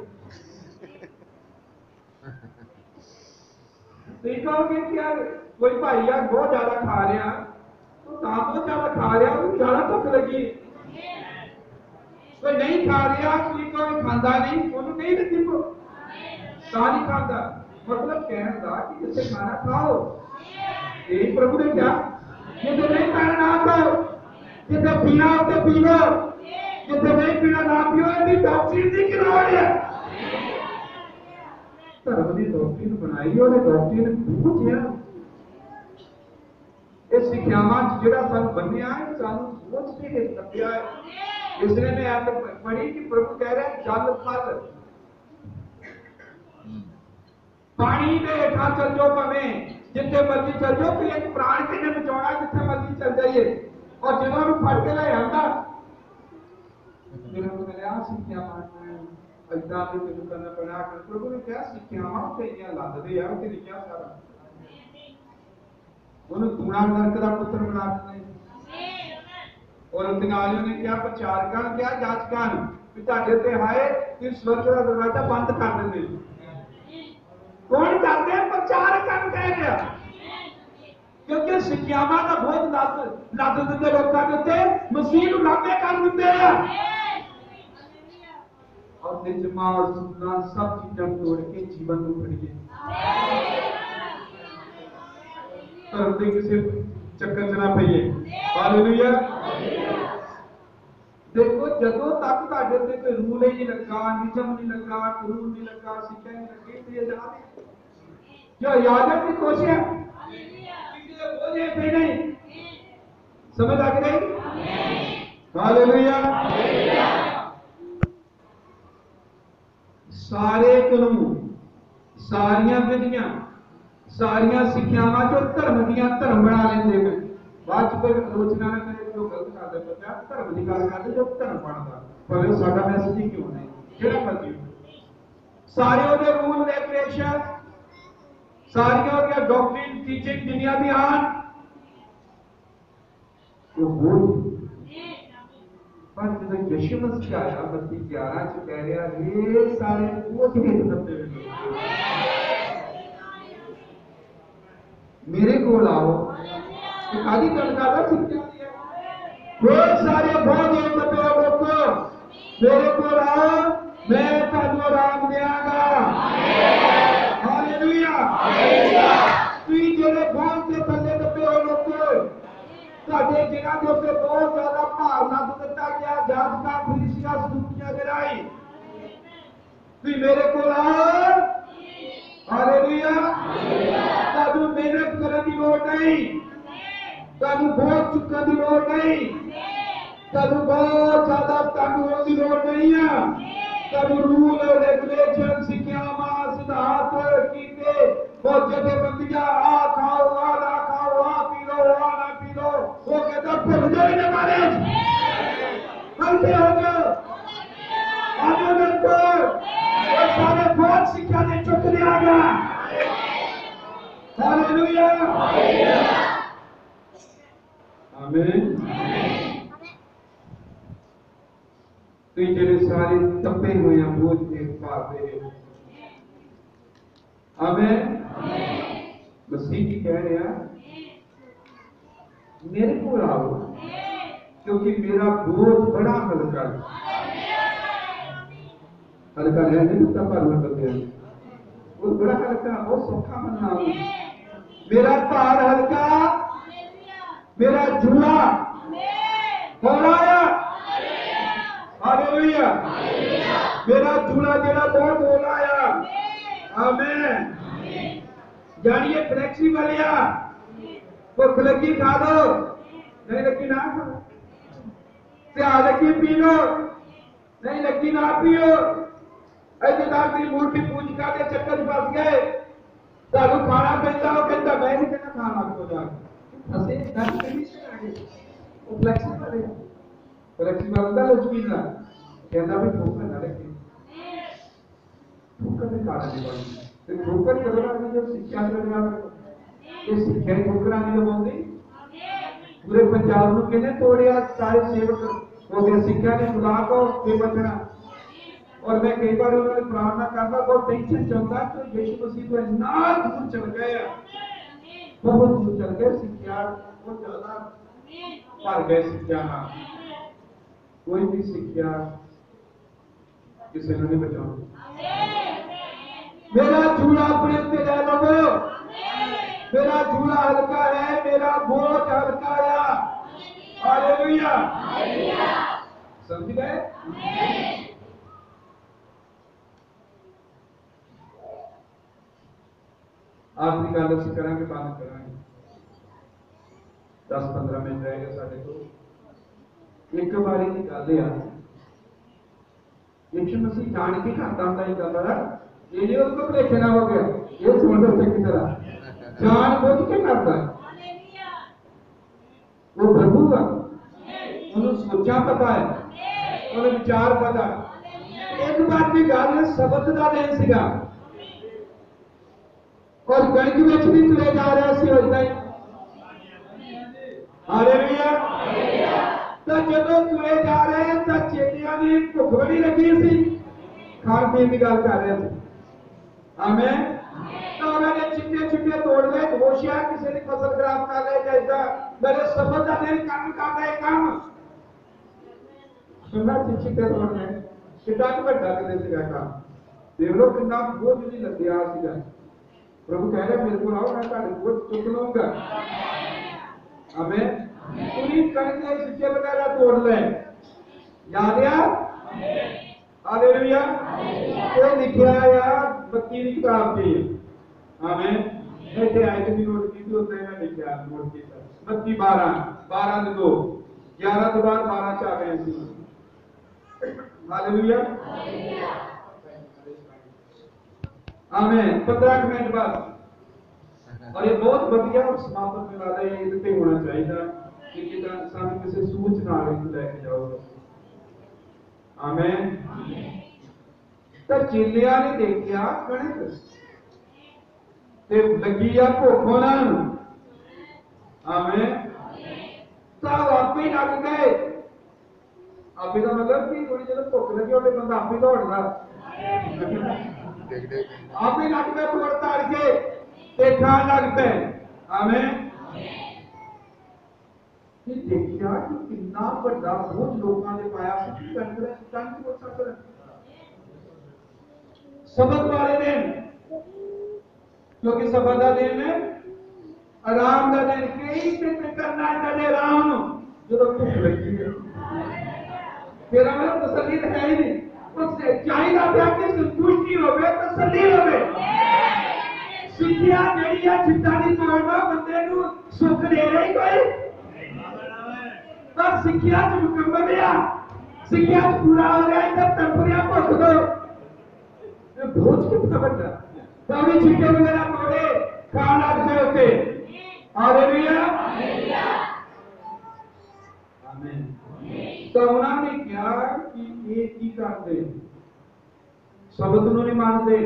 B: ठीक हो कि क्या कोई भाई यार बहुत ज्यादा खा रहा, तो बहुत ज्यादा खा रहा, वो ज्यादा भुख लगी। कोई नहीं खा रहा, कोई कोई खांदा नहीं, उन्होंने नहीं लगी को ता नहीं खाता, मतलब कहने का कि जिसे खाना खाओ, यही प्रभु ने क्या, जिसे नहीं खाना ना खाओ, जिसे पीना हो तो पी लो, जिसे नहीं पीना ना पियो, यदि डॉक्टर की लोड़ है। धर्म की डॉक्ट्रिन बनाई और डॉक्ट्रिन पूछिया इस सिक्ख्यावां जिहड़ा सानू बन्निया है, सानू सोच के लभ्या है। इसलिए मैं आप पढ़ी कि प्रभु कह रहे हैं जल फल पानी दे हेठा चल जाओ, भावें जिथे मर्जी चल जाओ, कि एक प्राण किने बचाउणा जिथे मर्जी चल जाइए, और जिन्होंने फड़ के ले आंदा जिन्होंने मिलिया सिक्ख्यावां अद्दा के तेन करना पड़ा। प्रभु ने क्या सिक्ख्यावां तेरियां लददे यार, ते लिखिया सारा उन्हें कूड़ा नरक का पुत्र बना देने, और अंतकालियों ने क्या प्रचारकां क्या जाचकां कि तुहाडे ते हाय कि स्वर्ग का दरवाजा बंद कर देंगे। कौन करते हैं? प्रचारकां कह रहा, क्योंकि सिक्ख्यावां का बोझ लद लद दिंदे लोकां दे उत्ते, मसीह नूं लाभे कर दिंदे आ, और निजमा और सुनना सब चीज़ों तोड़ के जीवन को फड़िए। धर्म के किसी चक्कर च ना पईए। हालेलुया। देखो जदों तक तुहाडे ते कोई रूल ही नहीं लगा, नियम नहीं लगा, कानून नहीं लगा, शिक्षा नहीं लगी, तो ये आजाद है। जो आजाद की कोशिश है, किसी को बोझे पे नहीं, समझ आ गई? हालेलुया। सारे कानून, सारियां विधियां, सारिया सिक्ख्यावां जो धर्म दियां धर्म बना लेंदे ने बाद च कोई आलोचना ना करे जो गलत करदा बंदा धर्म दी गल करदे जो धर्म बनदा पर साडा मैसेज ही क्यों नहीं जेड़ा मर्जी सारे ओदे रूल रेगुलेशन सारियां ओदियां डॉक्ट्रिन टीचिंग दुनिया दी आन वो बोल पर जब यीशु मसीह आया बत्ती ग्यारह च कह रहा हे सारे वो किथे करते मेरे को आओ तो कादी गल करदा सिक्ख्या दी है वो सारे बहुत एक दबे लोगो मेरे को आओ मैं तुहानू आराम देंगा हालेलुया हालेलुया तुई जेड़े बहुत के थल्ले दबे हो लोगो ਤੁਹਾਡੇ ਜਿਨ੍ਹਾਂ ਦੇ ਉੱਤੇ ਬਹੁਤ ਜ਼ਿਆਦਾ ਭਾਰ ਲੱਦ ਦਿੱਤਾ ਗਿਆ ਜਾਤਕਾਂ ਫਰੀਸੀਆਂ ਸਦੂਕੀਆਂ ਦੇ ਰਾਹੀਂ ਤੁਸੀਂ ਮੇਰੇ ਕੋਲ ਆਓ ਹਾਲੇਲੂਇਆ ਤੁਹਾਨੂੰ ਮਿਹਨਤ ਕਰਨ ਦੀ ਲੋੜ ਨਹੀਂ ਤੁਹਾਨੂੰ ਬਹੁਤ ਚੁੱਕਣ ਦੀ ਲੋੜ ਨਹੀਂ ਤੁਹਾਨੂੰ ਬਹੁਤ ਜ਼ਿਆਦਾ ਤੰਗ ਹੋਣ ਦੀ ਲੋੜ ਨਹੀਂ ਆ ਤੁਹਾਨੂੰ ਰੂਲ ਰੈਗੂਲੇਸ਼ਨ ਸਿੱਖਿਆਵਾਂ ਸਿਧਾਂਤ ਕੀਤੇ ਬਹੁਤ ਜਥੇਬੰਦੀਆਂ ਆ ਖਾਓ ਆ ਨਾ ਖਾਓ ਆ ਪੀ ਲਓ ਆ ਨਾ ਪੀ ਲਓ वो कहता भूल जाओ इन्हें मारे हल्के हो जाओ आगे बढ़ो वो सारे बहुत शिक्षा ने चुक दिया गया हालेलुया आमीन तो ये सारे तपे हुए हैं बोझ के पाते हैं आमीन मसीह की कह रहे हैं मेरे को आओ क्योंकि मेरा बोझ बड़ा हल्का है हल्का है नहीं तो पर करते हैं वो बड़ा हल्का बहुत सौखा बनना मेरा भार हल्का मेरा झूला होराया हालेलुया मेरा झूला जेड़ा बहुत होराया आमीन जानिए फ्लेक्सिबल या भुख लगी खा लो नहीं लगी ना खाओ प्यास लगी पी लो नहीं लगी ना पियो ऐसेदार की मूर्ति पूजिका के चक्कर फस गए सानू खाना पैंदा वो कहता मैं नहीं कहना खाना को जाके असे दस कंडीशन आ गई वो फ्लेक्सिबल है फ्लेक्सिबल दा लचकीला कहता भी भूख ना लगे भूख के कारण नहीं बनी तो भूख करना भी जो शिक्षा करना ये सिक्ख्या ठोकरा नहीं लगाਉਂਦੀ पूरे पंजाब ਨੂੰ ਕਹਿੰਦੇ ਤੋੜਿਆ ਸਾਰੇ ਸੇਵਕ ਹੋ ਗਏ ਸਿੱਖਿਆ ਨੇ ਬੁਲਾ ਕੋ ਕੇ ਬਚਣਾ और मैं कई बार उन्होंने प्रार्थना करता तो टेंशन चलता तो यीशु मसीह तो इतना दूर चल गए बहुत दूर चल गए सिक्ख्या बहुत ज्यादा भर गए सिक्ख्या कोई भी सिक्ख्या किसी ने नहीं बचाना मेरा झूला अपने पे ले लो मेरा झूला हल्का है मेरा बोझ हल्का है हालेलुया समझ गए आखिरी गल असीं करांगे बंद करांगे दस पंद्रह मिनट रह गए साडे कोल एक बारी की गल है यीशु मसीह जान के करता हुंदा ही गल है ये नहीं उसको भुलेखे ना हो गया ये सुन लो चंगी तरह जान बुझ के करता है वो प्रभु है उन्हें सोचा पता है उन्हें विचार पता है एक बात की गल शब्द का दिन सीगा और गणक में भी तुले जा रहा सी होता ही हालेलुया तो जब तुले जा रहे हैं तो चेलियां ने भुख बड़ी लगी सी खान पीन की गल कर रहे थे आमीन तो उन्होंने चिट्टे चिट्टे तोड़ ले होशियार किसी ने फसल खराब कर ले जैसा मेरे शब्द का दिन काम कर रहे काम सुनना चिट्टे तोड़ने कितना बड़ा कर देगा काम देख लो कितना बोझ नहीं लग गया सीधा प्रभु कह रहे मेरे को आओ मैं तुम्हारे बोझ चुक लूंगा आमीन पूरी करके चिट्टे वगैरह तोड़ ले याद है हालेलुया ये लिखा है बत्ती की किताब थी आमीन ऐसे आयत भी नोट की तो मैंने लिखा नोट किया बत्ती बारह बारह से दो ग्यारह के बाद बारह से आ गए हालेलुया आमीन पंद्रह मिनट बाद
A: और ये बहुत बढ़िया और समापन में वाला ये इतने होना चाहिए कि किदा सानू किसी सूचना में लेके जाओ। आमीन। तो चेलियां ने देखा कणक ते लगी आ भुख उन्हां नूं। आमीन। तो आपे लग गए। आपे का मतलब कि थोड़ी जो भुख लगी होवे बंदा आपे दौड़दा। आपे लग गए तोड़ ताड़ के ते खान लग पे। आमीन। ये देखिया कि कितना बड़ा बोझ लोगों ने पाया कि कंकड़ कंकड़ को सकड़ सबत वाले दिन, क्योंकि सबत का दिन है आराम का दिन। कई दिन करना है आराम जो भुख लगी है तेरा मतलब तसल्ली तो है ही नहीं। उससे चाहिए था कि संतुष्टि होवे तसल्ली होवे। सिक्खिया जेड़ी है चिट्टा नहीं तोड़ना बंदे नूं सुख दे रही कोई पर सिक्खिया च मुकम्मल है। सिक्खिया च पूरा हो गया जब तड़परिया भुख दो ये बोझ कितना बड़ा तभी चिट्टे वगैरह तोड़े खान लग गए होते। हालेलुया आमीन। तो उन्होंने क्या कि ये की करते शब्द नूं नहीं मानते।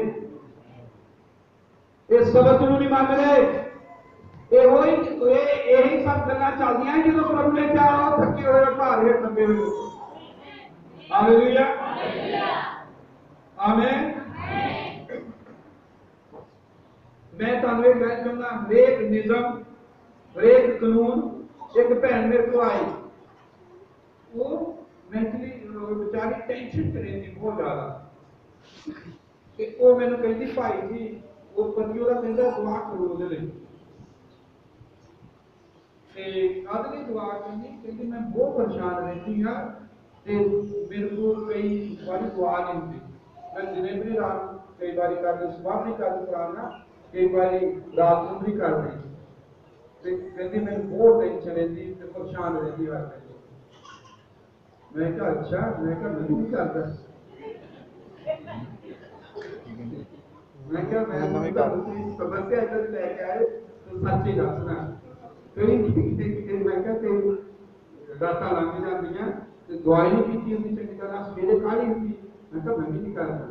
A: ये शब्द नूं नहीं मान रहे। ये वही ये यही सब गल्लां चलदियां जो प्रभु ने क्या थके हुए भार हेठ लंबे हुए। हालेलुया आमीन। मैं तुहानूं एक गल कहना हरेक निज़म हरेक कानून एक भैन मेरे को आई वो मैंटली बेचारी टेंशन च रही बहुत ज्यादा ते वो मैंने कहती भाई जी वो पति ओहदा कहंदा दुआ करो ओहदे लई ते कादली दुआ करनी कहती मैं बहुत परेशान रहती हां ते मेरे को कई बारी दुआ नहीं होती। मैं दिने भी रात कई बारी कर दी सुबह भी कर कराना कई बारी रात को भी कर दी ते कहती मैं बहुत टेंशन रहती ते परेशान रहती हर वे। मैं कहा अच्छा मैं कहा मैं नहीं करता। मैं क्या मैं समस्या इधर लेके आए तो सच ही दसना कई मैं क्या कई रातां लंघ जांदियां ते दवाई नहीं पीती होंदी चंगी तरह सवेरे काली होंदी। मैं कहा मैं भी नहीं करना।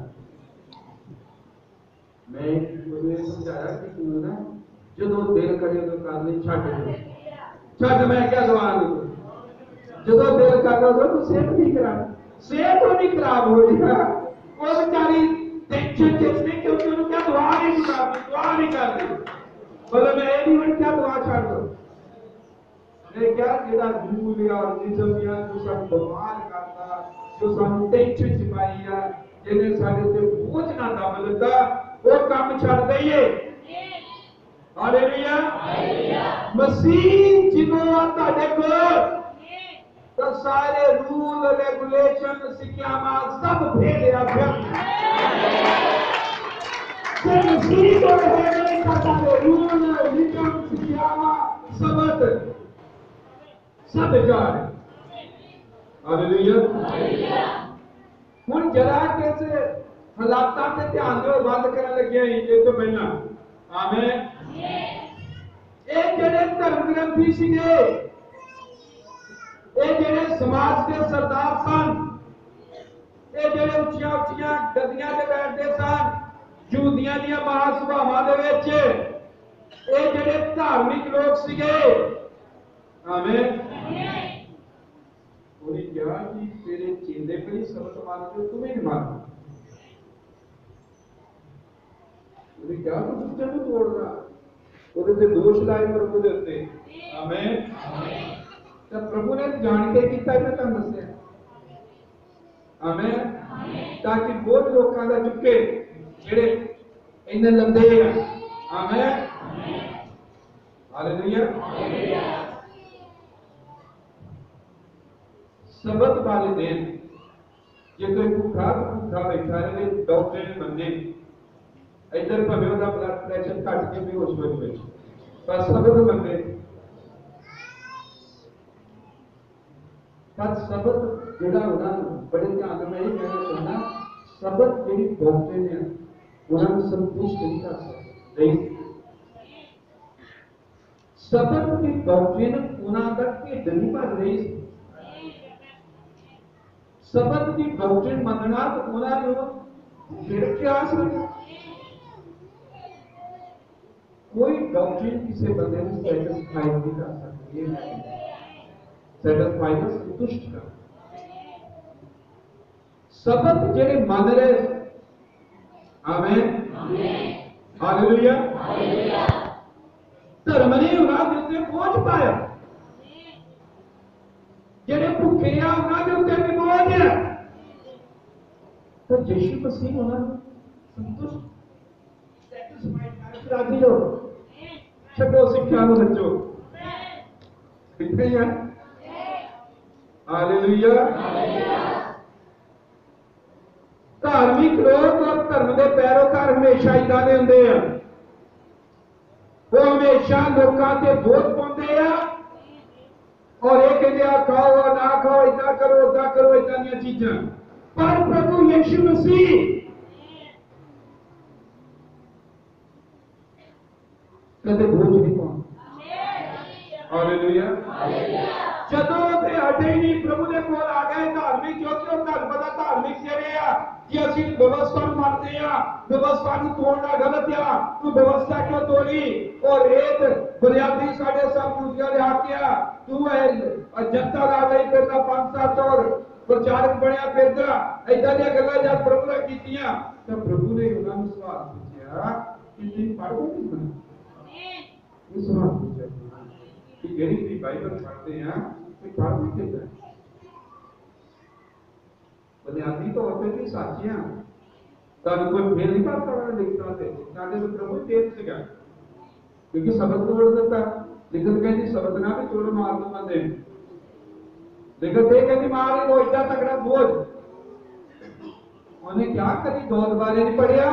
A: मैं मुझे समझाया कि तू ना जो दिल करे तो कर ले छड्ड दे छड्ड। मैं क्या दवा दूं जो दिल करदा तो सेहत नहीं खराब सेहत तो नहीं खराब हो रही वो बेचारी टेंशन जिसने क्योंकि उन्होंने क्या दुआ नहीं करती दुआ नहीं करती मतलब मैं नहीं मन क्या दुआ छाड़ दो। मैं क्या जेड़ा रूल और निज़म या जो सब बवाल करता जो सानू टेंशन चिपाई है जिन्हें साडे ते बोझ ना दम लगा वो काम छड़ दईए। हालेलुया मसीह जिन्हों तुहाडे कोल तो सारे रूल रेगुलेशन सिक्ख्यावां सब फेलिया व्यर्थ जे मसीह को है तो सारे रूल नियम सिक्ख्यावां सबक सब बेकार। हालेलुया हुण जरा किस हालातां ते ध्यान दो बंद करन लगे ये तो पहला। आमीन। ये जेड़े धर्म ग्रंथी सीगे ये जेड़े समाज के सरदार सन ये जेड़े उच्चियां उच्चियां गद्दियां ते बैठदे सन यहूदियां दी महासभावां दे विच ये जेड़े धार्मिक लोग सीगे। आमीन। उन्हें कहा कि तेरे चेले भी सबक मानते तुम्हें नहीं मानना। उन्हें क्या तू दूसरे को तोड़ रहा ਉਹਦੇ ਤੇ ਦੋਸ਼ ਲਾਏ ਪ੍ਰਭੂ ਦੇ ਉੱਤੇ। ਆਮੀਨ। ਤਾਂ ਪ੍ਰਭੂ ਨੇ ਜਾਣ ਕੇ ਕੀਤਾ ਮੈਂ ਤੁਹਾਨੂੰ ਦੱਸਿਆ। ਆਮੀਨ। ਤਾਂ ਕਿ ਬਹੁਤ ਲੋਕਾਂ ਦਾ ਚੁੱਕੇ ਜਿਹੜੇ ਇੰਨੇ ਲੰਦੇ ਆ। ਆਮੀਨ। ਹਾਲੇਲੂਇਆ। ਸਬਤ ਵਾਲੇ ਦਿਨ ਜੇ ਕੋਈ ਭੁੱਖਾ ਭੁੱਖਾ ਬੈਠਾ ਰਹੇ ਡਾਕਟਰ ਨੇ ਮੰਨੇ इधर भावे उसका ब्लड प्रेशर घट के बेहोश हो जाए पर सबक मंगे पर सबक जोड़ा होना बड़े ध्यान में यही कहना चाहना सबक जी डॉक्टर ने उन्होंने संतुष्ट नहीं कर सकते
B: शब्द की डॉक्ट्रिन उन्हां दा ढिड नहीं भर रही सी। शब्द की डॉक्ट्रिन मनना तो उन्हां नूं फिर क्या सी। कोई डॉक्ट्रिन किसी बंदे को सैटिस्फाई नहीं कर सकती है, सैटिस्फाई को संतुष्ट कर। शब्द जेडे मन रहे, आमीन, हालेलुया, धर्म ने उन्होंने उत्ते पहुंच पाया, जेडे भुखे आ उन्होंने उत्ते भी बोझ है, तो यीशु मसीह उन्होंने संतुष्ट सैटिस्फाइड करके राजी हो। छड्डो सिक्ख्या नूं सच्चो, कितने ही है, हालेलुया। धार्मिक लोग और धर्म के पैरोकार हमेशा इदां दे हुंदे आ, वो हमेशा लोगों से बोझ पाते हैं और ये कहते हैं खाओ ना खाओ, इतना करो उदा करो, इतना दी चीजा। पर प्रभु यीशु मसीह कदे बोझ नहीं पाते। हालेलुया। जदों ते अडे नहीं प्रभु के कोल आ गए धार्मिक, क्योंकि वो घर पता धार्मिक जेड़े आ कि असि व्यवस्था मानते हैं, व्यवस्था को तोड़ना गलत है, तू व्यवस्था क्यों तोड़ी, और रेत बुनियादी साढ़े सब यूटिया ले आके तू है जनता ला गई फिरदा पांच सात और प्रचारक बनया फिरदा, इदां दी गल्लां जब प्रभु ने कीतियां तो प्रभु ने उन्हां नूं सवाल पूछया कि तुसीं पढ़दे नहीं? ये सवाल पूछया कि जेड़ी तुसीं बाइबल पढ़ते हैं कि पढ़दे किदां? बुनियादी तौर पर भी साचियां तब कोई फेल नहीं करता वाला लिखता थे साढ़े तो प्रभु फेल सीगा, क्योंकि शब्द तोड़ देता। लिखत कहती शब्द ना भी तोड़ मार दो बंदे, लिखत ये कहती मार वो इतना तगड़ा बोझ। उन्हें क्या कभी दौड़ बारे नहीं पढ़िया,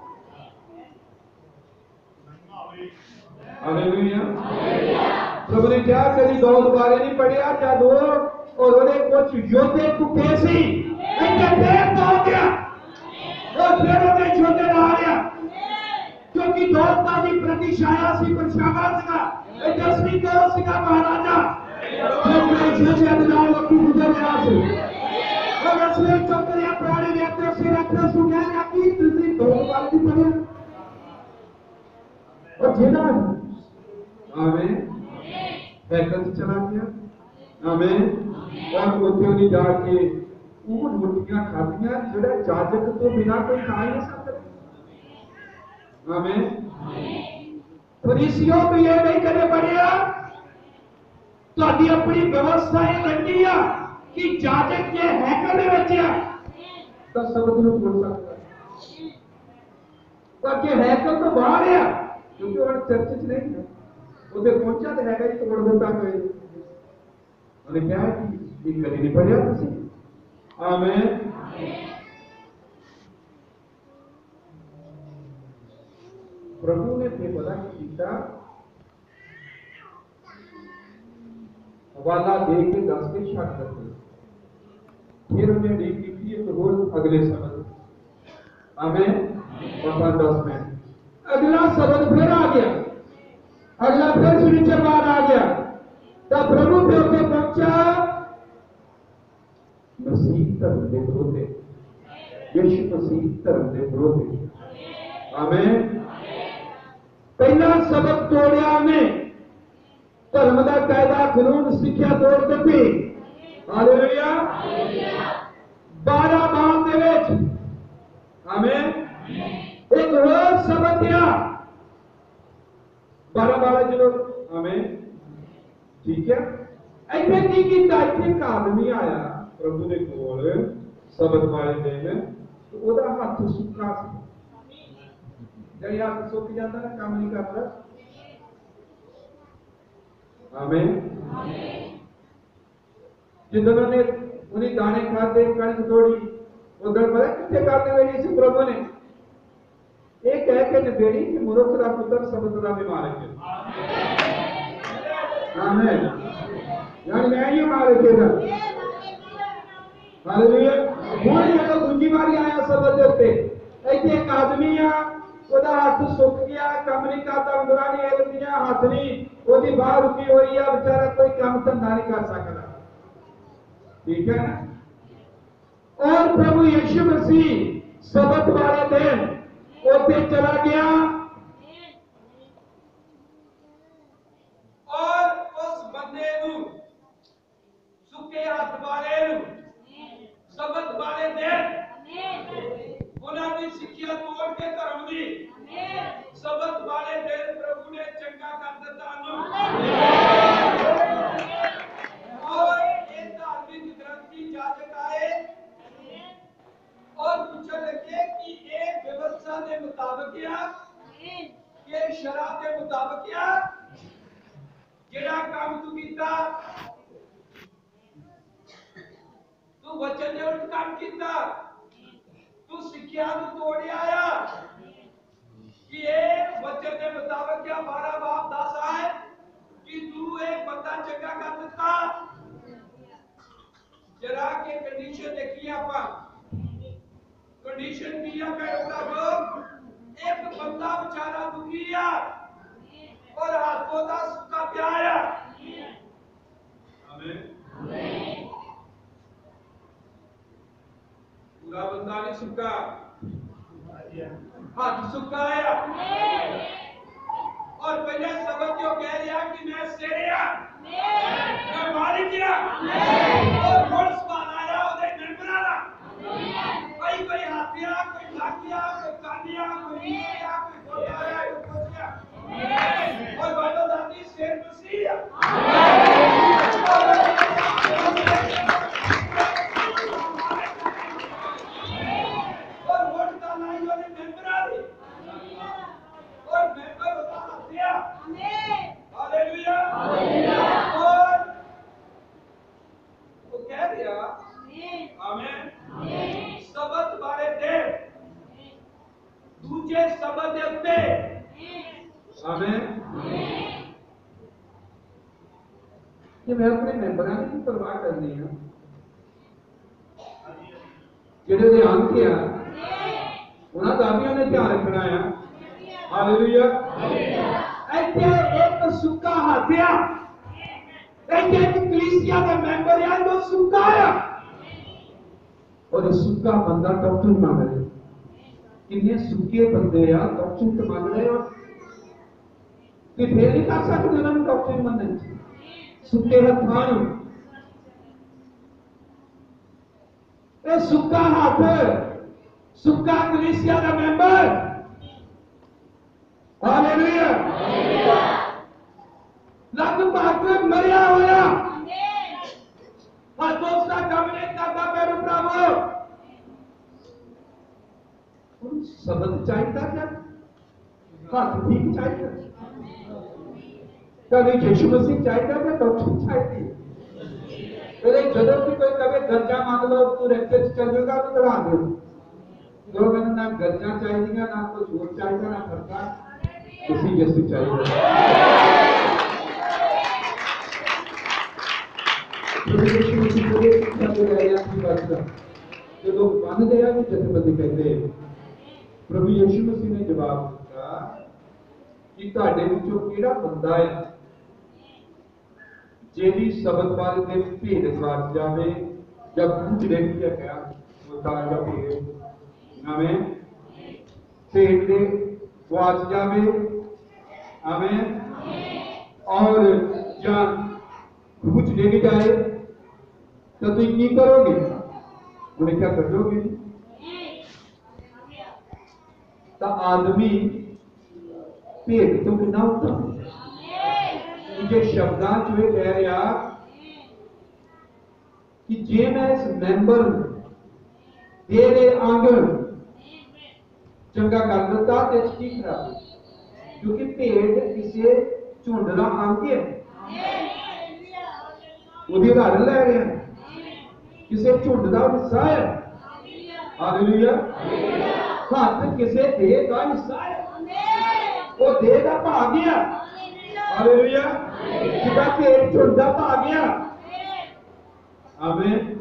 B: हालेलुया। प्रभु ने क्या कभी दौड़ बारे नहीं पढ़िया जब वो और उन्हें कुछ योद्धे भुखे सी हो गया और फिर उन्हें छोटे ला गया, क्योंकि दौलता की प्रतिशाया सी परछावा सीगा, दसवीं दौर सीगा महाराजा छोटे छोटे दिनां वक्त गुजर गया सी और असली चक्रिया प्राणी व्यक्ति से रखना सुनया ना कि तुसी दौड़ वाली पड़े और जेना आमीन हैकल चला गया, आमीन, और उसे उन्हें जाके वो रोटियां खादियां जेड़ा जाजक तो बिना कोई खा नहीं सकता, आमीन। फरीसियों को ये नहीं करे बढ़िया तो अभी अपनी व्यवस्था ये करनी है कि जाजक ये हैकल में बच्चे तो शब्द में बोल सकता है, पर ये हैकल तो बाहर है क्योंकि वो चर्च च नहीं है, उधर पहुंचा तो हैकल ही तोड़ देता कोई। उन्हें क्या है कि ये कभी नहीं पढ़िया किसी, आमीन। प्रभु ने फिर बड़ा किया, हवाला दे के दस के छट करते, फिर उन्हें डी की थी तो रोज अगले शब्द, आमीन, और दस में अगला शब्द फिर आ गया, अगला फिर सुनिश्चयवाद आ गया, तब प्रभु पे होके पहुंचा मसीह धर्म के विरोधी, यीशु मसीह धर्म के विरोधी, आमीन। पहला सबक तोड़िया ने धर्म का कायदा कानून सिक्ख्या तोड़ दी, हालेलुया। बारह बाम दे विच, आमीन, एक रोज सबक दिया बारह बारह जो, आमीन, ठीक है। ऐसे की कीता, इत्थे एक आदमी आया प्रभु ने कोल सबक वाले दिन, तो ओदा हाथ सुक्का सी, जब हाथ सुक जाता ना काम नहीं करता, आमीन। जिन्होंने ने उन्हें दाने खाते कणक तोड़ी उधर पता कितने करने वेली सी प्रभु ने एक कह के नबेड़ी कि मूर्ख दा पुत्र शब्द दा बीमार है, आमीन, यानी मैं ही मार देगा, हालेलुया। हुण जदों दूजी बारी आया शब्द दे उत्ते इत्थे एक आदमी आ, ओदा हाथ सुक गया, काम नहीं करता, उंगलां नहीं हिलदियां, हाथ नहीं ਉਹਦੀ ਬਾਹ ਰੁਕੀ ਹੋਈ ਆ, ਵਿਚਾਰਾ ਕੋਈ ਕੰਮ ਧੰਦਾ ਨਹੀਂ ਕਰ ਸਕਦਾ। ठीक है ना? और प्रभु यीशु मसीह सबत वाले दिन ओते चला गया और उस बंदे नू सुके हाथ वाले नू सबत वाले दिन उन्होंने सिक्ख्या तोड़ के धर्म दी सबत वाले दिन प्रभु ने चंगा कर दिता नू। और एक धार्मिक ग्रंथी जाजक आए और पूछने लगे कि ये व्यवस्था के मुताबिक या ये शरा के मुताबिक या जेड़ा काम तू कीता तू वचन दे उल्ट काम कीता तू सिक्ख्या नू तोड़ आया कि ये वचन के मुताबिक क्या बारह बाप दस आए कि तू एक बंदा चंगा कर दिता। जरा के कंडीशन देखिए आपा कंडीशन किया कहता लोग एक बंदा बेचारा दुखी है और हाथों का सुखा प्यार है। आमीन आमीन। पूरा बंदा नहीं सुखा हाथ सुखा है और पहले सबक क्यों कह रहा कि मैं सेरिया मैं मालिक या और घोड़ बनाया उधर निर्मला कोई कोई हाथिया कोई लाकिया कोई कानिया कोई नीचिया कोई गोलिया कोई कोचिया और बाइबल दाती शेर मसीह और घोड़ का नाई वाले निर्मला और मेंबर होता हाथिया। Hallelujah hallelujah. और वो कह दिया आमीन सबत बारे दे दूजे सबत दे उत्ते आमीन। ये मैं अपने मेंबरां की परवाह करनी है जेडे ध्यान किया उन्हां दा भी उन्हें ध्यान रखना है। हालेलुया ऐसे एक सुक्का हाथिया ऐसे एक कलीसिया का मेंबर या जो सुक्का है और ये सुक्का बंदा डॉक्टर मांग रहे कितने सुक्के बंदे या डॉक्टर तो मांग रहे और कि फिर नहीं कर सकते उन्होंने डॉक्टर मानने सुक्के हथान ये सुक्का हाथ सुक्का कलीसिया का मेंबर। हालेलुया लगभग मरिया होया पर दूसरा काम नहीं करता मेरे प्रभु सबक चाहिए क्या हाथ ठीक चाहिए कभी यीशु मसीह चाहिए क्या डॉक्टर चाहिए अरे जब भी कोई कभी गर्जा मांग लो तू रैक्टर चल जाएगा तो करा दो लोग ना गर्जा चाहिए ना कुछ और चाहिए ना खर्चा किसी जैसी चाहिए। जो लोग मान गया कि जथेबंदी कहते हैं प्रभु यीशु मसीह ने जवाब दिया कि ਤੁਹਾਡੇ ਵਿੱਚੋਂ ਕਿਹੜਾ ਬੰਦਾ ਹੈ ਜਿਹਦੀ ਸ਼ਬਦ ਬਾਰੇ ਦੇ ਭੇਦ ਗਵਾਚ ਜਾਵੇ ਜਾਂ ਕੁਝ ਦੇਖ ਕੇ ਕਿਹਾ ਮੁੱਦਾ ਜਾਂ ਭੇਦ ਨਵੇਂ ਭੇਦ ਦੇ गवाच जावे आमीन और या कुछ लेके जाए तो तुम की करोगे उन्हें क्या कर दोगे तो आदमी भेद तो कितना होता मुझे शब्दां च कह रहा कि जे मैं इस मेंबर दे दे आंगन चंगा कर दिता ते ठीक खराब क्योंकि भेड़ किसी झुंड का अंग है ਉਹਦੀ ਉਦਾਹਰਨ ਲੈ ਰਹੇ ਹਾਂ ਕਿਸੇ ਝੁੰਡ ਦਾ ਹਿੱਸਾ ਹੈ। ਹਾਲੇਲੂਇਆ ਹੱਥ ਕਿਸੇ ਦੇਹ ਦਾ ਹਿੱਸਾ ਹੈ ਉਹ ਦੇਹ ਦਾ ਭਾਗ ਹੈ। ਹਾਲੇਲੂਇਆ ਜਿੱਦਾਂ ਭੇਡ ਝੁੰਡ ਦਾ ਭਾਗ ਹੈ। ਆਮੀਨ।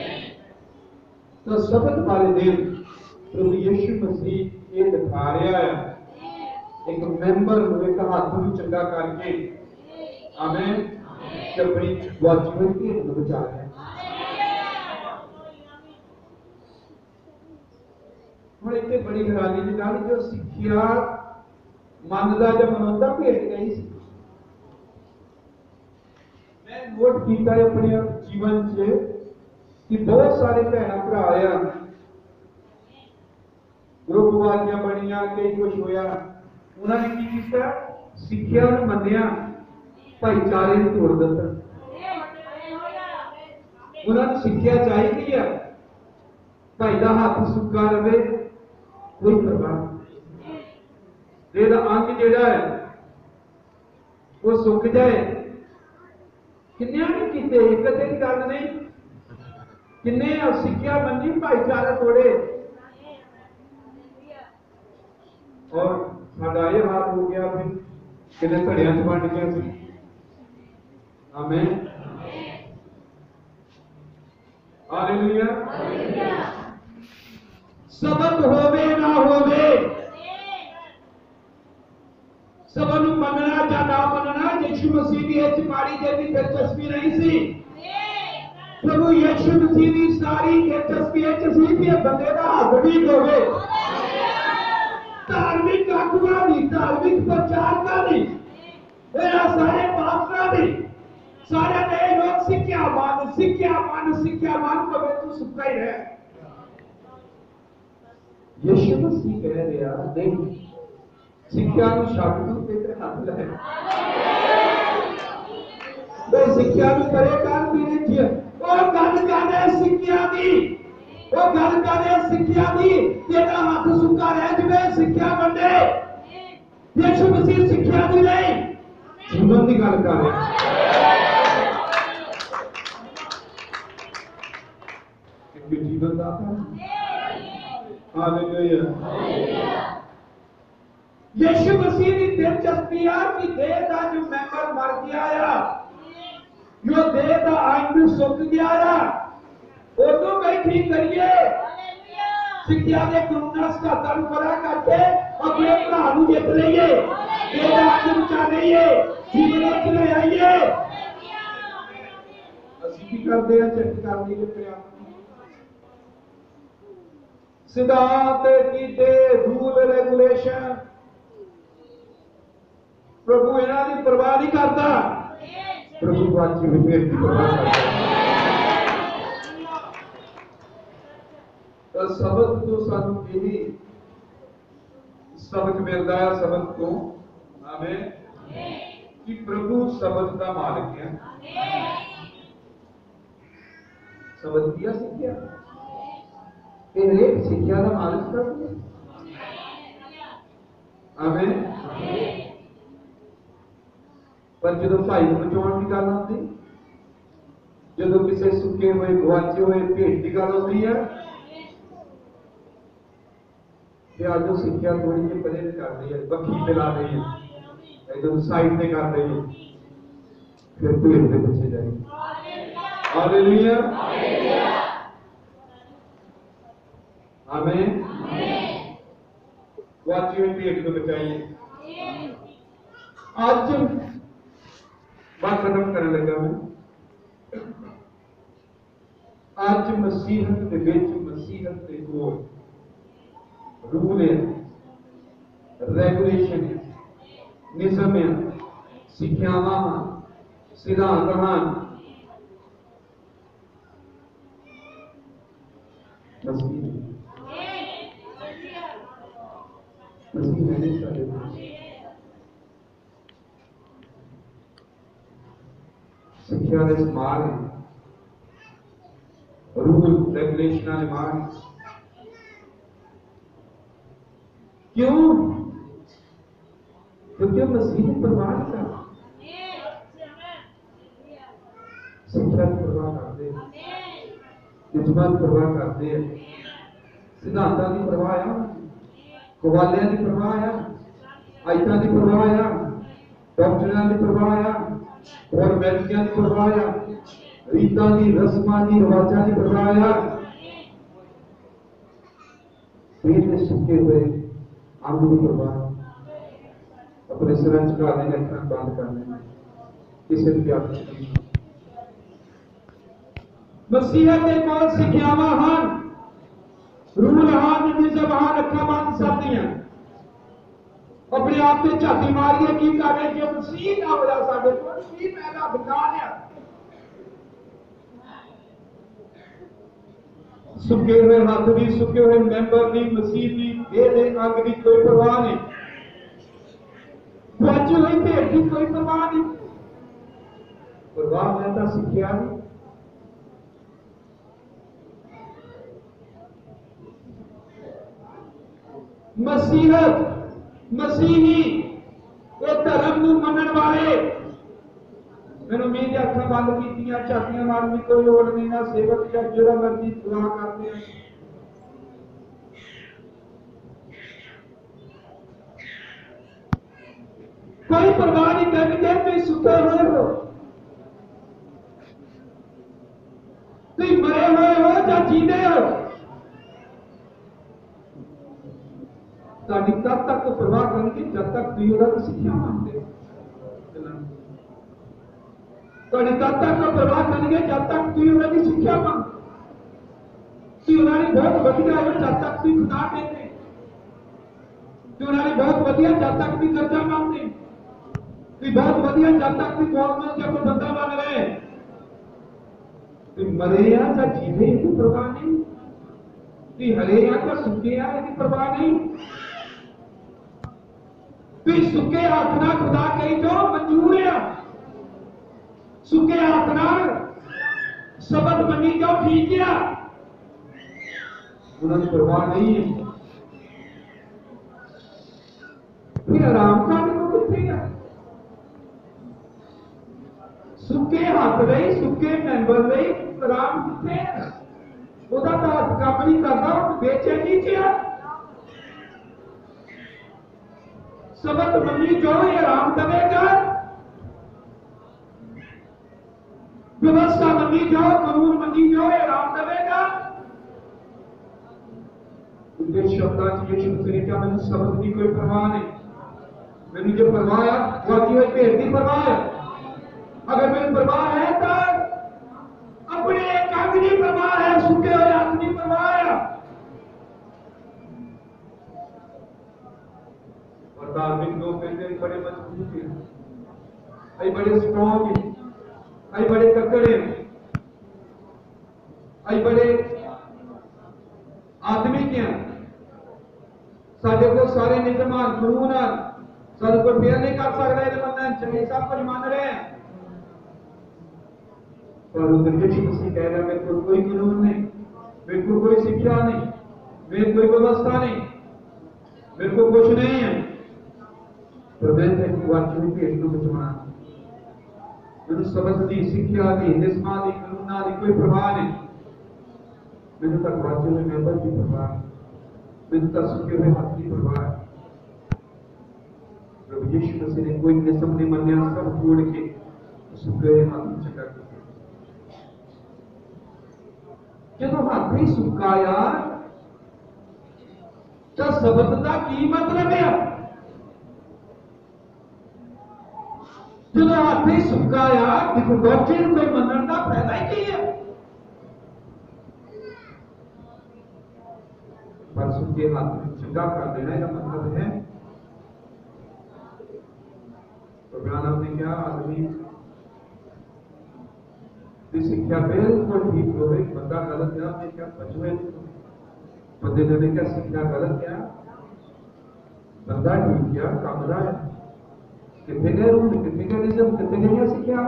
B: ਤਾਂ ਸਬਤ ਵਾਲੇ ਦਿਨ प्रभु यीशु मसीह ये दिखा रहा है एक मेंबर ਨੂੰ ਇੱਕ ਹੱਥ ਨੂੰ ਚੰਗਾ ਕਰਕੇ आमीन कि अपनी गुआची हुई भेंट को बचा रहे हैं। ਹੁਣ ਇੱਥੇ ਬੜੀ ਹੈਰਾਨੀ ਦੀ ਗੱਲ ਜੋ ਸਿੱਖਿਆ ਮੰਨਦਾ ਜਾਂ ਮਨਾਉਂਦਾ ਭੇਟ ਗਈ ਸੀ। मैं नोट किया अपने जीवन से कि बहुत सारे भैन भरा आ ग्रुप वालियां बनिया कई कुछ होया उन्होंने की किया सिक्ख्या नूं मन्निया भाईचारे नूं तोड़ दिता। उन्होंने सिक्ख्या चाहिए है भाई का हाथ सुक्का रहे कोई परवाह नहीं देह अंग जिहड़ा है वो सुक जाए किन्ने नहीं किते एक दिन की गल नहीं किन्ने सिक्ख्या मन्नी भाईचारा तोड़े और साडा ये हाल हो गया फिर किते धड़ियां च बंट गया सी। आमीन हालेलुया सबक होवे ना होवे सबन मनना या ना मनना यीशु मसीह की इस माड़ी जेही दिलचस्पी नहीं सी। प्रभु यीशु मसीह की सारी दिलचस्पी इच सी कि बंदे का हक ठीक होवे धार्मिक आगुआ दी धार्मिक प्रचारका दी मेरा सारे पास्टरां दी सारे नए लोग सिक्ख्या मान सिक्ख्या मान सिक्ख्या मान पवे तू सुक्का ही रह। यीशु मसीह कह रहा नहीं सिक्ख्या नूं छड्ड तू तेरे हाथ लै बे सिक्ख्या नूं करे कर मेरे च ओ गल करे सिक्ख्या दी ओ गल करे सिक्ख्या दी तेरा हाथ सुक्का रह जवे सिक्ख्या बंदे यीशु मसीह सिक्ख्या दी नहीं जीवन दी गल कर रहा क्योंकि जीवन दाता हालेलुया यीशु मसीह की दिलचस्पी है कि देह का जो मेंबर मर गया है जो देह का अंग सुक गया है उदो कहीं ठीक करिए सिक्ख्या के कानून सिद्धांत पूरा करके अपने भरा नूं जित लईए देह का अंग बचा लईए जीवन च ले आइए। ਅਸੀਂ ਕੀ ਕਰਦੇ ਆ ਚੈੱਕ ਕਰ ਲਈਏ ਪਿਆ सिद्धांत कीते रूल रेगुलेशन प्रभु इन्हां दी परवाह नहीं करता प्रभु वाची हुई भेंट की परवाह करता। तो सबक तो सानू यही सबक मिलता है सबक को आमीन कि प्रभु सबक का मालिक है। सबक दिया सीखिया हरेक सिक्ख्या का मालिक प्रभु आमीन। पर जो भाई बचाने की गल आती जो किसी सुके हुए गुआचे हुए भेंट की गल आती है आज सिक्ख्या थोड़ी जी परे कर रही है बखी पे ला रही है इधर साइड पे कर रही है फिर भेंट के पीछे जाएगी। हालेलुया आमीन गुआची हुई भेंट को बचाइए। आज बात खत्म करने लगा मैं आज मसीहत के विच मसीहत के कोल रूल है रेगुलेशन है निज़म है सिक्ख्यावां सिद्धांत हैं मसीह मसीह मैंने सारे सिक्ख्या दे समान रूल रेगुलेशन वाले मान क्यों क्योंकि मसीह परवाह का सिक्ख्या की परवाह करते निजमान परवाह करते सिद्धांतां की परवाह है कवालियां की परवाह है आयतां की परवाह है डॉक्टरिनां की परवाह है और वैज्ञान की परवाह है रीतां की रस्मां की रिवाजां की परवाह है फिर सुखे हुए अंग की परवाह अपने सिर झुका देंगे अखर बंद कर लेंगे
A: ਕਿਸੇ ਦੀ ਵਿਆਖਿਆ
B: ਮਸੀਹਤ ਦੇ ਕੋਲ ਸਿੱਖਿਆਵਾਂ ਹਨ, रूल हाथ निजम हाथ अखा बंद सब दियां अपने आप से झाती मारिए की कर रहे जो मसीह ना होया साडे कोल की पैदा दिखा लिया सुके हुए हाथ भी सुके हुए मेंबर भी मसीह भी देह दे अंग की कोई परवाह नहीं, बची हुई भेड़ की कोई परवाह नहीं, परवाह मैं तो सिक्ख्या नहीं। मसीहत मसीही वो धर्म नूं मनण वाले मैंने उम्मीद है अखां बंद कीतियां झातियां मारन की कोई लोड़ नहीं, ना सेवक या जो मर्जी दुआ करते हैं। कोई परवाह नहीं करते तुम सुते हुए हो, तुम मरे हुए हो या जीते हो, तब तक परवाह करेंगे जब तक तुम सिक्ख्या मानते हो, तब तक परवाह करेंगे जब तक तुम सिक्ख्या मानते बहुत वधिया हो जब तक तुम खुदा कहते बहुत वधिया जब तक तुम कर्जा मानते बहुत वधिया जब तक तुम गवर्नमेंट का कोई बंदा बन रहे तुम मरे या जीवे इसकी परवाह नहीं, तुम हरे या तो सुखे या इसकी परवाह नहीं, सुके हाथ ना खुदा कही जो मंजूर है, सुके हाथ ना शब्द मनी जो ठीक है, उन्होंने परवाह नहीं है। फिर आराम करने को कितने है, सुके हाथ रही सुके मेंबर रही आराम कितने है, उदा तो हाथ काम नहीं करता बेचैनी च है, सबक मनी जो ये आराम देगा, व्यवस्था मनी जो कानून मनी जो ये आराम देगा। उनके शब्दां च यीशु मसीह ने कहा मैंने सबक की कोई परवाह नहीं, मैंने जो परवाह है वो आती हुई भेड़ की परवाह है, अगर मेरी परवाह है तो अपने अंग की परवाह है, सुखे हुए हाथ की परवाह है। धार्मिक लोग कहते हैं बड़े मजबूत हैं, आई बड़े स्ट्रॉन्ग हैं, आई बड़े ककड़े हैं, आई बड़े आत्मिक हैं, साढ़े को सारे नियम कानून सारे को फेल नहीं कर सकता, ये बंदा चंगे सब कुछ मान रहे हैं, पर उधर यीशु मसीह कह रहा है मेरे को कोई कानून नहीं, मेरे को कोई शिक्षा नहीं, मेरे कोई व्यवस्था नहीं, मेरे को कुछ नहीं है, प्रबंध है कि वाक्य भेड़ को बचाना, मैंने सबक दी शिक्षा दी निस्मा दी कानूना दी कोई परवाह नहीं, मैंने तक वाक्य में मेंबर की परवाह, मैंने तक सुखे हुए हाथ की परवाह। प्रभु यीशु मसीह ने कोई नियम नहीं मान्या, सब छोड़ के सुखे हुए हाथ में चका दिया। जब हाथ ही सुखाया तो शब्द का की मतलब है, जो हाथ ही सुखाया दोचे कोई मनन का फायदा ही नहीं है, पर सुखे हाथ में चंगा कर देना का मतलब है प्रभु ने क्या आदमी की शिक्षा बिल्कुल ठीक हो गई, बंदा गलत है आपने क्या बचवे बंदे ने क्या शिक्षा गलत क्या, बंदा ठीक क्या कमरा है कितने गए रूल कितने गए नियम कितने गए शिक्षा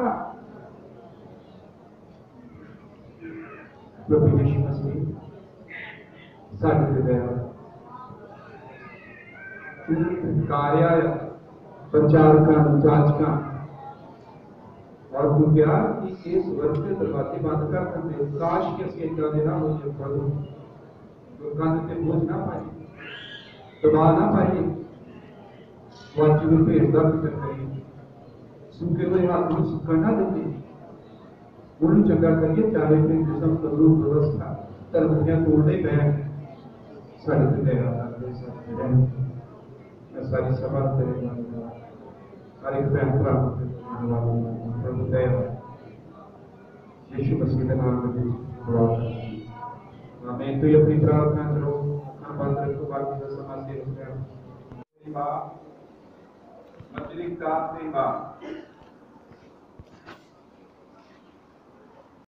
B: प्रभु यीशु मसीह साढ़े गया कार्य प्रचार का जांच का और तू क्या कि इस वर्ष के दरवाजे बंद कर सकते, काश के इसके इतना देना हो तो कंध पे बोझ ना पाए, दबा ना पाए, वाची में भेड़ दर्द कर रही सूखे हुए हाथ में सुखा ना देते, उन्हें चंगा करिए चाहे अपने किस्म करूँ व्यवस्था तरफियां तोड़ने बैठ सारे दिन सारी सभा करेगा
A: हर एक भैन भरा प्रभु दया यीशु मसीह के नाम में दुआ करते हैं। आमीन। तो ये अपनी प्रार्थना करो, अखा बंद रखो, बाकी का समाज से रुक जाओ। मजलिस का